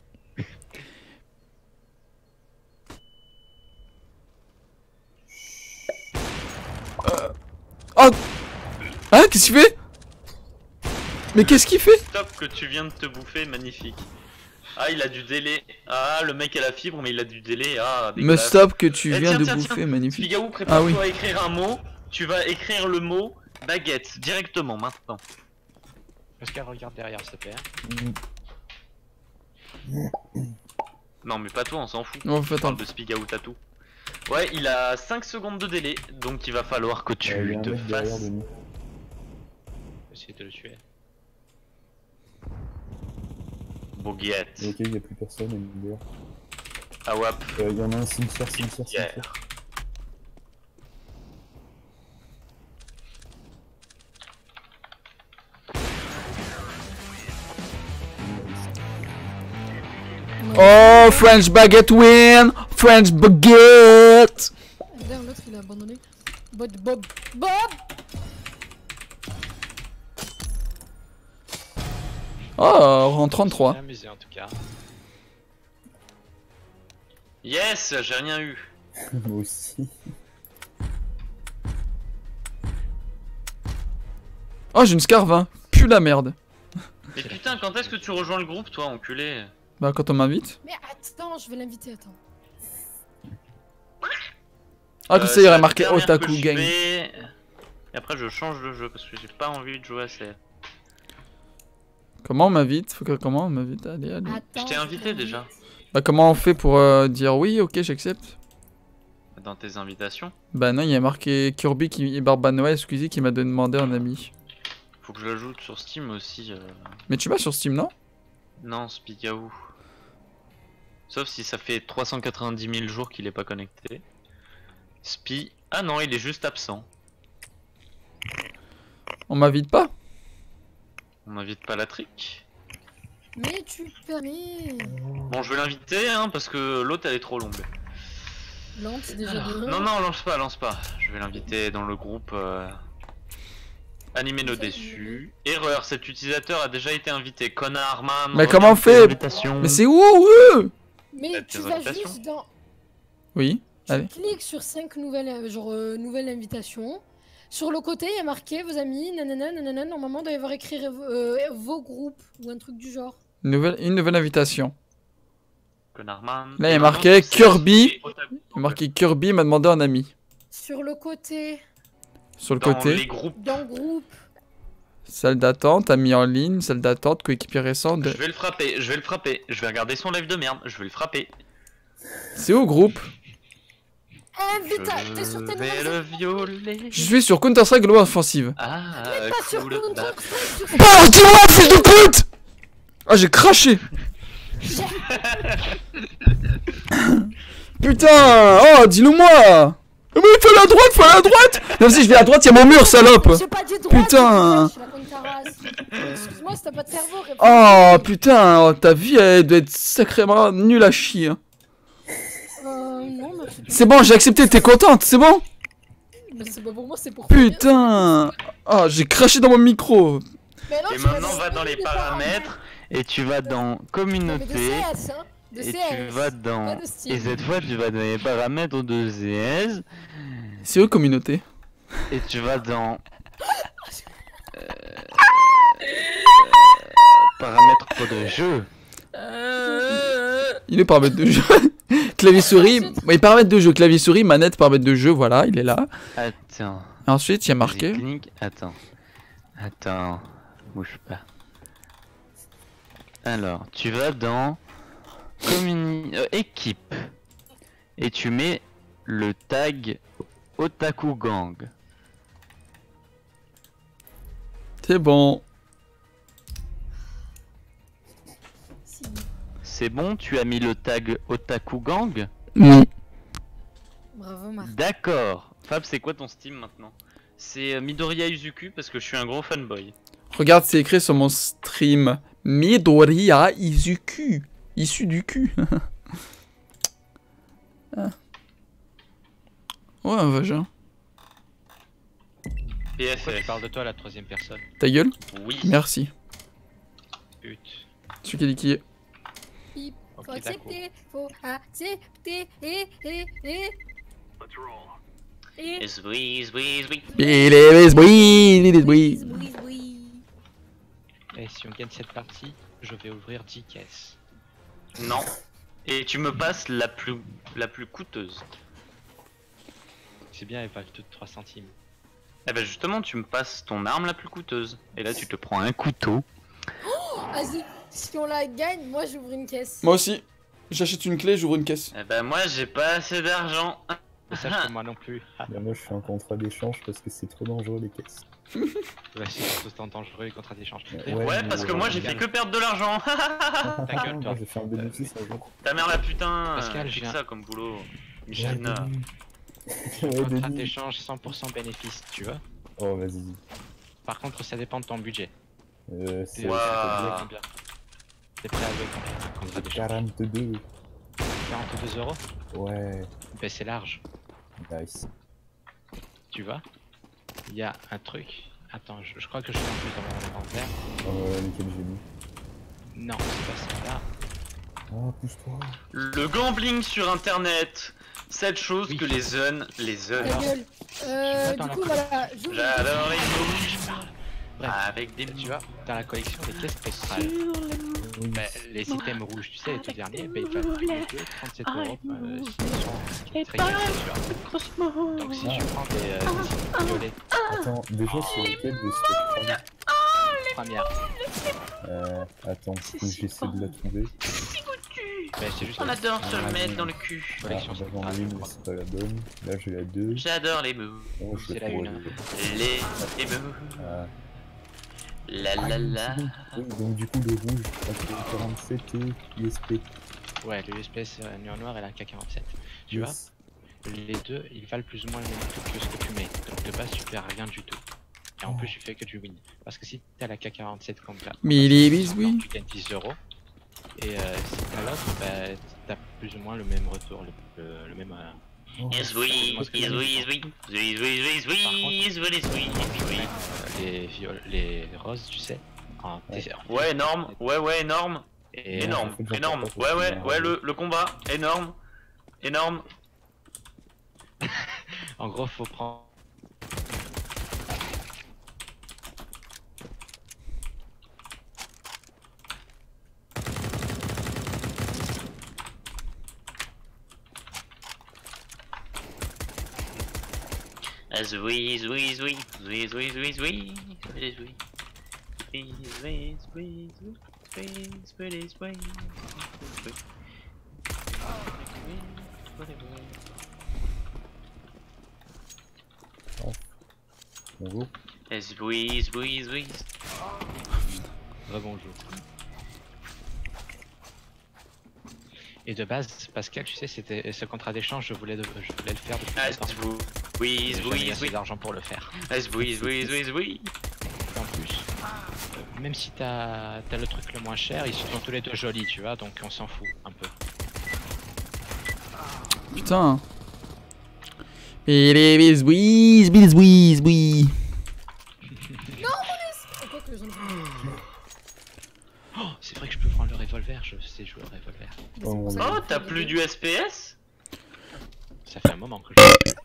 Speaker 4: Oh. Hein, qu'est-ce qu'il fait? Mais qu'est-ce qu'il fait?
Speaker 5: Top que tu viens de te bouffer, magnifique. Ah, il a du délai. Ah, le mec a la fibre, mais il a du délai. Ah,
Speaker 4: Me
Speaker 5: dégueulasse.
Speaker 4: stop que tu
Speaker 5: Eh,
Speaker 4: viens
Speaker 5: tiens,
Speaker 4: de
Speaker 5: tiens,
Speaker 4: bouffer, magnifique.
Speaker 5: Spigaou, prépare-toi
Speaker 4: Ah oui.
Speaker 5: à écrire un mot. Tu vas écrire le mot baguette directement maintenant.
Speaker 1: Oscar, regarde derrière, s'il te plaît.
Speaker 5: Non, mais pas toi, on s'en fout.
Speaker 4: On va
Speaker 5: On
Speaker 4: faire
Speaker 5: parle
Speaker 4: attendre.
Speaker 5: de Spigaou Tatou. Ouais, il a 5 secondes de délai, donc il va falloir que
Speaker 3: Il y a
Speaker 5: tu
Speaker 3: un
Speaker 5: te
Speaker 3: mec derrière
Speaker 5: fasses.
Speaker 3: de nous.
Speaker 1: Essayer de le tuer.
Speaker 5: Baguette.
Speaker 3: Ok, il n'y a plus personne, il est dehors.
Speaker 5: Ah wap.
Speaker 3: Il y en a un cimetière.
Speaker 5: Yeah.
Speaker 4: Oh, French Baguette win! French Baguette!
Speaker 2: D'ailleurs, l'autre il a abandonné. Bob.
Speaker 4: Oh, en 33.
Speaker 1: Bien amusé en tout cas.
Speaker 5: Yes, j'ai rien eu.
Speaker 3: Moi aussi.
Speaker 4: Oh, j'ai une scarve, hein. Pue la merde.
Speaker 5: Mais putain, quand est-ce que tu rejoins le groupe, toi, enculé?
Speaker 4: Bah, quand on m'invite.
Speaker 2: Mais attends, je vais l'inviter, attends.
Speaker 4: Ah, comme ça, il y aurait marqué
Speaker 5: la dernière
Speaker 4: Otaku
Speaker 5: que je
Speaker 4: Gang.
Speaker 5: fais. Et après, je change de jeu parce que j'ai pas envie de jouer à ça.
Speaker 4: Comment on m'invite? Comment on m'invite? Allez.
Speaker 2: Attends,
Speaker 5: Je t'ai invité déjà.
Speaker 4: Bah, comment on fait pour dire oui, ok, j'accepte?
Speaker 5: Dans tes invitations.
Speaker 4: Bah, non, il y a marqué Kirby et Barbanoa et Squeezie qui m'a demandé un ami.
Speaker 5: Faut que je l'ajoute sur Steam aussi.
Speaker 4: Mais tu vas sur Steam, non?
Speaker 5: Non, Spigaou. Sauf si ça fait 390 000 jours qu'il est pas connecté. Spi. Ah non, il est juste absent.
Speaker 4: On m'invite pas?
Speaker 5: On n'invite pas la trick.
Speaker 2: Mais tu permets.
Speaker 5: Bon, je vais l'inviter hein, parce que l'autre elle est trop longue.
Speaker 2: Lente déjà de.
Speaker 5: Non, non, lance pas. Je vais l'inviter dans le groupe. Animer nos déçus. Erreur, cet utilisateur a déjà été invité. Connard, man.
Speaker 4: Mais comment on fait? Mais c'est où?
Speaker 2: Mais tu vas juste dans.
Speaker 4: Oui,
Speaker 2: Tu
Speaker 4: allez.
Speaker 2: cliques sur 5 nouvelles, nouvelles invitations. Sur le côté, il y a marqué vos amis, nanana. Normalement, il doit y avoir écrit vos groupes ou un truc du genre.
Speaker 4: Une nouvelle invitation.
Speaker 5: Connard, man.
Speaker 4: Là, il y a
Speaker 5: Et
Speaker 4: marqué
Speaker 5: maintenant, c'est
Speaker 4: Kirby.
Speaker 5: Otaku.
Speaker 4: Il y a marqué Kirby m'a demandé un ami.
Speaker 2: Sur le côté,
Speaker 4: Sur le
Speaker 5: Dans
Speaker 4: côté,
Speaker 5: les groupes.
Speaker 2: dans groupe.
Speaker 4: salle d'attente, ami en ligne, salle d'attente, coéquipier récent.
Speaker 5: Je vais le frapper. Je vais regarder son live de merde. Je vais le frapper.
Speaker 4: C'est où groupe?
Speaker 2: T'es sur
Speaker 5: Je
Speaker 2: tes
Speaker 5: vais
Speaker 2: nouvelles
Speaker 5: le violer.
Speaker 4: Je suis sur Counter-Strike Global Offensive.
Speaker 5: Ah,
Speaker 2: pas sur
Speaker 5: cool.
Speaker 2: Counter-Strike, sur
Speaker 4: Oh, dis-moi, fils de pute! Ah, j'ai craché! Putain! Oh, dis-le-moi! Mais fais à la droite! Non, si je vais à droite, y'a mon mur, salope!
Speaker 2: J'ai pas dit droite,
Speaker 4: Putain.
Speaker 2: je suis la Contara. dégueulasse. Excuse-moi si t'as pas de cerveau. réfléchis.
Speaker 4: Oh putain, ta vie elle doit être sacrément nulle à chier. Hein.
Speaker 2: Non, merci.
Speaker 4: C'est bon, j'ai accepté, t'es contente, c'est bon?
Speaker 2: Mais c'est pas pour moi, c'est pour
Speaker 4: Putain. Oh, j'ai craché dans mon micro.
Speaker 2: Mais non,
Speaker 5: Et
Speaker 2: tu vas
Speaker 5: maintenant, va dans les paramètres et tu vas dans
Speaker 2: Non, mais de
Speaker 5: communauté.
Speaker 2: CS, hein. De
Speaker 5: Et
Speaker 2: CS.
Speaker 5: tu vas dans.
Speaker 2: Pas de Steam.
Speaker 5: Et cette fois, tu vas dans les paramètres de CS.
Speaker 4: C'est eux, communauté.
Speaker 5: Et tu vas dans. Paramètres de jeu.
Speaker 4: Il est paramètres de jeu. Clavier souris. Oui, paramètres de jeu. Clavier souris, manette, paramètres de jeu. Voilà, il est là.
Speaker 5: Attends.
Speaker 4: Et ensuite, il y a marqué.
Speaker 5: Vas-y, clique. Attends. Bouge pas. Alors, tu vas dans. Équipe. Et tu mets le tag Otaku Gang.
Speaker 4: C'est bon.
Speaker 2: Si.
Speaker 5: C'est bon, tu as mis le tag Otaku Gang?
Speaker 4: Oui.
Speaker 2: Bravo, Marc.
Speaker 5: D'accord. Fab, c'est quoi ton Steam maintenant? C'est Midoriya Izuku parce que je suis un gros fanboy.
Speaker 4: Regarde, c'est écrit sur mon stream. Midoriya Izuku. Issu du cul. Ah. Ouais, un vagin.
Speaker 1: Pourquoi tu
Speaker 5: PFF.
Speaker 1: parles de toi à la troisième personne?
Speaker 4: Ta gueule?
Speaker 5: Oui.
Speaker 4: Merci.
Speaker 1: Pute.
Speaker 4: Celui qui a dit qui est.
Speaker 2: Faut
Speaker 1: Ok, d'accord.
Speaker 2: accepter, faut accepter, et.
Speaker 5: Yes, oui.
Speaker 2: Oui.
Speaker 1: Et si on gagne cette partie, je vais ouvrir 10 caisses.
Speaker 5: Non. Et tu me passes la plus coûteuse.
Speaker 1: C'est bien, elles valent toutes 3 centimes.
Speaker 5: Eh ben justement, tu me passes ton arme la plus coûteuse. Et là, tu te prends un couteau.
Speaker 2: Vas-y, si on la gagne, moi j'ouvre une caisse.
Speaker 4: Moi aussi. J'achète une clé, j'ouvre une caisse.
Speaker 5: Eh ben moi, j'ai pas assez d'argent.
Speaker 1: Mais sache que moi non plus.
Speaker 3: Bah, moi je fais un contrat d'échange parce que c'est trop dangereux les caisses.
Speaker 1: Ouais, c'est tout autant dangereux les contrats d'échange.
Speaker 5: Ouais,
Speaker 3: mais
Speaker 5: parce que moi, j'ai fait que perdre de l'argent.
Speaker 1: Ta gueule, toi.
Speaker 3: Moi j'ai fait un bénéfice un jour.
Speaker 5: Ta mère la putain.
Speaker 1: Pascal,
Speaker 5: c'est
Speaker 1: j'ai un-
Speaker 5: ça comme boulot.
Speaker 3: Ouais,
Speaker 5: Michelina.
Speaker 3: Denis. Ouais,
Speaker 1: Contrat
Speaker 3: Denis.
Speaker 1: d'échange 100% bénéfice, tu vois.
Speaker 3: Oh vas-y.
Speaker 1: Par contre, ça dépend de ton budget.
Speaker 3: C'est
Speaker 1: T'es
Speaker 5: Waouh.
Speaker 1: combien? T'es prêt à louer combien? Contrat d'échange
Speaker 3: 42.
Speaker 1: 42 euros?
Speaker 3: Ouais,
Speaker 1: Ben c'est large,
Speaker 3: nice.
Speaker 1: tu vois. Il y a un truc. Attends, je crois que je suis en plus dans mon inventaire.
Speaker 3: Lequel j'ai mis?
Speaker 1: Non, c'est pas ça là.
Speaker 3: Oh, pousse-toi.
Speaker 5: Le gambling sur internet. Cette chose
Speaker 1: Oui.
Speaker 5: que les jeunes.
Speaker 2: Ta gueule.
Speaker 1: dans
Speaker 2: Du
Speaker 1: la
Speaker 2: coup, voilà, j'ouvre.
Speaker 5: J'adore les
Speaker 1: Je parle. Bref,
Speaker 5: avec des
Speaker 1: tu vois, dans la collection des caisses spectrales,
Speaker 3: Oui.
Speaker 1: ben, les items rouges, tu sais, les tout derniers, ben, ils valent tous les deux 37 euros. S'ils sont très qualifiés. Donc si tu prends des items violets,
Speaker 3: Attends, déjà sur lequel de spectral?
Speaker 1: première,
Speaker 3: Attends, faut que j'essaie de la trouver.
Speaker 1: ben, c'est juste
Speaker 5: On
Speaker 1: la
Speaker 5: adore se le mettre dans le cul.
Speaker 3: Ah,
Speaker 1: collection
Speaker 3: j'avais en
Speaker 1: spectrale.
Speaker 3: une, mais c'est pas la bonne. Là j'ai la 2.
Speaker 5: J'adore les mots.
Speaker 3: Oh, je
Speaker 1: C'est la
Speaker 3: l'ai
Speaker 1: une.
Speaker 3: trouvé.
Speaker 5: Les mots.
Speaker 3: Ah.
Speaker 5: La
Speaker 3: Ah,
Speaker 5: la
Speaker 3: oui,
Speaker 5: la.
Speaker 3: c'est bon. Oui, donc du coup le rouge, AK 47 et ISP.
Speaker 1: Ouais, le USPS noir et la K47. Tu vois,
Speaker 3: Yes.
Speaker 1: les deux, ils valent plus ou moins le même truc que ce que tu mets. Donc de base, tu perds rien du tout. Et en plus, tu fais que du win. Parce que si t'as la K47 comme ça,
Speaker 4: Mili bisouis.
Speaker 1: tu gagnes 10 euros. Et si t'as l'autre, bah, t'as plus ou moins le même retour, le même.
Speaker 3: Oh,
Speaker 5: Yes, oui, yes, oui, yes, oui, yes, oui, yes, oui, yes, oui, yes, oui, yes, oui.
Speaker 1: Les roses, tu sais. En
Speaker 5: Ouais, énorme, ouais, énorme,
Speaker 1: Et
Speaker 5: énorme,
Speaker 3: en fait, j'en
Speaker 5: énorme.
Speaker 3: parle pas
Speaker 5: Ouais,
Speaker 3: parce que-
Speaker 5: le combat, énorme, énorme.
Speaker 1: en gros, faut prendre.
Speaker 5: Yes, oui, yes, oui, yes, oui, yes, oui, yes, oui, yes, oui, yes, oui. Yes, oui, yes, oui, yes, oui, yes, oui, yes, oui.
Speaker 3: Bonjour.
Speaker 5: Yes, oui, yes, oui, yes, oui.
Speaker 1: Rebonjour. Et de base, Pascal, tu sais, c'était ce contrat d'échange, je voulais le faire depuis
Speaker 5: Yes,
Speaker 1: longtemps.
Speaker 5: oui,
Speaker 1: Mais
Speaker 5: yes,
Speaker 1: j'avais
Speaker 5: oui, yes,
Speaker 1: assez
Speaker 5: oui.
Speaker 1: d'argent pour le faire.
Speaker 5: Yes, oui, yes, oui, yes, oui, yes, oui.
Speaker 1: En plus, même si t'as le truc le moins cher, ils sont tous les deux jolis, tu vois, donc on s'en fout un peu.
Speaker 4: Putain. Bisbouis, bisbouis, bisbouis.
Speaker 2: Pourquoi que j'en ai
Speaker 1: Oh, c'est vrai que je peux prendre le revolver, je sais jouer au revolver.
Speaker 3: Oh,
Speaker 2: pas
Speaker 5: Oh, t'as plus du SPS?
Speaker 1: Ça fait un moment que je joue plus.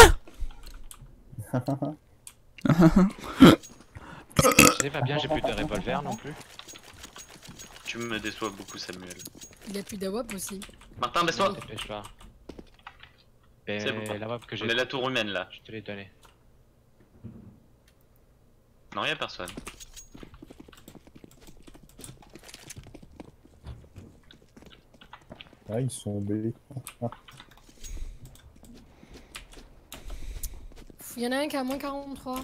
Speaker 1: Je sais pas bien, j'ai plus de revolver non plus.
Speaker 5: Tu me déçois beaucoup, Samuel.
Speaker 2: Il a plus d'AWAP aussi.
Speaker 5: Martin, baisse-toi.
Speaker 1: Dépêche-toi.
Speaker 5: C'est bon.
Speaker 1: La web que j'ai.
Speaker 5: On est la tour humaine là.
Speaker 1: Je te l'ai donné.
Speaker 5: Non, y'a personne.
Speaker 3: Ah, ils sont B.
Speaker 2: Il y en a un qui a moins 43.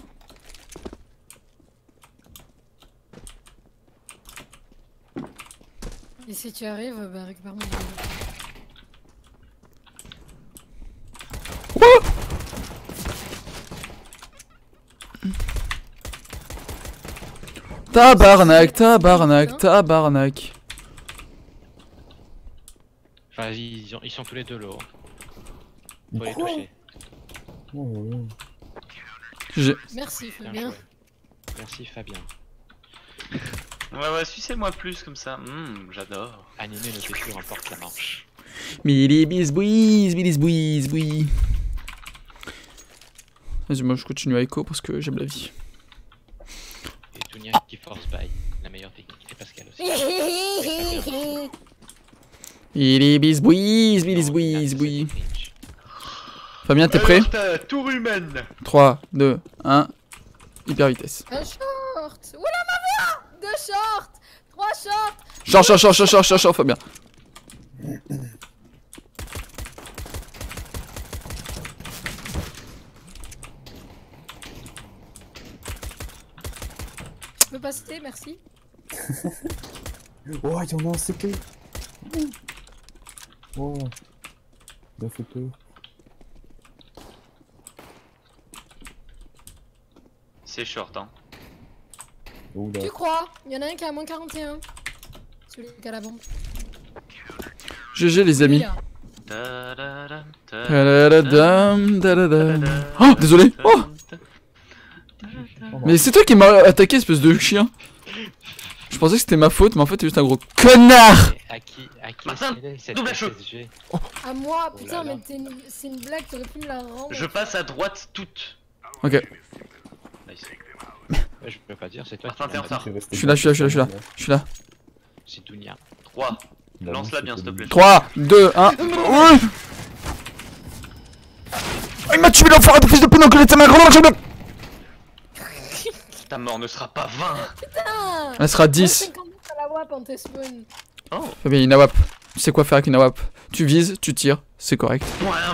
Speaker 2: Et si tu arrives, bah récupère mon billet.
Speaker 4: Tabarnak, tabarnak, tabarnak.
Speaker 1: Enfin, ils sont tous les deux low.
Speaker 3: Mais
Speaker 1: Faut les
Speaker 3: quoi
Speaker 1: toucher.
Speaker 3: Oh, ouais.
Speaker 2: Merci,
Speaker 1: Bien
Speaker 2: Fabien.
Speaker 1: joué. Merci Fabien.
Speaker 5: Ouais, sucez-moi plus comme ça. J'adore.
Speaker 1: Animé le PQ remporte la manche.
Speaker 4: Billy bisbouis, bisbouis, bisbouis. Vas-y, moi je continue à Echo parce que j'aime la vie.
Speaker 1: Et Tounia qui force by, la meilleure technique. Et Pascal aussi.
Speaker 4: Billy bisbouis, bisbouis, bisbouis. Fabien, t'es prêt?
Speaker 5: Tour humaine.
Speaker 4: 3, 2, 1. Hyper vitesse.
Speaker 2: Un short. Oula ma voix. 2 shorts. 3 shorts.
Speaker 4: Short, Fabien.
Speaker 2: Je peux passer, merci.
Speaker 3: Oh, il y en a un CP. Oh, il a fait peur.
Speaker 5: C'est short, hein.
Speaker 3: Oh là.
Speaker 2: Tu crois? Il y en a un qui a moins 41. Celui qui a la bombe.
Speaker 4: GG les amis.
Speaker 2: Lui, là.
Speaker 5: Ta-da-dam,
Speaker 4: Tadadam, tadadam. Oh, désolé. Oh, mais c'est toi qui m'as attaqué, espèce de chien. Je pensais que c'était ma faute, mais en fait, t'es juste un gros connard.
Speaker 1: Et à qui
Speaker 5: Martin,
Speaker 1: est-ce qu'elle est, cette
Speaker 5: double HE.
Speaker 1: SSG?
Speaker 2: À moi,
Speaker 1: Oh
Speaker 2: putain,
Speaker 1: là là.
Speaker 2: mais c'est une blague, t'aurais pu me la rendre.
Speaker 5: Je passe à droite toute.
Speaker 4: Ok,
Speaker 5: Nice.
Speaker 1: Ouais, je peux pas dire, c'est toi
Speaker 5: Martin,
Speaker 1: qui
Speaker 5: t'es en
Speaker 1: l'as
Speaker 5: retard.
Speaker 1: dit.
Speaker 4: je suis là. Je suis là.
Speaker 1: C'est Tounia.
Speaker 5: 3. Lance-la bien, s'il te plaît.
Speaker 4: 3, 2, 1. Ouais. Oh, il m'a tué l'enfoiré de fils de pute enculé de sa mère.
Speaker 5: Ta mort ne sera pas 20.
Speaker 2: Putain.
Speaker 4: Elle sera 10.
Speaker 2: 50 à la WAP en test spawn.
Speaker 5: Oh.
Speaker 4: Fabien, une AWAP. Tu sais quoi faire avec une AWAP. Tu vises, tu tires, c'est correct.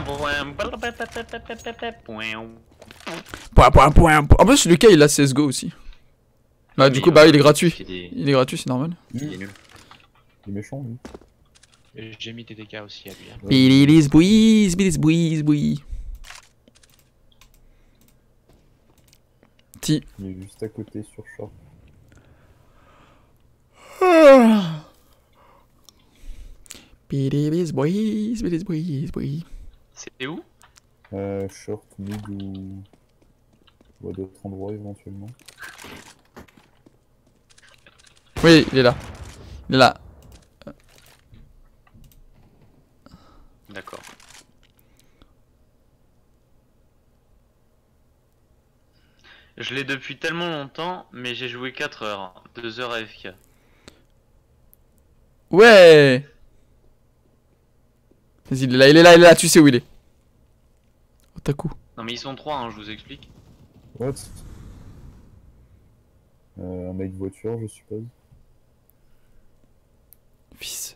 Speaker 4: Point. En plus, Lucas, il a CSGO aussi. Bah, du coup, bah, il est gratuit. Il est gratuit, c'est normal.
Speaker 5: Il est nul.
Speaker 3: Il est méchant, lui.
Speaker 1: Et j'ai mis des dégâts aussi à lui. Hein.
Speaker 4: Bilis bouis. Ti.
Speaker 3: Il est juste à côté sur short.
Speaker 4: Bilis bouis.
Speaker 5: C'est où?
Speaker 3: Short, mid ou à d'autres endroits éventuellement.
Speaker 4: Oui, il est là. Il est là.
Speaker 5: D'accord. Je l'ai depuis tellement longtemps, mais j'ai joué 4 heures. 2 heures AFK.
Speaker 4: Ouais. Vas-y, il est là, tu sais où il est. Otaku.
Speaker 5: Non mais ils sont 3, hein, je vous explique.
Speaker 3: What? Un mec voiture, je suppose.
Speaker 4: Fils.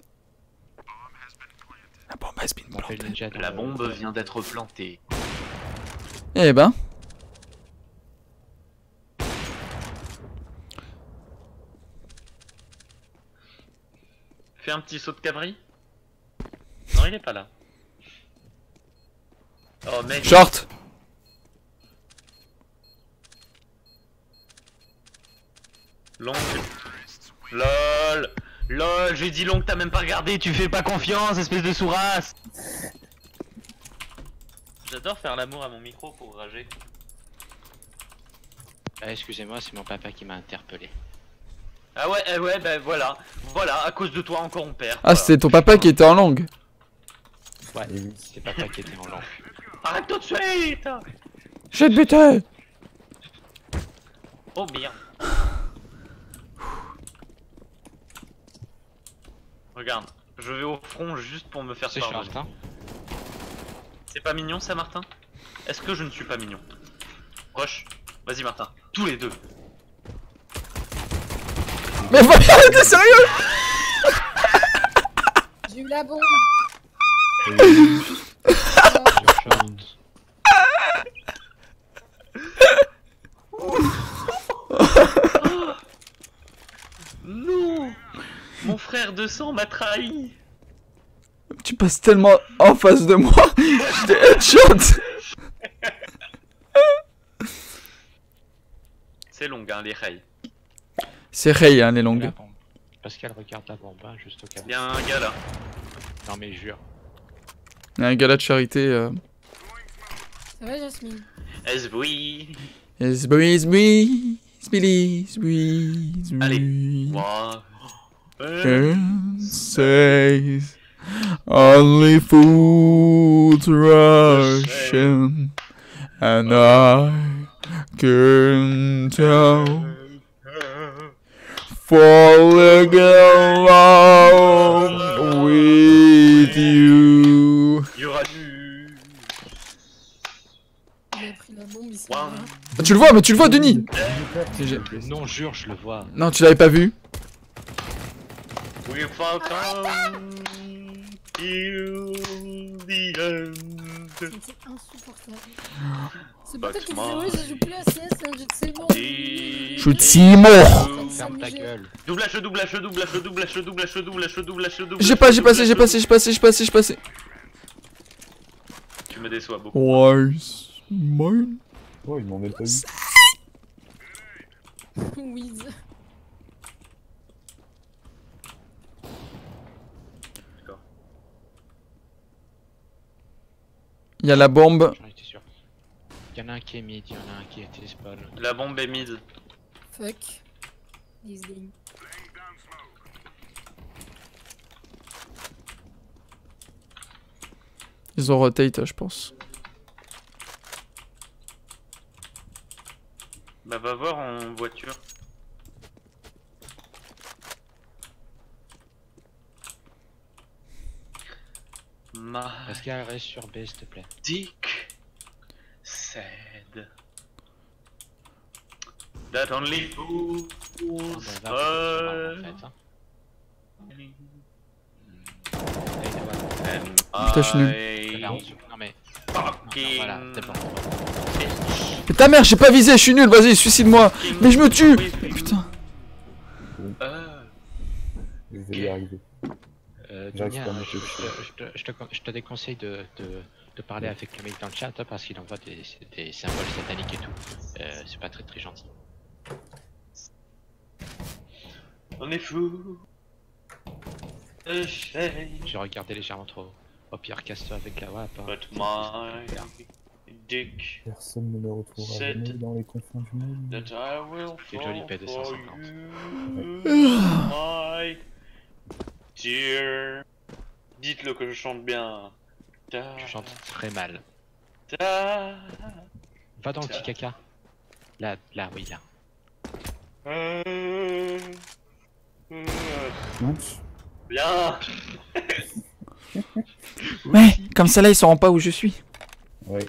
Speaker 4: La bombe has been
Speaker 1: On fait le
Speaker 4: planted.
Speaker 1: ninja dans
Speaker 5: La
Speaker 1: le-
Speaker 5: bombe vient d'être plantée.
Speaker 4: Eh ben.
Speaker 5: Fais un petit saut de cabri. Non, il est pas là. Oh mec.
Speaker 4: Short.
Speaker 5: Longue. gueule, j'ai dit long que t'as même pas regardé, tu fais pas confiance, espèce de sourasse. J'adore faire l'amour à mon micro pour rager.
Speaker 1: Ah, excusez-moi, c'est mon papa qui m'a interpellé.
Speaker 5: Ah ouais, ouais, bah voilà. Voilà, à cause de toi encore on perd.
Speaker 4: Ah, c'était ton papa qui était en langue.
Speaker 1: Ouais,
Speaker 3: Et oui.
Speaker 1: c'est papa qui était en langue.
Speaker 5: Arrête tout de suite.
Speaker 4: J'ai buté.
Speaker 5: Oh merde. Regarde, je vais au front juste pour me faire
Speaker 1: C'est
Speaker 5: pardonner.
Speaker 1: short, hein.
Speaker 5: C'est pas mignon ça, Martin? Est-ce que je ne suis pas mignon? Rush, vas-y Martin, tous les deux.
Speaker 4: Mais voilà, t'es sérieux?
Speaker 2: J'ai eu la bombe.
Speaker 1: Short.
Speaker 5: Non, mon frère de sang m'a trahi.
Speaker 4: Tu passes tellement en face de moi. J'étais headshot.
Speaker 5: C'est long, hein, les rails.
Speaker 4: C'est Ray, hein, les
Speaker 1: La
Speaker 4: longues.
Speaker 1: bombe. Pascal regarde la bombe, hein, juste au cas où.
Speaker 5: Y'a un gars là.
Speaker 1: Non mais jure.
Speaker 4: Il y a un gala de charité.
Speaker 2: Ça va, Jasmine?
Speaker 5: Est-ce oui?
Speaker 4: Yes, boys, boys, boys, boys,
Speaker 5: Allez.
Speaker 4: boys.
Speaker 5: Moi.
Speaker 4: And says only fools Russian, and I can tell falling along with you.
Speaker 5: Uranus.
Speaker 2: Il a pris la bombe ici.
Speaker 5: One.
Speaker 4: Ah, tu le vois, mais tu le vois, Denis.
Speaker 1: Non, jure, je le vois.
Speaker 4: Non, tu l'avais pas vu.
Speaker 5: We fall down till the end.
Speaker 2: C'est insupportable. C'est
Speaker 5: Fuck
Speaker 2: pour ça qu'il
Speaker 5: moi.
Speaker 2: disait ouais, je joue plus à CS, c'est un jeu de Seymour.
Speaker 4: Je te suis mort.
Speaker 1: Ferme ta gueule.
Speaker 5: Double H, double H, double H, double H, double H, double H, double H, double H.
Speaker 4: J'ai passé.
Speaker 5: Tu me déçois beaucoup.
Speaker 4: Wise mine.
Speaker 3: Oh, ils m'ont même pas vu.
Speaker 2: Wiz.
Speaker 4: Il y a la bombe.
Speaker 1: J'en étais sûr. Il y en a un qui est mid, il y en a un qui était spawn.
Speaker 5: La bombe est mid.
Speaker 2: Fuck. These games.
Speaker 4: Ils ont rotate, je pense.
Speaker 5: Bah va voir en voiture. Ma
Speaker 1: Pascal, reste sur B, s'il te plaît.
Speaker 5: dick said that only fools
Speaker 1: On va en fait. Hein.
Speaker 4: Putain, je suis nul.
Speaker 1: Là, on se- Non mais. Non,
Speaker 5: fucking
Speaker 1: voilà, c'est bon.
Speaker 4: Mais ta mère, j'ai pas visé, je suis nul, vas-y, suicide-moi. Mais je me tue. Putain.
Speaker 3: Je vais y arriver. J'arrive
Speaker 1: Dunia,
Speaker 3: pas à me toucher.
Speaker 1: je te déconseille de parler avec le mec dans le chat hein, parce qu'il envoie des symboles sataniques et tout. C'est pas très très gentil.
Speaker 5: On est fou.
Speaker 1: J'ai regardé légèrement trop. Au pire, casse-toi avec la WAP. Hein.
Speaker 5: But my dick
Speaker 3: Personne ne me retrouvera
Speaker 5: C'est-
Speaker 3: jamais dans les confins du monde.
Speaker 5: that I will
Speaker 1: C'est joli,
Speaker 5: fall
Speaker 1: P250.
Speaker 5: for you, my dear. Dites-le que je chante bien.
Speaker 1: Tu chantes très mal.
Speaker 5: Ta.
Speaker 1: Va dans le petit caca. Là, oui, là.
Speaker 3: Oups.
Speaker 5: Bien.
Speaker 4: Ouais, comme ça là, ils sauront pas où je suis.
Speaker 3: Ouais.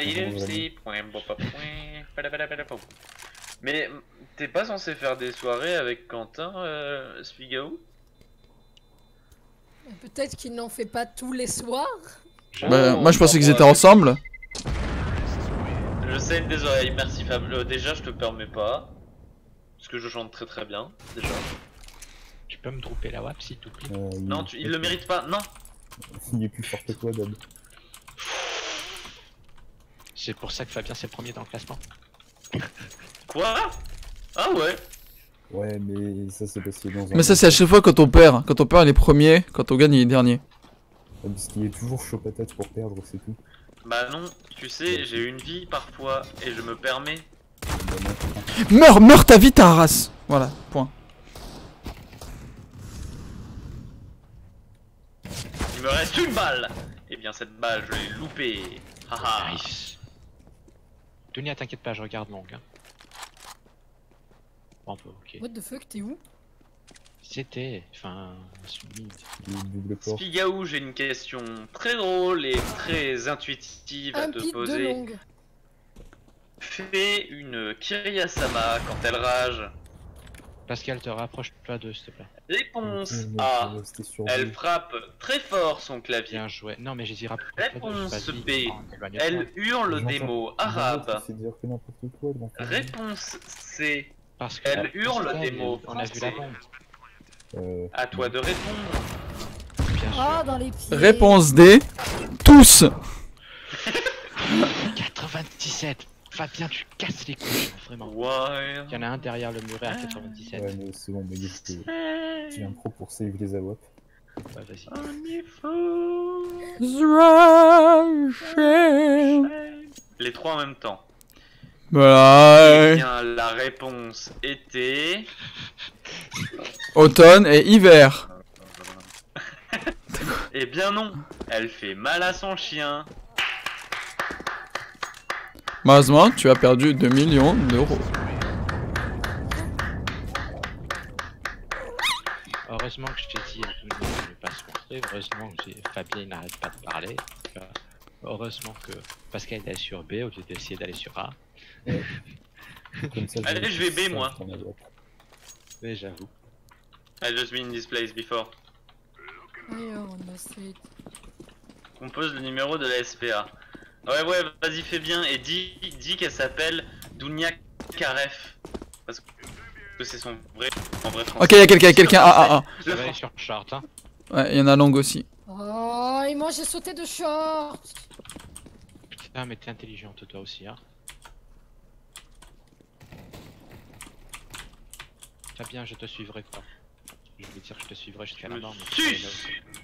Speaker 5: Mais t'es pas censé faire des soirées avec Quentin, Spigaou?
Speaker 2: Peut-être qu'il n'en fait pas tous les soirs.
Speaker 4: Bah, moi, je pensais qu'ils étaient ensemble.
Speaker 5: Je sais des oreilles, merci Fab. Déjà, je te permets pas. Parce que je chante très très bien, déjà.
Speaker 1: Tu peux me dropper la WAP s'il te plaît?
Speaker 5: Non, il le mérite pas, non.
Speaker 3: Il est plus fort que toi, Dab.
Speaker 1: C'est pour ça que Fabien c'est premier dans le classement.
Speaker 5: Quoi? Ah ouais.
Speaker 3: Ouais, mais ça c'est parce qu'il est dans un...
Speaker 4: Mais ça, c'est à chaque fois quand on perd. Quand on perd, il est premier. Quand on gagne, il est dernier.
Speaker 3: Ouais, parce qu'il est toujours chaud patate pour perdre, c'est tout.
Speaker 5: Bah non, tu sais, j'ai une vie parfois et je me permets.
Speaker 4: Meurs ta vie, ta race. Voilà, point.
Speaker 5: Il me reste une balle. Et bien cette balle, je l'ai loupée. Haha.
Speaker 1: Nice. Dunia, t'inquiète pas, je regarde long. Hein. Bon, ok.
Speaker 2: What the fuck, t'es où?
Speaker 1: C'était. Enfin. Mid.
Speaker 3: Double port.
Speaker 5: Spigaou, j'ai une question très drôle et très intuitive à
Speaker 2: Un
Speaker 5: te
Speaker 2: pit de
Speaker 5: poser.
Speaker 2: longue.
Speaker 5: Fais une Kiriyasama quand elle rage.
Speaker 1: Pascal, te rapproche-toi d'eux, s'il te plaît.
Speaker 5: Réponse
Speaker 3: Ok, mais
Speaker 5: A.
Speaker 3: je vais rester sur
Speaker 5: Elle
Speaker 3: lui.
Speaker 5: frappe très fort son clavier.
Speaker 1: Bien joué. Non, mais j'ai dit rapproche-toi d'eux.
Speaker 5: Réponse
Speaker 1: vas-y,
Speaker 5: B.
Speaker 1: éloigne-toi.
Speaker 5: Elle hurle
Speaker 3: J'entends-
Speaker 5: des mots
Speaker 3: j'entends
Speaker 5: arabes.
Speaker 3: qu'il fait dire que n'importe quoi, donc,
Speaker 5: Réponse C.
Speaker 1: Parce que
Speaker 5: Elle hurle
Speaker 1: Pascal,
Speaker 5: des mots
Speaker 1: On a vu la
Speaker 5: français.
Speaker 1: bombe.
Speaker 5: À toi de répondre.
Speaker 1: Bien sûr.
Speaker 2: Ah, dans les pieds.
Speaker 4: Réponse D. Tous.
Speaker 1: 97. Fabien, tu casses les couilles, vraiment.
Speaker 5: Ouais.
Speaker 1: Il y en a un derrière le muret à 97.
Speaker 3: Ouais, mais c'est bon, mais je viens trop pour save les AWAP.
Speaker 1: Ouais, vas-y.
Speaker 5: On est fou. Les trois en même temps. Eh
Speaker 4: Voilà.
Speaker 5: bien, la réponse était...
Speaker 4: Automne et hiver.
Speaker 5: Eh bien non. Elle fait mal à son chien.
Speaker 4: Malheureusement, tu as perdu 2 millions d'euros.
Speaker 1: Heureusement que je t'ai dit à tout le monde de ne pas se montrer. Heureusement que Fabien n'arrête pas de parler. Heureusement que Pascal est allé sur B au lieu d'essayer d'aller sur A.
Speaker 3: Comme ça,
Speaker 5: Allez,
Speaker 3: j'ai
Speaker 5: je vais B,
Speaker 3: 5
Speaker 5: moi.
Speaker 3: en AWAP.
Speaker 1: Mais j'avoue.
Speaker 5: I just been in this place before.
Speaker 2: Ailleurs, on a street.
Speaker 5: Compose le numéro de la SPA. Ouais, ouais, vas-y, fais bien et dis qu'elle s'appelle Dunia Karef. Parce que c'est son vrai, en vrai français.
Speaker 4: Ok, y'a quelqu'un. Ah.
Speaker 1: Je vais aller sur short, hein.
Speaker 4: Ouais, y en a long aussi.
Speaker 2: Oh, et moi j'ai sauté de short.
Speaker 1: Putain, mais t'es intelligente toi aussi, hein. Fabien, je te suivrai quoi. Je voulais dire que je te suivrai jusqu'à la mort, mais tu vas aller là aussi.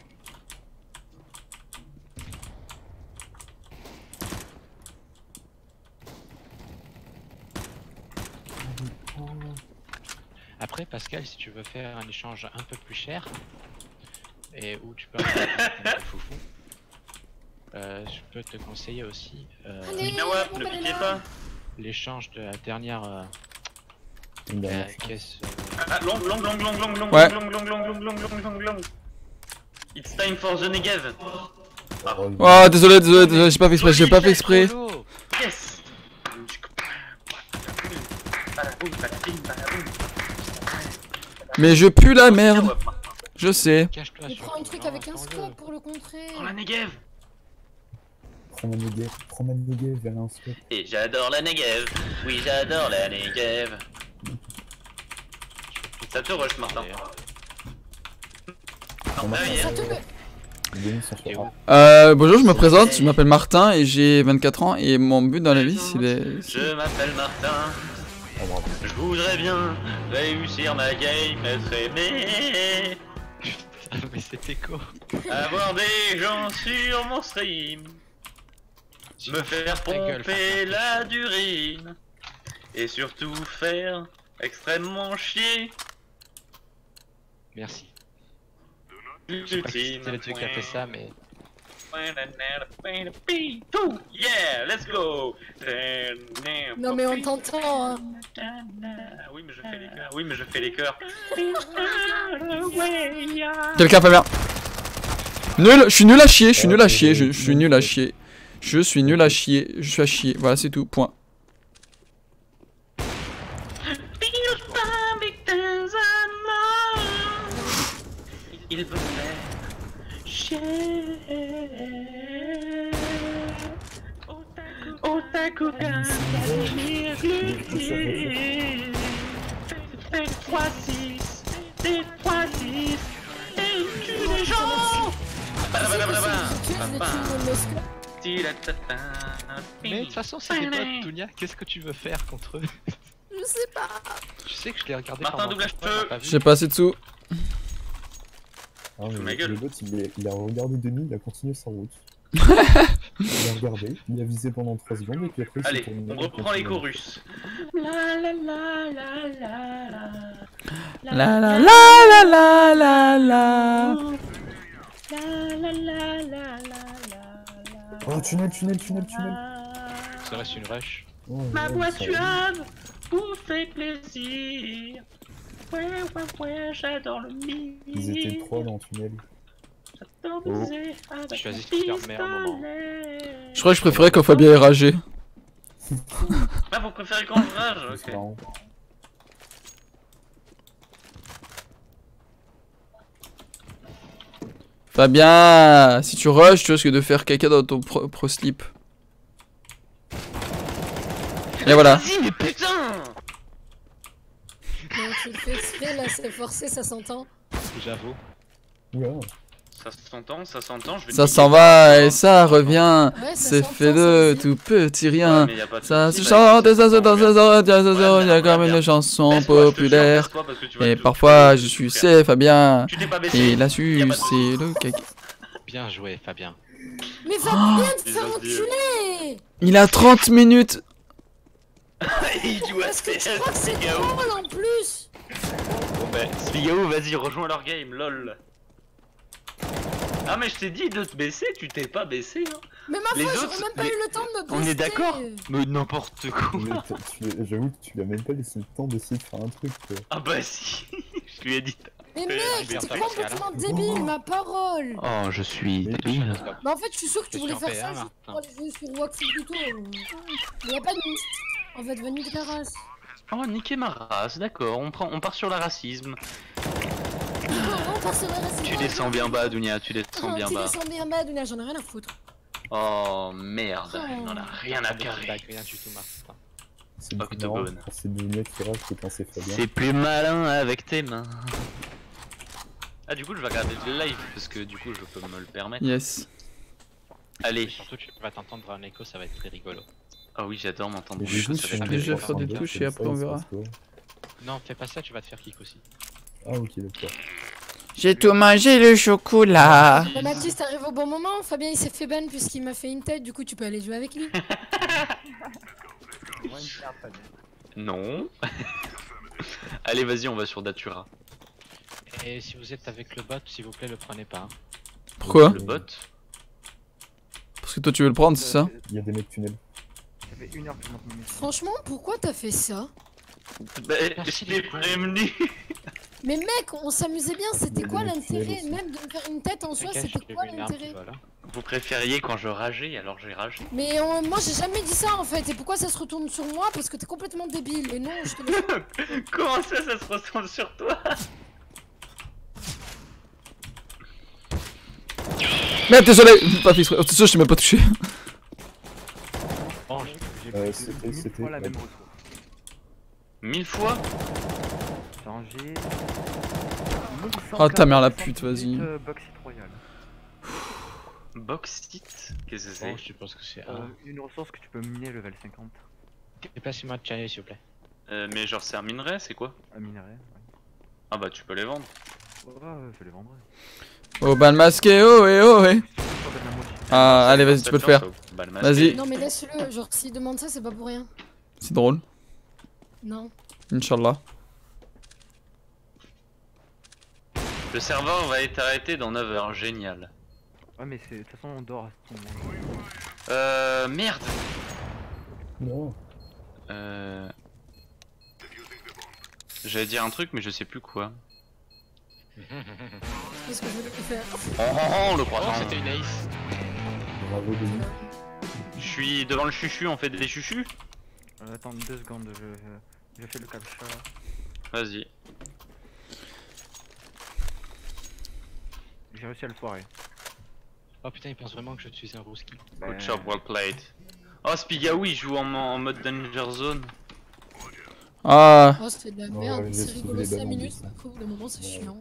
Speaker 1: Après, Pascal, si tu veux faire un échange un peu plus cher, et où tu peux avoir un peu foufou, je peux te conseiller aussi
Speaker 2: Allez,
Speaker 5: Nawap,
Speaker 2: on
Speaker 5: ne
Speaker 2: va aller
Speaker 5: piquez
Speaker 2: là.
Speaker 5: pas.
Speaker 1: l'échange de la dernière
Speaker 3: Une dernière
Speaker 1: caisse.
Speaker 5: Ah, long.
Speaker 4: Ouais.
Speaker 5: Long. It's time for the Negev.
Speaker 3: fois.
Speaker 4: Oh, désolé, j'ai pas fait exprès.
Speaker 5: Yes.
Speaker 4: Mais je pue la merde. Je sais.
Speaker 1: Cache-toi
Speaker 2: Mais
Speaker 1: sur
Speaker 2: prends un
Speaker 1: ton
Speaker 2: truc
Speaker 1: lance,
Speaker 2: avec un
Speaker 1: prends-le.
Speaker 2: scope pour le contrer.
Speaker 5: Prends la Negev.
Speaker 3: Prends ma Negev, elle a un scope.
Speaker 5: Et j'adore la Negev. Oui, j'adore la Negev. Ça te rush, Martin. Derrière.
Speaker 2: Ça te le-
Speaker 3: Les demi sont
Speaker 1: Et
Speaker 3: sur
Speaker 1: où
Speaker 3: A.
Speaker 4: Bonjour, je me présente, je m'appelle Martin et j'ai 24 ans et mon but dans la vie c'est de...
Speaker 5: Je m'appelle Martin.
Speaker 3: Ah, bravo.
Speaker 5: Je voudrais bien réussir ma game, être aimé.
Speaker 1: Ah, mais c'était quoi?
Speaker 5: Avoir des gens sur mon stream. Me faire
Speaker 1: Ta gueule,
Speaker 5: pomper
Speaker 1: Fabien.
Speaker 5: la durine. Et surtout faire extrêmement chier.
Speaker 1: Merci. Je sais pas qui c'était le truc qui a fait ça, mais
Speaker 5: Yeah, let's go.
Speaker 2: Non mais on t'entend hein.
Speaker 5: Oui mais je fais les cœurs. Oui mais je fais les cœurs.
Speaker 4: Quelqu'un Fabien. Nul, je suis nul à chier, je suis nul à chier, je suis nul à chier. Je suis nul à chier, je suis à chier, voilà c'est tout, point.
Speaker 5: Il veut faire chier. Otaku kan devenir glutier. Fais 3-6, des 3-6, et tue les gens.
Speaker 1: mais de toute façon c'est des potes, Dunia, qu'est-ce que tu veux faire contre eux?
Speaker 2: Je sais pas.
Speaker 1: Tu sais que je l'ai regardé
Speaker 5: Martin,
Speaker 1: pendant
Speaker 5: double
Speaker 1: longtemps, on l'a pas vu.
Speaker 4: J'ai pas assez de sous.
Speaker 3: Ah, mais
Speaker 5: Ma gueule.
Speaker 3: le bot, il a regardé Denis, il a continué sa route. Il a regardé, il a visé pendant 3 secondes et puis après il s'est
Speaker 5: Allez,
Speaker 3: tourné.
Speaker 5: on
Speaker 3: il a
Speaker 5: reprend
Speaker 3: continué.
Speaker 5: les chorus.
Speaker 6: La la la la la la.
Speaker 4: La la la la la la la.
Speaker 6: La la la la la.
Speaker 3: Oh, tunnel.
Speaker 1: Ça reste une rush.
Speaker 3: Oh,
Speaker 6: Ma
Speaker 3: ouais,
Speaker 6: voix
Speaker 3: ça-
Speaker 6: suave vous fait plaisir. Ouais, j'adore le midi.
Speaker 3: Ils étaient 3 dans le tunnel.
Speaker 6: J'adore baiser avec
Speaker 1: Je choisis
Speaker 6: mon
Speaker 1: leur meilleur moment.
Speaker 6: pistolet.
Speaker 4: Je crois que je préférais quand Fabien est ragé.
Speaker 5: Ah, vous préférez quand je rage?
Speaker 3: C'est
Speaker 5: Ok.
Speaker 3: marrant.
Speaker 4: Fabien, si tu rush, tu risques de faire caca dans ton pro slip. Et voilà.
Speaker 5: Vas-y, mais putain!
Speaker 2: Non, tu le fais exprès, là, c'est forcé, ça s'entend.
Speaker 1: J'avoue.
Speaker 3: Oula.
Speaker 5: Ça s'entend, je vais te
Speaker 4: Ça
Speaker 5: niquer.
Speaker 4: s'en va et ça revient.
Speaker 2: Ouais, ça
Speaker 4: C'est
Speaker 2: s'entend,
Speaker 4: fait
Speaker 2: ça
Speaker 4: de
Speaker 2: aussi.
Speaker 4: tout petit
Speaker 5: Ouais,
Speaker 4: rien.
Speaker 5: mais y a pas de
Speaker 4: Ça
Speaker 5: souci,
Speaker 4: se
Speaker 5: bah,
Speaker 4: chante, ça se danse, ça se il y a comme une chanson
Speaker 5: Baisse-toi, je te jure,
Speaker 4: populaire.
Speaker 5: baisse-toi, parce que tu vas
Speaker 4: Et
Speaker 5: te-
Speaker 4: parfois, je suis c'est Fabien.
Speaker 5: Tu t'es pas baissé.
Speaker 4: Et là-dessus,
Speaker 5: Y a pas de
Speaker 4: c'est le caca.
Speaker 1: Bien joué, Fabien.
Speaker 2: Mais Fabien, te faire
Speaker 5: Désolé.
Speaker 2: enculer.
Speaker 4: Il a 30 minutes.
Speaker 5: Il joue à
Speaker 2: Parce que tu
Speaker 5: CS,
Speaker 2: crois que c'est
Speaker 5: Spigao.
Speaker 2: drôle en plus.
Speaker 5: Bon bah, Spigao, vas-y, rejoins leur game, lol. Ah, mais je t'ai dit de te baisser, tu t'es pas baissé, hein.
Speaker 2: Mais ma
Speaker 5: Les
Speaker 2: foi,
Speaker 5: autres,
Speaker 2: j'aurais même pas
Speaker 5: les-
Speaker 2: eu le temps de me
Speaker 5: On est
Speaker 2: booster.
Speaker 5: d'accord? Mais n'importe quoi.
Speaker 3: Mais j'avoue que tu lui as même pas laissé le temps d'essayer de faire un truc, quoi.
Speaker 5: Ah bah si, je lui ai dit.
Speaker 2: Mais
Speaker 5: Ouais,
Speaker 2: mec,
Speaker 1: Albert,
Speaker 2: t'es
Speaker 1: t'as
Speaker 2: complètement
Speaker 1: laissé
Speaker 2: débile, ma parole.
Speaker 5: Oh, je suis
Speaker 3: Mais-
Speaker 5: débile.
Speaker 2: Bah en fait, je suis sûr que tu
Speaker 1: Je
Speaker 2: voulais
Speaker 1: suis en
Speaker 2: faire ça
Speaker 1: PR,
Speaker 2: juste pour aller jouer sur Waxy plutôt. Mais y'a pas de... En fait, va niquer ta race.
Speaker 5: Oh, niquer ma race, d'accord, on part sur le racisme.
Speaker 2: Non, part sur la race.
Speaker 5: Tu descends bien bas, Dounia, tu descends bien
Speaker 2: Tu
Speaker 5: bas.
Speaker 2: descends bien bas, Dunia, j'en ai rien à foutre.
Speaker 5: Oh merde, il en a rien à carrer.
Speaker 1: Rien du tout, Martin.
Speaker 3: C'est plus
Speaker 5: Octogone.
Speaker 3: marrant quand c'est Denis qui rage que quand c'est Fabien.
Speaker 5: C'est plus malin avec tes mains. Ah, du coup, je vais regarder le live parce que du coup, je peux me le permettre.
Speaker 4: Yes.
Speaker 5: Allez.
Speaker 1: Surtout, tu vas t'entendre un écho, ça va être très rigolo.
Speaker 5: Ah oui, j'adore m'entendre.
Speaker 3: Mais
Speaker 5: Ça
Speaker 3: du coup,
Speaker 5: va
Speaker 3: si
Speaker 5: être
Speaker 3: on
Speaker 5: très
Speaker 4: déjà
Speaker 3: fait
Speaker 4: faire des
Speaker 3: 302,
Speaker 4: touches et
Speaker 3: comme
Speaker 4: après,
Speaker 3: ça,
Speaker 4: on
Speaker 3: il se
Speaker 4: verra.
Speaker 3: passe quoi?
Speaker 1: Non, fais pas ça, tu vas te faire kick aussi.
Speaker 3: Ah, ok, d'accord.
Speaker 4: J'ai tout mangé le chocolat.
Speaker 2: Bah, Mathis, t'arrives au bon moment. Fabien, il s'est fait ban puisqu'il m'a fait une tête. Du coup, tu peux aller jouer avec lui.
Speaker 5: Non. Allez, vas-y, on va sur Datura.
Speaker 1: Et si vous êtes avec le bot, s'il vous plaît, le prenez pas. Hein.
Speaker 4: Pourquoi?
Speaker 5: Le bot.
Speaker 4: Parce que toi tu veux le prendre, c'est ça?
Speaker 3: Il y a des mecs tunnels.
Speaker 7: Ça fait 1 heure que je monte mon message.
Speaker 2: Franchement, pourquoi t'as fait ça?
Speaker 5: Bah,
Speaker 1: Merci,
Speaker 5: je t'ai
Speaker 1: les cons.
Speaker 5: prévenu.
Speaker 2: Mais mec, on s'amusait bien. C'était
Speaker 3: Mais
Speaker 2: quoi
Speaker 3: les
Speaker 2: l'intérêt?
Speaker 3: tunnels aussi.
Speaker 2: Même de me faire une tête en soi,
Speaker 1: T'inquiète,
Speaker 2: c'était
Speaker 1: j'ai
Speaker 2: quoi
Speaker 1: vu une arme qui
Speaker 2: l'intérêt?
Speaker 1: vole, hein.
Speaker 5: Vous préfériez quand je rageais, alors j'ai ragé.
Speaker 2: Mais moi, j'ai jamais dit ça en fait. Et pourquoi ça se retourne sur moi? Parce que t'es complètement débile. Et non, je te le
Speaker 5: Comment ça se ressent sur toi?
Speaker 4: Merde, désolé. Pas fait exprès. Oh, t'es sûr, je t'ai même pas touché.
Speaker 1: Oh,
Speaker 3: C'était-
Speaker 7: 1000 fois la
Speaker 3: ouais.
Speaker 7: même ressource.
Speaker 5: 1000 fois?
Speaker 7: Changer.
Speaker 4: Oh, ta mère la pute, vas-y.
Speaker 7: Bauxite Royal.
Speaker 5: Bauxite? Qu'est-ce que
Speaker 1: oh,
Speaker 5: c'est?
Speaker 1: je suppose que c'est
Speaker 7: Une ressource que tu peux miner level 50.
Speaker 1: Déplacez-moi de channel, s'il vous plaît.
Speaker 5: Mais genre c'est un minerai, c'est quoi?
Speaker 7: Un minerai.
Speaker 5: Ah bah tu peux les vendre.
Speaker 7: Ouais, je les vendrai.
Speaker 4: Oh, bal masqué, oh et oh et.
Speaker 7: Je t'en donne la moitié.
Speaker 4: Ah, allez, vas-y, tu peux le faire.
Speaker 5: Bah, le masqué.
Speaker 4: Vas-y.
Speaker 2: Non, mais laisse-le. Genre, s'il demande ça, c'est pas pour rien.
Speaker 4: C'est drôle.
Speaker 2: Non.
Speaker 4: Inch'Allah.
Speaker 5: Le serveur va être arrêté dans 9 heures, génial.
Speaker 7: Ouais, mais de toute façon, on dort à ce moment.
Speaker 5: Merde.
Speaker 3: Non.
Speaker 5: J'allais dire un truc, mais je sais plus quoi.
Speaker 2: Qu'est-ce que je voulais faire?
Speaker 5: Oh, le
Speaker 1: Oh,
Speaker 5: croissant.
Speaker 1: c'était une ace.
Speaker 3: Bravo, Denis.
Speaker 5: Je suis devant le chuchu, on fait des chuchus?
Speaker 7: Attends 2 secondes, je fais le captcha.
Speaker 5: Vas-y.
Speaker 7: J'ai réussi à le foirer.
Speaker 1: Oh putain, il pense vraiment que je suis un rouski.
Speaker 5: Good job, well played. Oh, Spigaoui il joue en mode Danger Zone.
Speaker 4: Ah.
Speaker 2: Oh, c'était de la
Speaker 3: Ouais,
Speaker 2: merde.
Speaker 3: j'ai
Speaker 2: C'est
Speaker 3: soulevé
Speaker 2: rigolo
Speaker 3: les
Speaker 2: 5
Speaker 3: ballons,
Speaker 2: minutes.
Speaker 3: ça.
Speaker 2: Après, au bout d'un moment, c'est
Speaker 3: Ouais.
Speaker 2: chiant.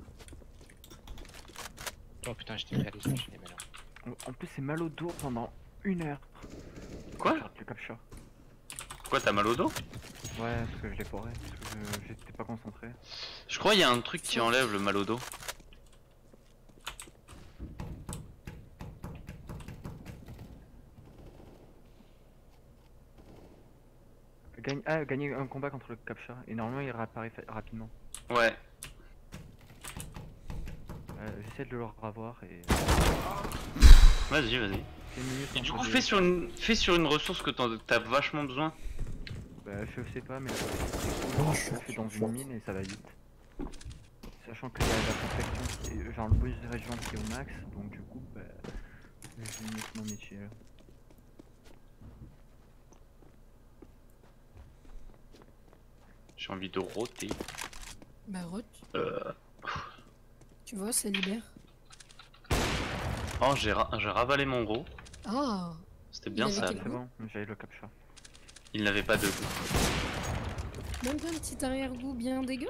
Speaker 1: Oh putain, j'étais allé sur mais là.
Speaker 7: En plus, c'est mal au dos pendant 1 heure.
Speaker 5: Quoi?
Speaker 7: Faire le captcha.
Speaker 5: Quoi, t'as mal au dos?
Speaker 7: Ouais, parce que je l'ai foré, parce que j'étais pas concentré.
Speaker 5: Je crois qu'il y a un truc qui enlève le mal au dos.
Speaker 7: Gagner un combat contre le captcha, et normalement il réapparaît rapidement.
Speaker 5: Ouais.
Speaker 7: J'essaie de le revoir et...
Speaker 5: Vas-y, vas-y. Et du coup, fais sur une ressource que t'as vachement besoin.
Speaker 7: Bah je sais pas, mais je fais dans une mine et ça va vite. Sachant que la prospection, genre le bonus de régent qui est au max, donc du coup, bah, je vais mettre mon métier là.
Speaker 5: J'ai envie de roter.
Speaker 2: Bah rote. Tu vois, ça libère.
Speaker 5: Oh, j'ai ravalé mon gros.
Speaker 2: Ah.
Speaker 5: C'était bien
Speaker 2: Il avait
Speaker 5: ça.
Speaker 2: quel
Speaker 7: C'est bon, j'avais le captcha.
Speaker 5: Il n'avait pas de goût.
Speaker 2: Même pas un petit arrière-goût bien dégueu.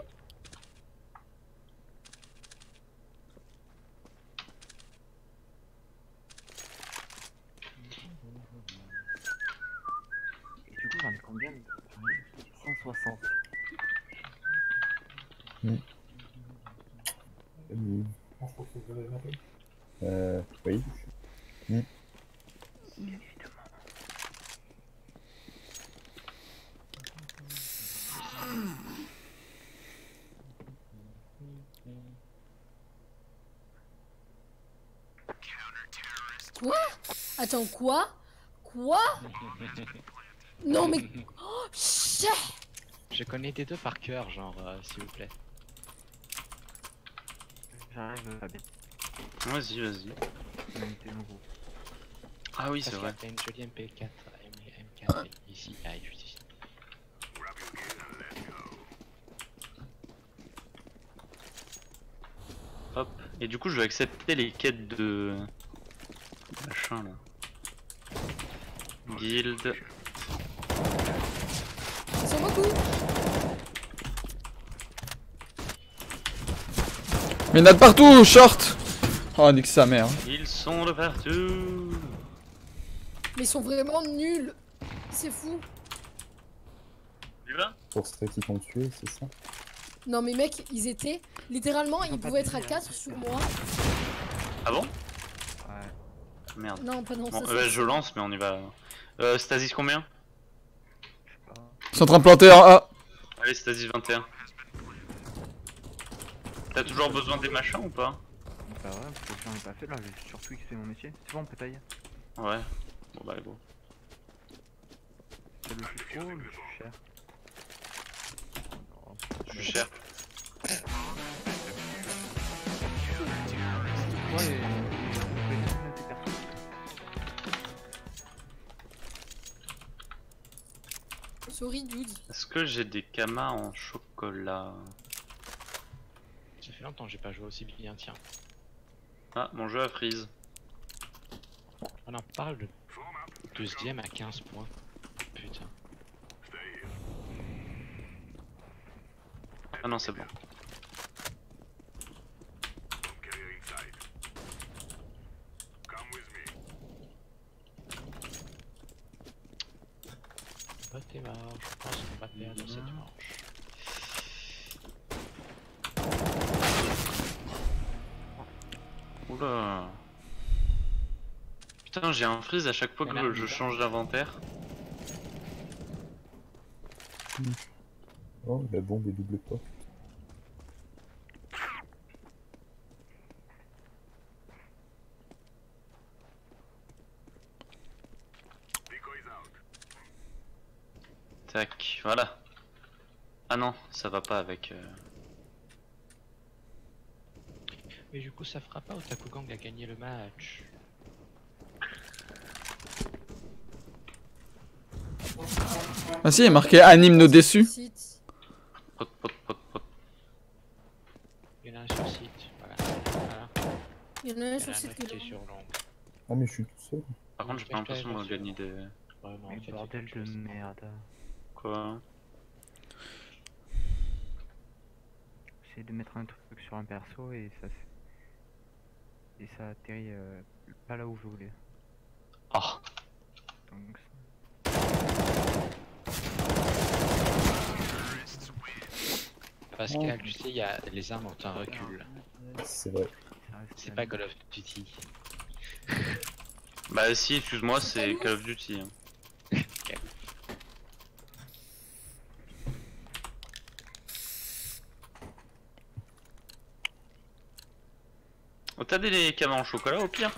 Speaker 7: Et du coup j'en ai combien? 160.
Speaker 3: Oui.
Speaker 2: Quoi? Attends, quoi? Quoi? Non mais... Oh, chut.
Speaker 1: Je connais des deux par cœur, genre, s'il vous plaît.
Speaker 7: J'arrive à bien.
Speaker 5: Vas-y, vas-y.
Speaker 7: Humanité nouveau.
Speaker 5: Ah oui, c'est
Speaker 1: Parce
Speaker 5: vrai.
Speaker 1: qu'il y a une jolie MP4, M4 ici, ah, juste ici.
Speaker 5: Hop. Et du coup, je vais accepter les quêtes de... machin là. Guild.
Speaker 2: Ils sont beaucoup.
Speaker 4: Mais il y en a de partout, short. Oh, nique sa mère.
Speaker 5: Ils sont de partout.
Speaker 2: Mais ils sont vraiment nuls. C'est fou.
Speaker 5: Tu vas?
Speaker 3: Pour ceux qui t'ont tué, c'est ça?
Speaker 2: Non mais mec, ils étaient... Littéralement, ils pouvaient être à 4 sur moi.
Speaker 5: Ah bon?
Speaker 7: Ouais.
Speaker 5: Merde.
Speaker 2: Non, pas non,
Speaker 5: Bon,
Speaker 2: ça c'est...
Speaker 5: je lance, mais on y va. Stasis combien?
Speaker 7: Je sais pas.
Speaker 4: Ils sont en train de planter un A.
Speaker 5: Allez, Stasis 21. T'as toujours besoin des machins ou pas?
Speaker 7: Bah ouais, parce que j'en ai pas fait là, j'ai surtout fait mon métier. C'est bon, on peut tailler.
Speaker 5: Ouais. Bon bah go.
Speaker 7: C'est le plus gros, le plus cher.
Speaker 5: Je suis cher.
Speaker 7: Ouais,
Speaker 2: Sorry dude.
Speaker 5: Est-ce que j'ai des kamas en chocolat?
Speaker 1: Ça fait longtemps que j'ai pas joué aussi bien, tiens.
Speaker 5: Ah, mon jeu a freeze.
Speaker 1: On en parle de deuxième à 15 points. Putain.
Speaker 5: Ah non, c'est bon.
Speaker 1: Pas tes marches, je pense qu'on va perdre cette manche.
Speaker 5: Oula. Putain, j'ai un freeze à chaque fois que je change d'inventaire.
Speaker 3: Oh, la bombe est double pas.
Speaker 5: Tac, voilà. Ah non, ça va pas avec...
Speaker 1: Mais du coup, ça fera pas Otakugang a gagné le match.
Speaker 4: Ah si, il est marqué anime nos déçus.
Speaker 2: Site.
Speaker 5: Pot, pot, pot, pot.
Speaker 1: Il y en a un sur site, voilà. Voilà.
Speaker 2: Il y en a un
Speaker 1: Il y en
Speaker 2: sur
Speaker 1: a un
Speaker 2: site
Speaker 1: autre
Speaker 2: que
Speaker 1: qui est
Speaker 2: l'autre.
Speaker 1: sur l'ombre.
Speaker 3: Ah, mais je suis tout seul.
Speaker 5: Par contre, j'ai pas l'impression de gagner des...
Speaker 1: Ouais, non, en
Speaker 7: Mais
Speaker 1: fait,
Speaker 7: bordel
Speaker 1: c'est
Speaker 7: de
Speaker 1: quelque chose.
Speaker 7: merde.
Speaker 5: Quoi?
Speaker 7: J'essaie de mettre un truc sur un perso et ça atterrit pas là où je voulais.
Speaker 5: Ah,
Speaker 7: Donc,
Speaker 1: Pascal, tu sais, il y a les armes ont un recul.
Speaker 3: C'est vrai.
Speaker 1: C'est pas Call of Duty.
Speaker 5: Bah si, excuse-moi, c'est Call of Duty. Hein. Oh, t'as des canons en chocolat au pire?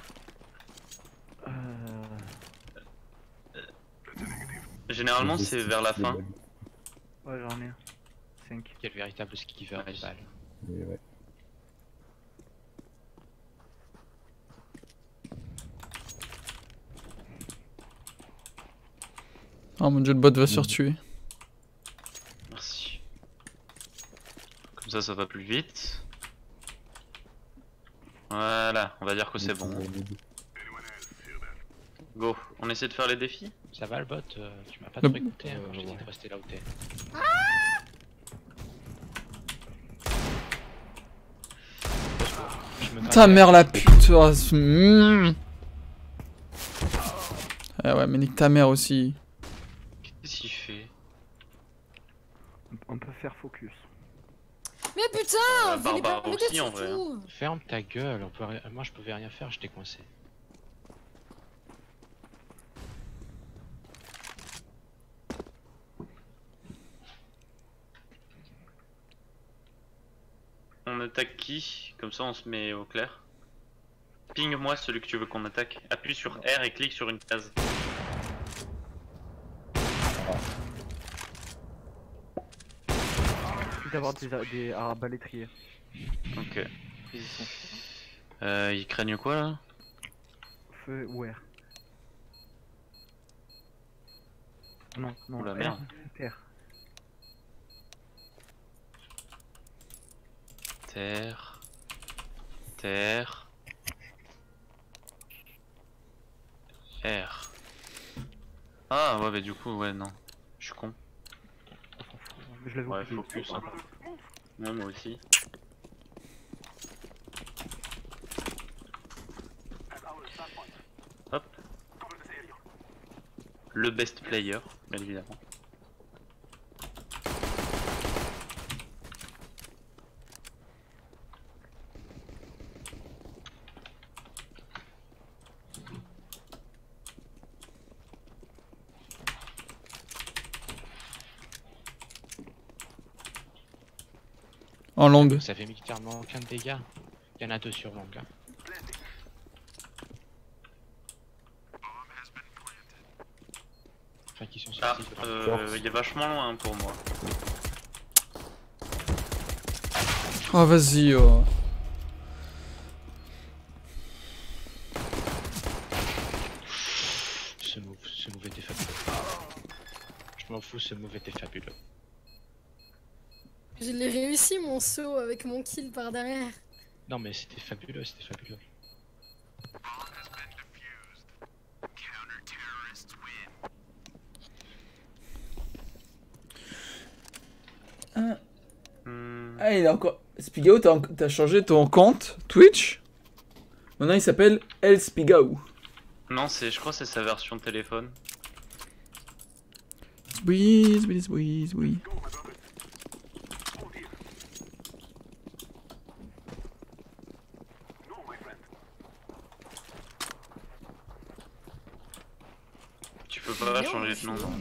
Speaker 5: Généralement c'est vers la fin.
Speaker 7: Ouais, j'en ai un. 5.
Speaker 1: Quel véritable skiver de balle.
Speaker 3: Mais ouais.
Speaker 4: Oh mon dieu, le bot va se retuer.
Speaker 5: Merci. Comme ça va plus vite. Voilà, on va dire que c'est bon. Go, on essaie de faire les défis?
Speaker 1: Ça va le bot? Tu m'as pas
Speaker 4: Le-
Speaker 1: trop écouté, hein, je t'ai dit de rester là où t'es.
Speaker 4: Ta mère la pute. Oh, ah ouais, mais nique ta mère aussi.
Speaker 5: Qu'est-ce qu'il fait?
Speaker 7: On peut faire focus.
Speaker 2: Mais putain, vous voulez
Speaker 5: Barbara
Speaker 2: pas m'aider
Speaker 5: aussi, en vrai,
Speaker 2: surtout.
Speaker 1: Ferme ta gueule, on peut moi je pouvais rien faire, j'étais coincé.
Speaker 5: On attaque qui? Comme ça on se met au clair. Ping-moi celui que tu veux qu'on attaque. Appuie sur R et clique sur une case.
Speaker 7: Il d'avoir des arbalétriers.
Speaker 5: Ok.
Speaker 7: Ils y sont.
Speaker 5: Ils craignent quoi là?
Speaker 7: Feu ou R. Non, non,
Speaker 5: Oula,
Speaker 7: R.
Speaker 5: merde.
Speaker 7: Terre.
Speaker 5: Terre. Terre. R. Ah ouais, bah du coup, ouais, non. Je suis con.
Speaker 7: On s'en fout. Mais je l'avais
Speaker 5: Ouais,
Speaker 7: oublié.
Speaker 5: focus. Hein. Ouais, moi aussi. Hop. Le best player, bien évidemment.
Speaker 4: En longue.
Speaker 1: Ça fait militairement aucun de dégâts. Il y en a 2 sur longue. Hein. Enfin, qui sont
Speaker 5: Ah,
Speaker 1: sortis.
Speaker 5: il est vachement loin pour moi.
Speaker 4: Oh, vas-y. Oh.
Speaker 1: Ce move était fabuleux. Je m'en fous, ce move était fabuleux.
Speaker 2: Je l'ai réussi mon saut avec mon kill par derrière.
Speaker 1: Non mais c'était fabuleux, c'était fabuleux.
Speaker 4: Ah, il a encore. Spigao, t'as changé ton compte Twitch? Maintenant il s'appelle El Spigao.
Speaker 5: Non, je crois que c'est sa version téléphone.
Speaker 4: Squeeze, squeeze, squeeze, oui.
Speaker 5: Tu peux pas
Speaker 2: Bien,
Speaker 5: changer de nom.
Speaker 2: monsieur.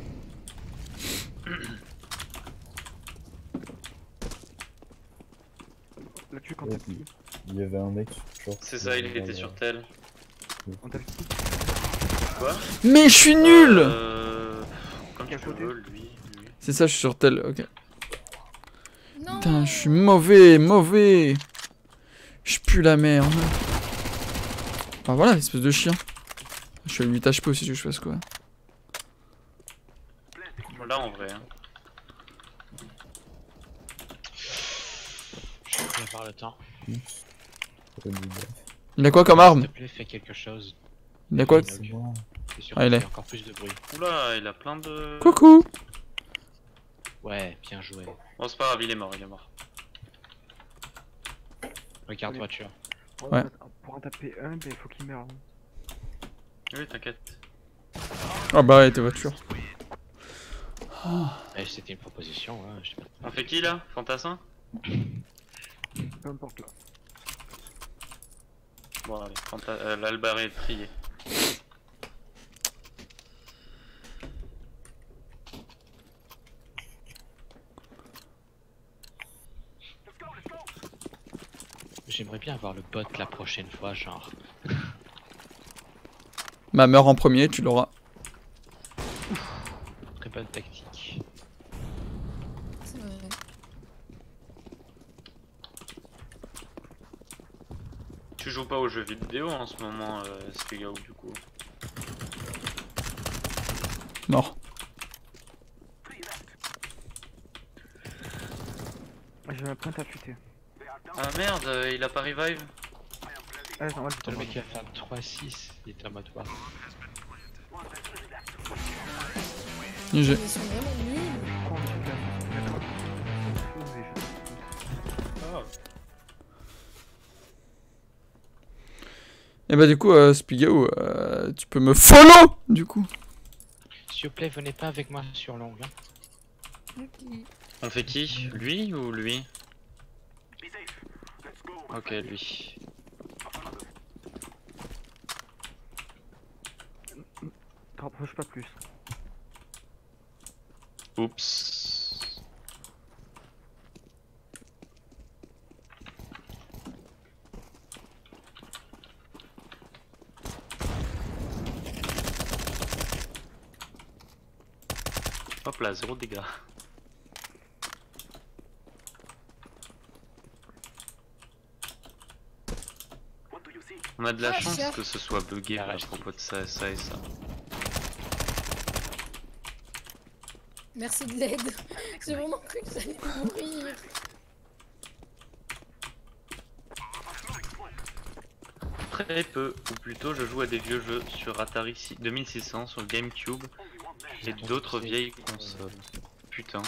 Speaker 7: Là, tu quand
Speaker 3: Ouais,
Speaker 7: t'as qui?
Speaker 3: il y avait un mec, genre.
Speaker 5: C'est ça, il était sur tel.
Speaker 7: On t'a qui?
Speaker 5: Quoi?
Speaker 4: Mais je suis nul!
Speaker 5: Comme
Speaker 7: Quel
Speaker 5: tu
Speaker 7: côté?
Speaker 5: veux, lui.
Speaker 4: C'est ça, je suis sur tel, ok.
Speaker 2: Non.
Speaker 4: Putain, je suis mauvais. Je pue la merde. Ah voilà, espèce de chien. Je suis à 8 HP aussi, je fasse quoi.
Speaker 5: Là en vrai. Hein.
Speaker 1: Je vais plus avoir le temps.
Speaker 4: Il a quoi comme arme?
Speaker 1: S'il te plaît, fais quelque chose.
Speaker 4: Il a quoi?
Speaker 3: C'est bon.
Speaker 1: C'est sûr
Speaker 4: Ah, il
Speaker 1: qu'il y
Speaker 4: est.
Speaker 1: a encore plus de bruit.
Speaker 5: Oula, il a plein de.
Speaker 4: Coucou!
Speaker 1: Ouais, bien joué.
Speaker 5: Bon, c'est pas grave, il est mort.
Speaker 1: Regarde voiture.
Speaker 4: Ouais.
Speaker 7: Pour en taper un, ben, il faut qu'il meure.
Speaker 5: Oui, t'inquiète.
Speaker 4: Ah bah ouais, tes voitures.
Speaker 1: C'était une proposition, hein. Je sais pas.
Speaker 5: On fait qui là? Fantassin?
Speaker 7: Peu importe là.
Speaker 5: Bon allez, l'Albaré est trié.
Speaker 1: J'aimerais bien avoir le bot la prochaine fois, genre.
Speaker 4: Bah meurs en premier, tu l'auras.
Speaker 1: Très bonne tactique.
Speaker 2: C'est vrai.
Speaker 5: Tu joues pas aux jeux vidéo en ce moment, Spigao, du coup?
Speaker 4: Mort.
Speaker 7: J'ai ma pointe affûtée.
Speaker 5: Ah merde, il a pas revive?
Speaker 7: Ah, non, moi,
Speaker 1: Putain, le mec qui a fait un 3-6, il était en mode war.
Speaker 4: GG.
Speaker 2: Ils sont vraiment nuls.
Speaker 4: Et bah du coup, Spigao, tu peux me follow du coup.
Speaker 1: S'il vous plaît, venez pas avec moi sur l'ongle. Hein.
Speaker 2: Ok.
Speaker 5: On fait qui? Lui ou lui? Ok, lui.
Speaker 7: Te rapproche pas plus.
Speaker 5: Oups. Hop là, 0 dégâts. On a de la
Speaker 2: Ah,
Speaker 5: chance
Speaker 2: chef.
Speaker 5: que ce soit bugué à propos de ça et ça.
Speaker 2: Merci de l'aide. J'ai vraiment cru que j'allais mourir.
Speaker 5: Très peu, ou plutôt je joue à des vieux jeux sur Atari 2600, sur GameCube et d'autres vieilles consoles. Putain.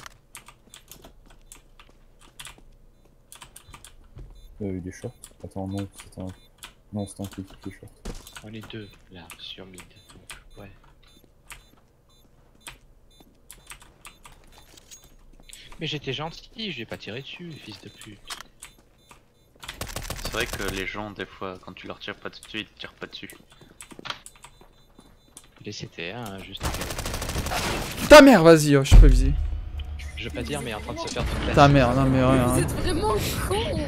Speaker 3: Il est short. Attends, non, c'est un. Non, c'est un clip qui est short.
Speaker 1: On est deux là sur mid. Donc, ouais. Mais j'étais gentil, je vais pas tirer dessus, fils de pute.
Speaker 5: C'est vrai que les gens, des fois, quand tu leur tires pas dessus, ils te tirent pas dessus.
Speaker 1: Les CT1, hein, juste.
Speaker 4: Ta mère, vas-y, oh, je suis pas visé.
Speaker 1: Je veux pas dire, mais en train de se faire toute la.
Speaker 4: Ta mère, non mais
Speaker 2: Vous
Speaker 4: rien.
Speaker 2: êtes vraiment con.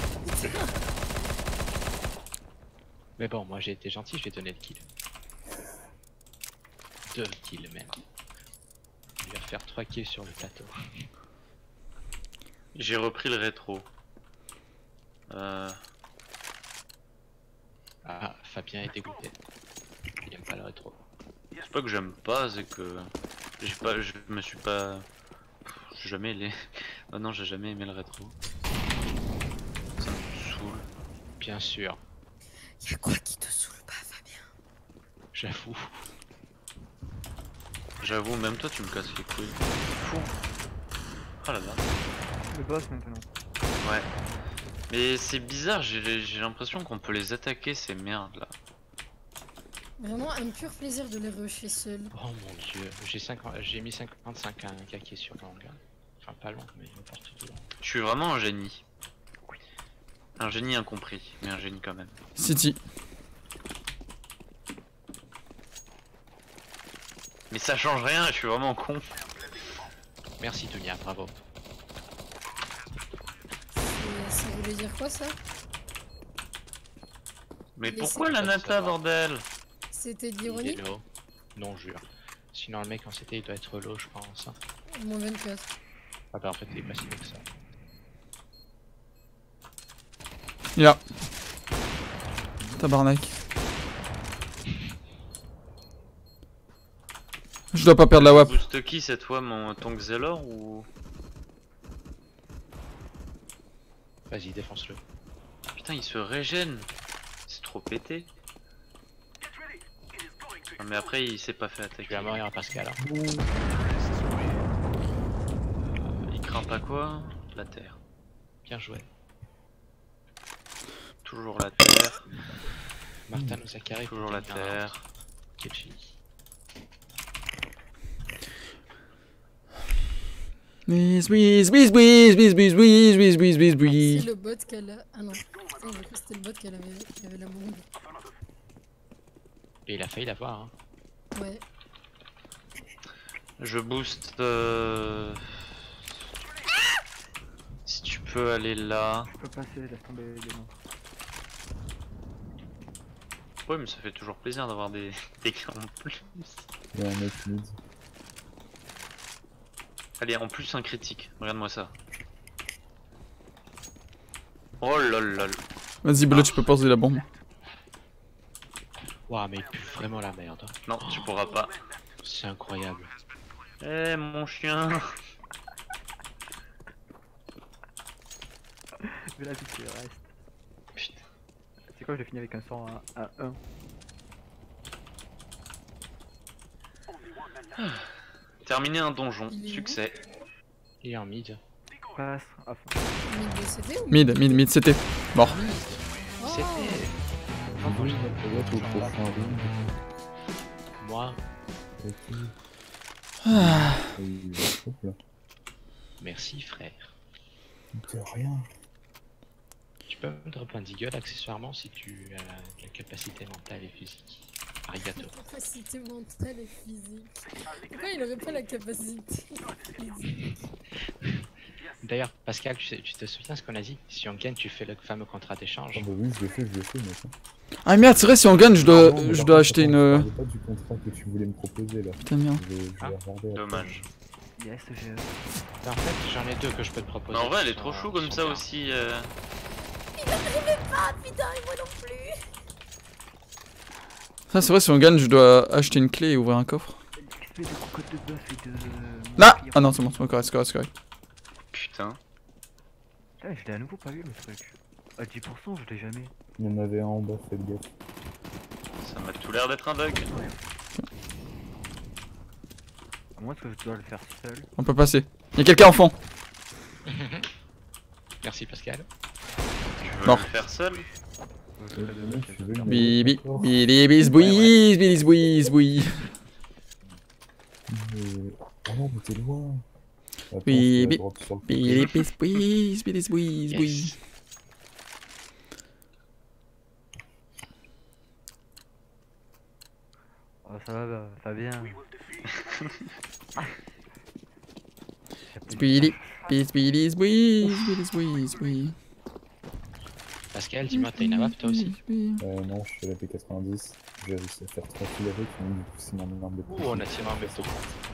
Speaker 1: Mais bon, moi j'ai été gentil, je vais donner le kill. 2 kills même. Je vais faire 3 kills sur le plateau.
Speaker 5: J'ai repris le rétro.
Speaker 1: Ah, Fabien est dégoûté. Il aime pas le rétro.
Speaker 5: C'est pas que j'aime pas, c'est que je me suis pas. J'ai jamais les. Oh non, j'ai jamais aimé le rétro. Ça me saoule.
Speaker 1: Bien sûr,
Speaker 2: Y'a quoi qui te saoule pas, Fabien?
Speaker 1: j'avoue.
Speaker 5: J'avoue, même toi tu me casses les couilles. Fou. Oh là là.
Speaker 7: Le boss maintenant.
Speaker 5: Ouais. Mais c'est bizarre, j'ai l'impression qu'on peut les attaquer ces merdes là.
Speaker 2: Vraiment un pur plaisir de les rusher seul.
Speaker 1: Oh mon dieu, j'ai mis 55 à un gars qui est sur l'angle. Enfin pas long, mais n'importe où.
Speaker 5: Je suis vraiment un génie. Un génie incompris, mais un génie quand même.
Speaker 4: City.
Speaker 5: Mais ça change rien, je suis vraiment con.
Speaker 1: Merci Dunia, bravo.
Speaker 2: Ça voulait dire quoi ça?
Speaker 5: Mais
Speaker 2: Mais
Speaker 5: pourquoi
Speaker 1: c'est
Speaker 5: la
Speaker 1: pas de
Speaker 5: nata,
Speaker 1: savoir.
Speaker 5: bordel?
Speaker 2: C'était de
Speaker 1: Il
Speaker 2: l'ironie?
Speaker 1: est low. Non, jure. Sinon le mec en CT il doit être low, je pense. Hein.
Speaker 2: Moins 24.
Speaker 1: Ah bah en fait il est pas si low que ça.
Speaker 4: Il est là. Tabarnak. Je dois pas perdre la WAP.
Speaker 5: Boost qui cette fois, ton Xelor ou...
Speaker 1: Vas-y, défonce-le.
Speaker 5: Putain, il se régène. C'est trop pété. Non, mais après, il s'est pas fait
Speaker 1: Tu
Speaker 5: attaquer.
Speaker 1: vas mourir à Pascal. Hein.
Speaker 5: Il craint pas quoi? La terre.
Speaker 1: Bien joué.
Speaker 5: Toujours la terre.
Speaker 1: Martin nous a carré.
Speaker 5: Toujours la terre.
Speaker 1: Ketchi.
Speaker 4: Whiz, whiz, whiz, whiz, whiz, whiz, whiz, whiz, whiz, whiz,
Speaker 2: C'est
Speaker 4: whiz.
Speaker 2: le bot qu'elle a. Ah non. Putain, j'ai cru que c'était le bot qu'elle avait la bombe.
Speaker 1: Et il a failli l'avoir. Hein.
Speaker 2: Ouais.
Speaker 5: Je booste. Si tu peux aller là.
Speaker 7: Je peux passer, laisse tomber les noms.
Speaker 5: Ouais, mais ça fait toujours plaisir d'avoir des gars en plus.
Speaker 3: Il y a un mec mid.
Speaker 5: Allez, en plus un critique. Regarde-moi ça. Oh lol lol.
Speaker 4: Vas-y, Bleu, tu peux poser la bombe.
Speaker 1: Ouah, mais il pue vraiment la merde.
Speaker 5: Non, tu pourras pas.
Speaker 1: C'est incroyable.
Speaker 5: Eh mon chien.
Speaker 7: Mais la vie qui reste.
Speaker 5: Putain.
Speaker 7: C'est quoi, j'ai fini avec un 100 à 1.
Speaker 5: Terminer un donjon.
Speaker 2: Il est où
Speaker 5: Succès.
Speaker 1: Et en mid.
Speaker 7: Passe à fond.
Speaker 2: Mid de CD ou
Speaker 4: Mid, c'était. Mort.
Speaker 2: Oh.
Speaker 1: C'était.
Speaker 3: Oui, peut-être au prochain round.
Speaker 1: Moi.
Speaker 3: Ok.
Speaker 4: Ah.
Speaker 3: Et hop là.
Speaker 1: Merci frère.
Speaker 3: De rien.
Speaker 1: Tu peux me drop un deagle accessoirement si tu as la capacité mentale et physique. Arigato.
Speaker 2: Capacité mentale et physique. Pourquoi il aurait pas la capacité physique?
Speaker 1: D'ailleurs, Pascal, tu te souviens ce qu'on a dit? Si on gagne, tu fais le fameux contrat d'échange.
Speaker 3: Ah bah oui, je l'ai fait, mec.
Speaker 4: Ah merde, c'est vrai, si on gagne, je
Speaker 3: Non, mais
Speaker 4: dois
Speaker 3: par
Speaker 4: acheter
Speaker 3: contre,
Speaker 4: une.
Speaker 3: je parlais pas du contrat que tu voulais me proposer là.
Speaker 4: Putain, merde.
Speaker 3: Je vais
Speaker 1: Ah,
Speaker 3: regarder après.
Speaker 5: Dommage.
Speaker 7: Yes, j'ai.
Speaker 1: En fait, j'en ai deux que je peux te proposer.
Speaker 5: Mais en vrai, elle est
Speaker 1: qui
Speaker 5: trop
Speaker 1: sont-
Speaker 5: chou
Speaker 1: qui
Speaker 5: comme
Speaker 1: sont
Speaker 5: ça
Speaker 1: bien.
Speaker 5: aussi.
Speaker 2: Ah putain, et moi non plus.
Speaker 4: Ça, c'est vrai, si on gagne, je dois acheter une clé et ouvrir un coffre.
Speaker 7: XP de crocotte de bœuf et de.
Speaker 4: Là Ah non, c'est bon, c'est correct, c'est correct, c'est correct.
Speaker 5: Putain.
Speaker 7: Putain, je l'ai à nouveau pas eu le truc. À 10%, je l'ai jamais.
Speaker 3: Il y en avait un en bas, faites gaffe.
Speaker 5: Ça m'a tout l'air d'être un bug.
Speaker 7: À moins que je dois le faire seul.
Speaker 4: On peut passer. Y'a quelqu'un en fond.
Speaker 1: Merci Pascal.
Speaker 5: Tu veux
Speaker 4: Mort.
Speaker 5: le faire seul?
Speaker 7: Je le ferai demain,
Speaker 3: Ouais,
Speaker 7: je
Speaker 3: tu
Speaker 7: vais
Speaker 3: veux
Speaker 7: le faire.
Speaker 3: une-
Speaker 4: Bibi, bibi, bisbouis, bisbouis, bisbouis.
Speaker 3: Ah non, mais t'es loin. Attends,
Speaker 4: Oui,
Speaker 3: je
Speaker 4: bi-
Speaker 3: la drop sur le côté.
Speaker 4: Bibi, bisbouis, bisbouis, bisbouis.
Speaker 1: Yes.
Speaker 7: Oh, ça va, Fabien.
Speaker 4: Bisbouis, bisbouis, bisbouis, bisbouis, bisbouis.
Speaker 1: Pascal, dis-moi, t'as une AWP toi aussi?
Speaker 3: Non, je fais la P90. J'ai réussi à faire 3 kills avec, donc du coup, c'est mon arme de
Speaker 1: Ouh, on a tiré un métaux.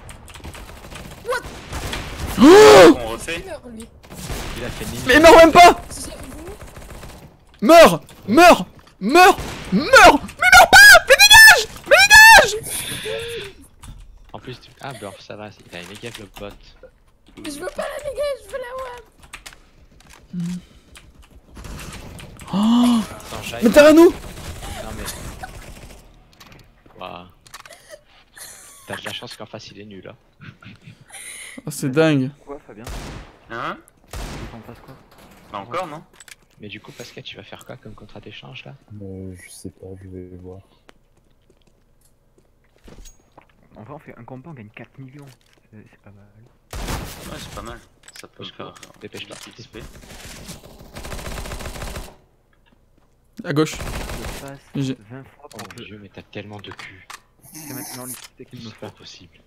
Speaker 5: On refait?
Speaker 2: Il meurt lui.
Speaker 1: Il a fait ni.
Speaker 4: Mais meurs même pas.
Speaker 2: J'avoue.
Speaker 4: Meurs. Meurs. Meurs. Meurs.
Speaker 1: En plus, tu... Ah, Burf, ça va, il a une égale le bot.
Speaker 2: Mais je veux pas la dégager, je veux la WAP.
Speaker 4: Oh.
Speaker 1: Sans jaille.
Speaker 4: Mais t'as un nous.
Speaker 1: Non mais. Waouh. T'as de la chance qu'en face il est nul là.
Speaker 4: Oh, c'est dingue.
Speaker 7: Quoi, Fabien?
Speaker 5: Hein?
Speaker 7: Tu t'en passes quoi?
Speaker 5: Pas encore, non?
Speaker 1: Mais du coup, Pascal, tu vas faire quoi comme contrat d'échange là?
Speaker 3: Je sais pas, je vais voir.
Speaker 7: En vrai, on fait un combat, on gagne 4 millions. C'est pas mal.
Speaker 5: Ouais, c'est pas mal. Ça peut
Speaker 1: Au secours,
Speaker 5: faire
Speaker 1: dépêche-toi.
Speaker 5: un petit XP.
Speaker 4: À gauche.
Speaker 7: Je passe
Speaker 4: J'ai-
Speaker 7: 20 fois
Speaker 1: Oh
Speaker 7: pour
Speaker 1: mon
Speaker 7: que
Speaker 1: dieu, mais t'as tellement de cul.
Speaker 7: c'est maintenant l'XP qu'il me
Speaker 1: C'est pas
Speaker 7: faut.
Speaker 1: possible.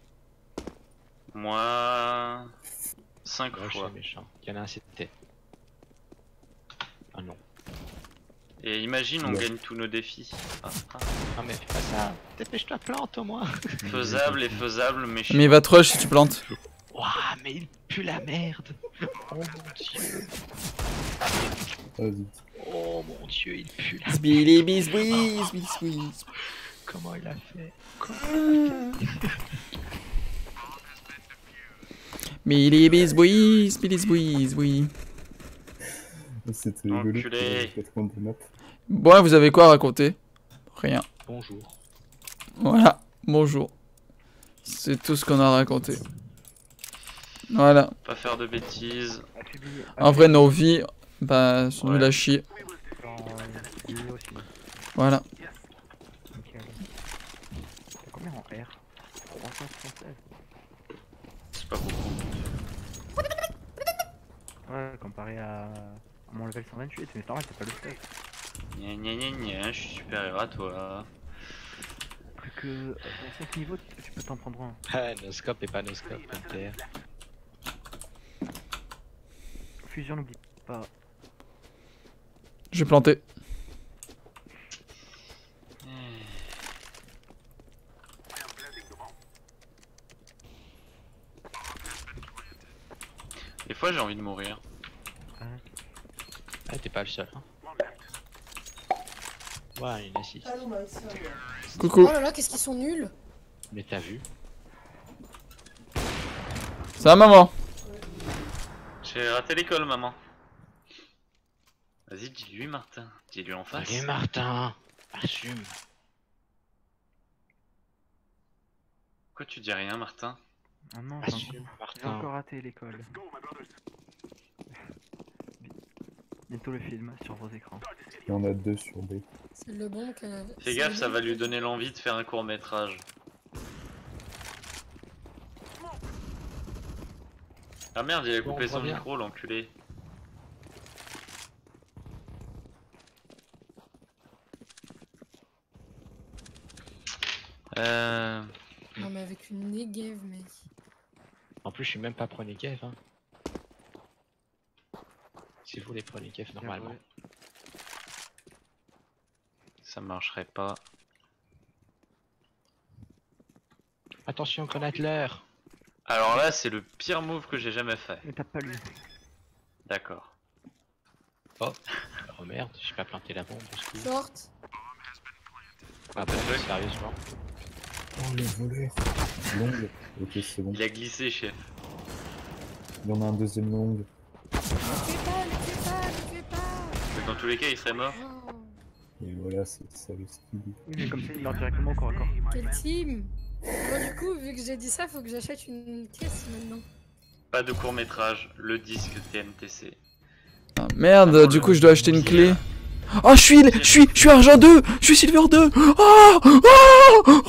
Speaker 5: Moi. 5
Speaker 1: Ouais, je
Speaker 5: fois.
Speaker 1: suis méchant. Il y en a un, c'était. Ah non.
Speaker 5: Et imagine, on
Speaker 3: Ouais.
Speaker 5: gagne tous nos défis. Ah, ah.
Speaker 1: Ah mais fais pas ça. Dépêche-toi, plante au moins.
Speaker 5: Faisable et faisable, mais
Speaker 4: Mais il va te rush si tu plantes.
Speaker 1: Waouh, mais il pue la merde. Oh mon dieu.
Speaker 3: Vas-y.
Speaker 1: Oh mon dieu, il pue la
Speaker 4: Bisbili, bisbouis, bisbouis.
Speaker 1: Comment il a fait?
Speaker 4: Bili, bisbouis, bisbouis, oui.
Speaker 3: C'était rigolo.
Speaker 5: Enculé.
Speaker 3: 89.
Speaker 4: Bon, vous avez quoi à raconter? Rien.
Speaker 1: Bonjour.
Speaker 4: Voilà. Bonjour. C'est tout ce qu'on a à raconter. Voilà.
Speaker 5: Pas faire de bêtises.
Speaker 4: En vrai, nos vies, bah, sont nulles à chier.
Speaker 7: Aussi.
Speaker 4: Voilà.
Speaker 7: Nickel. T'as combien en R? 376.
Speaker 5: C'est pas beaucoup.
Speaker 7: Ouais, comparé à mon level 128, mais c'est normal, c'est pas le stuff.
Speaker 5: Gna gna gna gna, je suis supérieur à toi.
Speaker 7: Plus que à 5 niveaux, tu peux t'en prendre un.
Speaker 1: Ah, no scope et pas no scope, MTR.
Speaker 7: Fusion, n'oublie pas.
Speaker 4: Je vais planter.
Speaker 5: Des fois j'ai envie de mourir.
Speaker 1: Ah, t'es pas le seul. Hein. Ouais, une assise.
Speaker 4: Coucou.
Speaker 2: Oh là là, qu'est-ce qu'ils sont nuls.
Speaker 1: Mais t'as vu?
Speaker 4: Ça va, maman?
Speaker 5: J'ai raté l'école, maman. Vas-y, dis-lui, Martin. Dis-lui en face.
Speaker 1: Allez, Martin, assume.
Speaker 5: Pourquoi tu dis rien, Martin?
Speaker 7: Ah non,
Speaker 1: Assume,
Speaker 7: j'ai
Speaker 1: Martin.
Speaker 7: encore raté l'école. Bientôt le film sur vos écrans.
Speaker 3: Il y en a 2 sur B.
Speaker 2: C'est le bon que.
Speaker 5: Fais gaffe, ça va lui donner l'envie de faire un court métrage. Ah merde, il a
Speaker 1: Bon,
Speaker 5: coupé
Speaker 1: on
Speaker 5: son
Speaker 1: voit bien.
Speaker 5: micro, l'enculé.
Speaker 2: Non, mais avec une Negev, mec.
Speaker 1: En plus, je suis même pas pro Negev. Hein. C'est vous les pro Negev normalement.
Speaker 5: Ça marcherait pas.
Speaker 1: Attention, grenade l'air.
Speaker 5: Alors là, c'est le pire move que j'ai jamais fait.
Speaker 7: Mais t'as pas lu.
Speaker 5: D'accord.
Speaker 1: Oh merde, j'ai pas planté la bombe. Parce que...
Speaker 2: Short.
Speaker 1: Ah bah sérieusement.
Speaker 3: Oh, les voleurs. Longue. Ok, c'est bon.
Speaker 5: Il a glissé, chef.
Speaker 3: Il y en a un deuxième long.
Speaker 2: Ne fais pas, ne fais pas, ne fais pas.
Speaker 5: Dans tous les cas, il serait mort.
Speaker 2: Oh,
Speaker 3: Et voilà, c'est ça le style.
Speaker 7: Oui, mais comme ça, il meurt directement corps à corps.
Speaker 2: quel team. Bon, du coup, vu que j'ai dit ça, faut que j'achète une caisse maintenant.
Speaker 5: Pas de court métrage, le disque TMTC.
Speaker 4: Ah, merde, du coup je dois acheter une clé. Oh, je suis argent 2. Je suis silver 2. Oh, oh.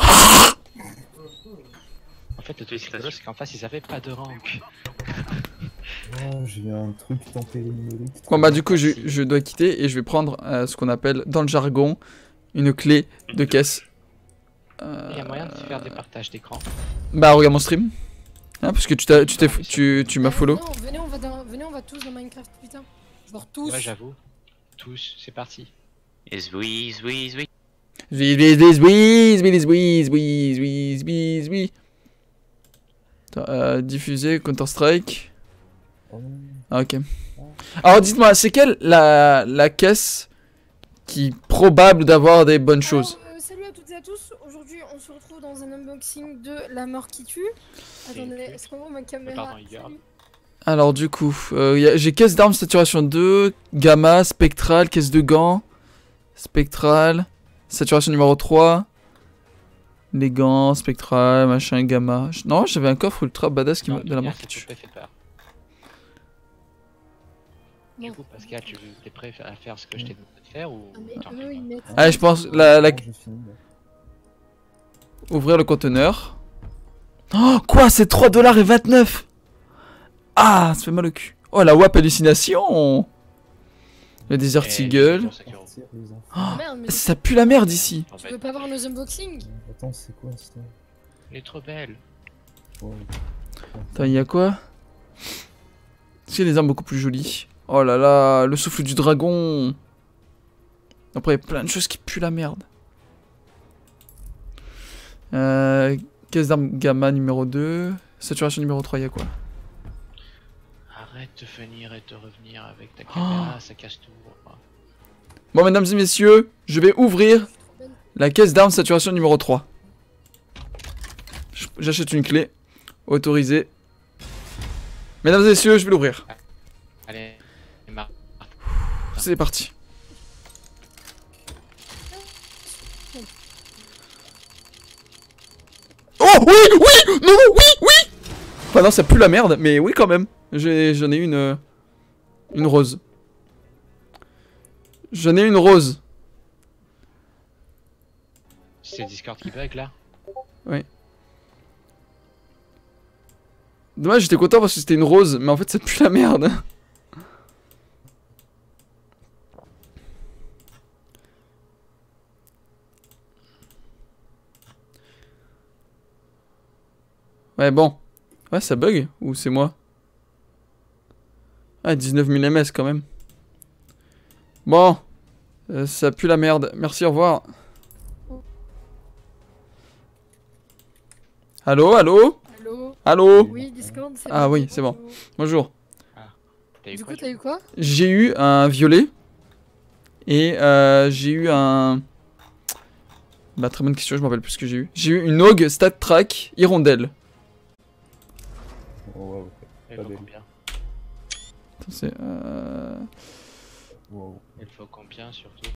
Speaker 1: En fait, le truc rigolo, c'est qu'en face, ils avaient pas de rank.
Speaker 3: Oh, j'ai eu un truc tempéré numérique.
Speaker 4: Bon bah du coup je dois quitter et je vais prendre ce qu'on appelle dans le jargon une clé de caisse.
Speaker 1: Il y a moyen de faire des partages d'écran.
Speaker 4: Bah regarde mon stream. Hein, parce que tu m'as follow.
Speaker 2: Non, venez, on va tous dans Minecraft, putain. Genre tous.
Speaker 1: Ouais, j'avoue. Tous, c'est parti.
Speaker 5: Oui.
Speaker 4: Diffuser Counter Strike.
Speaker 3: Oh non.
Speaker 4: Ah, ok. Alors dites-moi, c'est quelle la caisse qui est probable d'avoir des bonnes choses?
Speaker 2: Alors, salut à toutes et à tous. Aujourd'hui, on se retrouve dans un unboxing de La Mort qui tue. Attendez, est-ce qu'on voit ma caméra?
Speaker 1: Pardon, Igor.
Speaker 2: Salut.
Speaker 4: Alors du coup, j'ai caisse d'armes saturation 2, gamma, spectral, caisse de gants, spectral, saturation numéro 3, les gants, spectral, machin, gamma. Non, j'avais un coffre ultra badass qui de la mort qui tue. Du
Speaker 1: coup, Pascal, t'es prêt à faire ce que je t'ai demandé de faire ou...
Speaker 2: Ah, mais eux, ils mettent...
Speaker 4: Allez, je pense
Speaker 3: J'ai fini, là.
Speaker 4: ouvrir le conteneur. Oh, quoi, c'est 3,29 $. Ah, ça fait mal au cul. Oh, la WAP hallucination. Le Desert Eagle.
Speaker 3: Partir, les enfants.
Speaker 2: Ah, merde, mais
Speaker 4: Ça pue la merde ici.
Speaker 2: tu veux pas voir nos unboxings?
Speaker 3: Attends, c'est quoi ça?
Speaker 1: Elle est trop belle.
Speaker 3: Oh.
Speaker 4: Attends, il y a quoi? C'est les armes beaucoup plus jolies. Oh là là, le souffle du dragon. Après, il y a plein de choses qui puent la merde. Caisse d'armes gamma numéro 2. Saturation numéro 3, il y a quoi?
Speaker 1: Arrête de venir et de revenir avec ta caméra, ça casse tout.
Speaker 4: Bon, mesdames et messieurs, je vais ouvrir la caisse d'armes saturation numéro 3. J'achète une clé. Autorisée. Mesdames et messieurs, je vais l'ouvrir.
Speaker 1: Allez,
Speaker 4: C'est parti. Oh oui, oui, non, non, oui, oui. Enfin non, ça pue la merde, mais oui quand même. J'en ai une rose. J'en ai une rose.
Speaker 1: c'est Discord qui bug là.
Speaker 4: Dommage, j'étais content parce que c'était une rose, mais en fait ça pue la merde. Ouais, bon. Ouais, ça bug ou c'est moi? Ah, 19 000 ms quand même. Bon. Ça pue la merde. Merci, au revoir. Allô, allô?
Speaker 2: Allô?
Speaker 4: Allô?
Speaker 2: Oui, Discord, c'est
Speaker 4: Ah
Speaker 2: bon.
Speaker 4: oui, c'est bon. Bonjour.
Speaker 1: T'as eu
Speaker 2: Du
Speaker 1: quoi,
Speaker 2: coup, t'as eu quoi?
Speaker 4: J'ai eu un violet. Et j'ai eu un... Bah, très bonne question, je me rappelle plus ce que j'ai eu. J'ai eu une Hog Stat Track Hirondelle.
Speaker 3: Oh, wow.
Speaker 1: Il
Speaker 3: Pas
Speaker 1: faut
Speaker 3: belle.
Speaker 1: combien?
Speaker 4: Attends, c'est...
Speaker 3: Wow.
Speaker 1: Il faut combien surtout?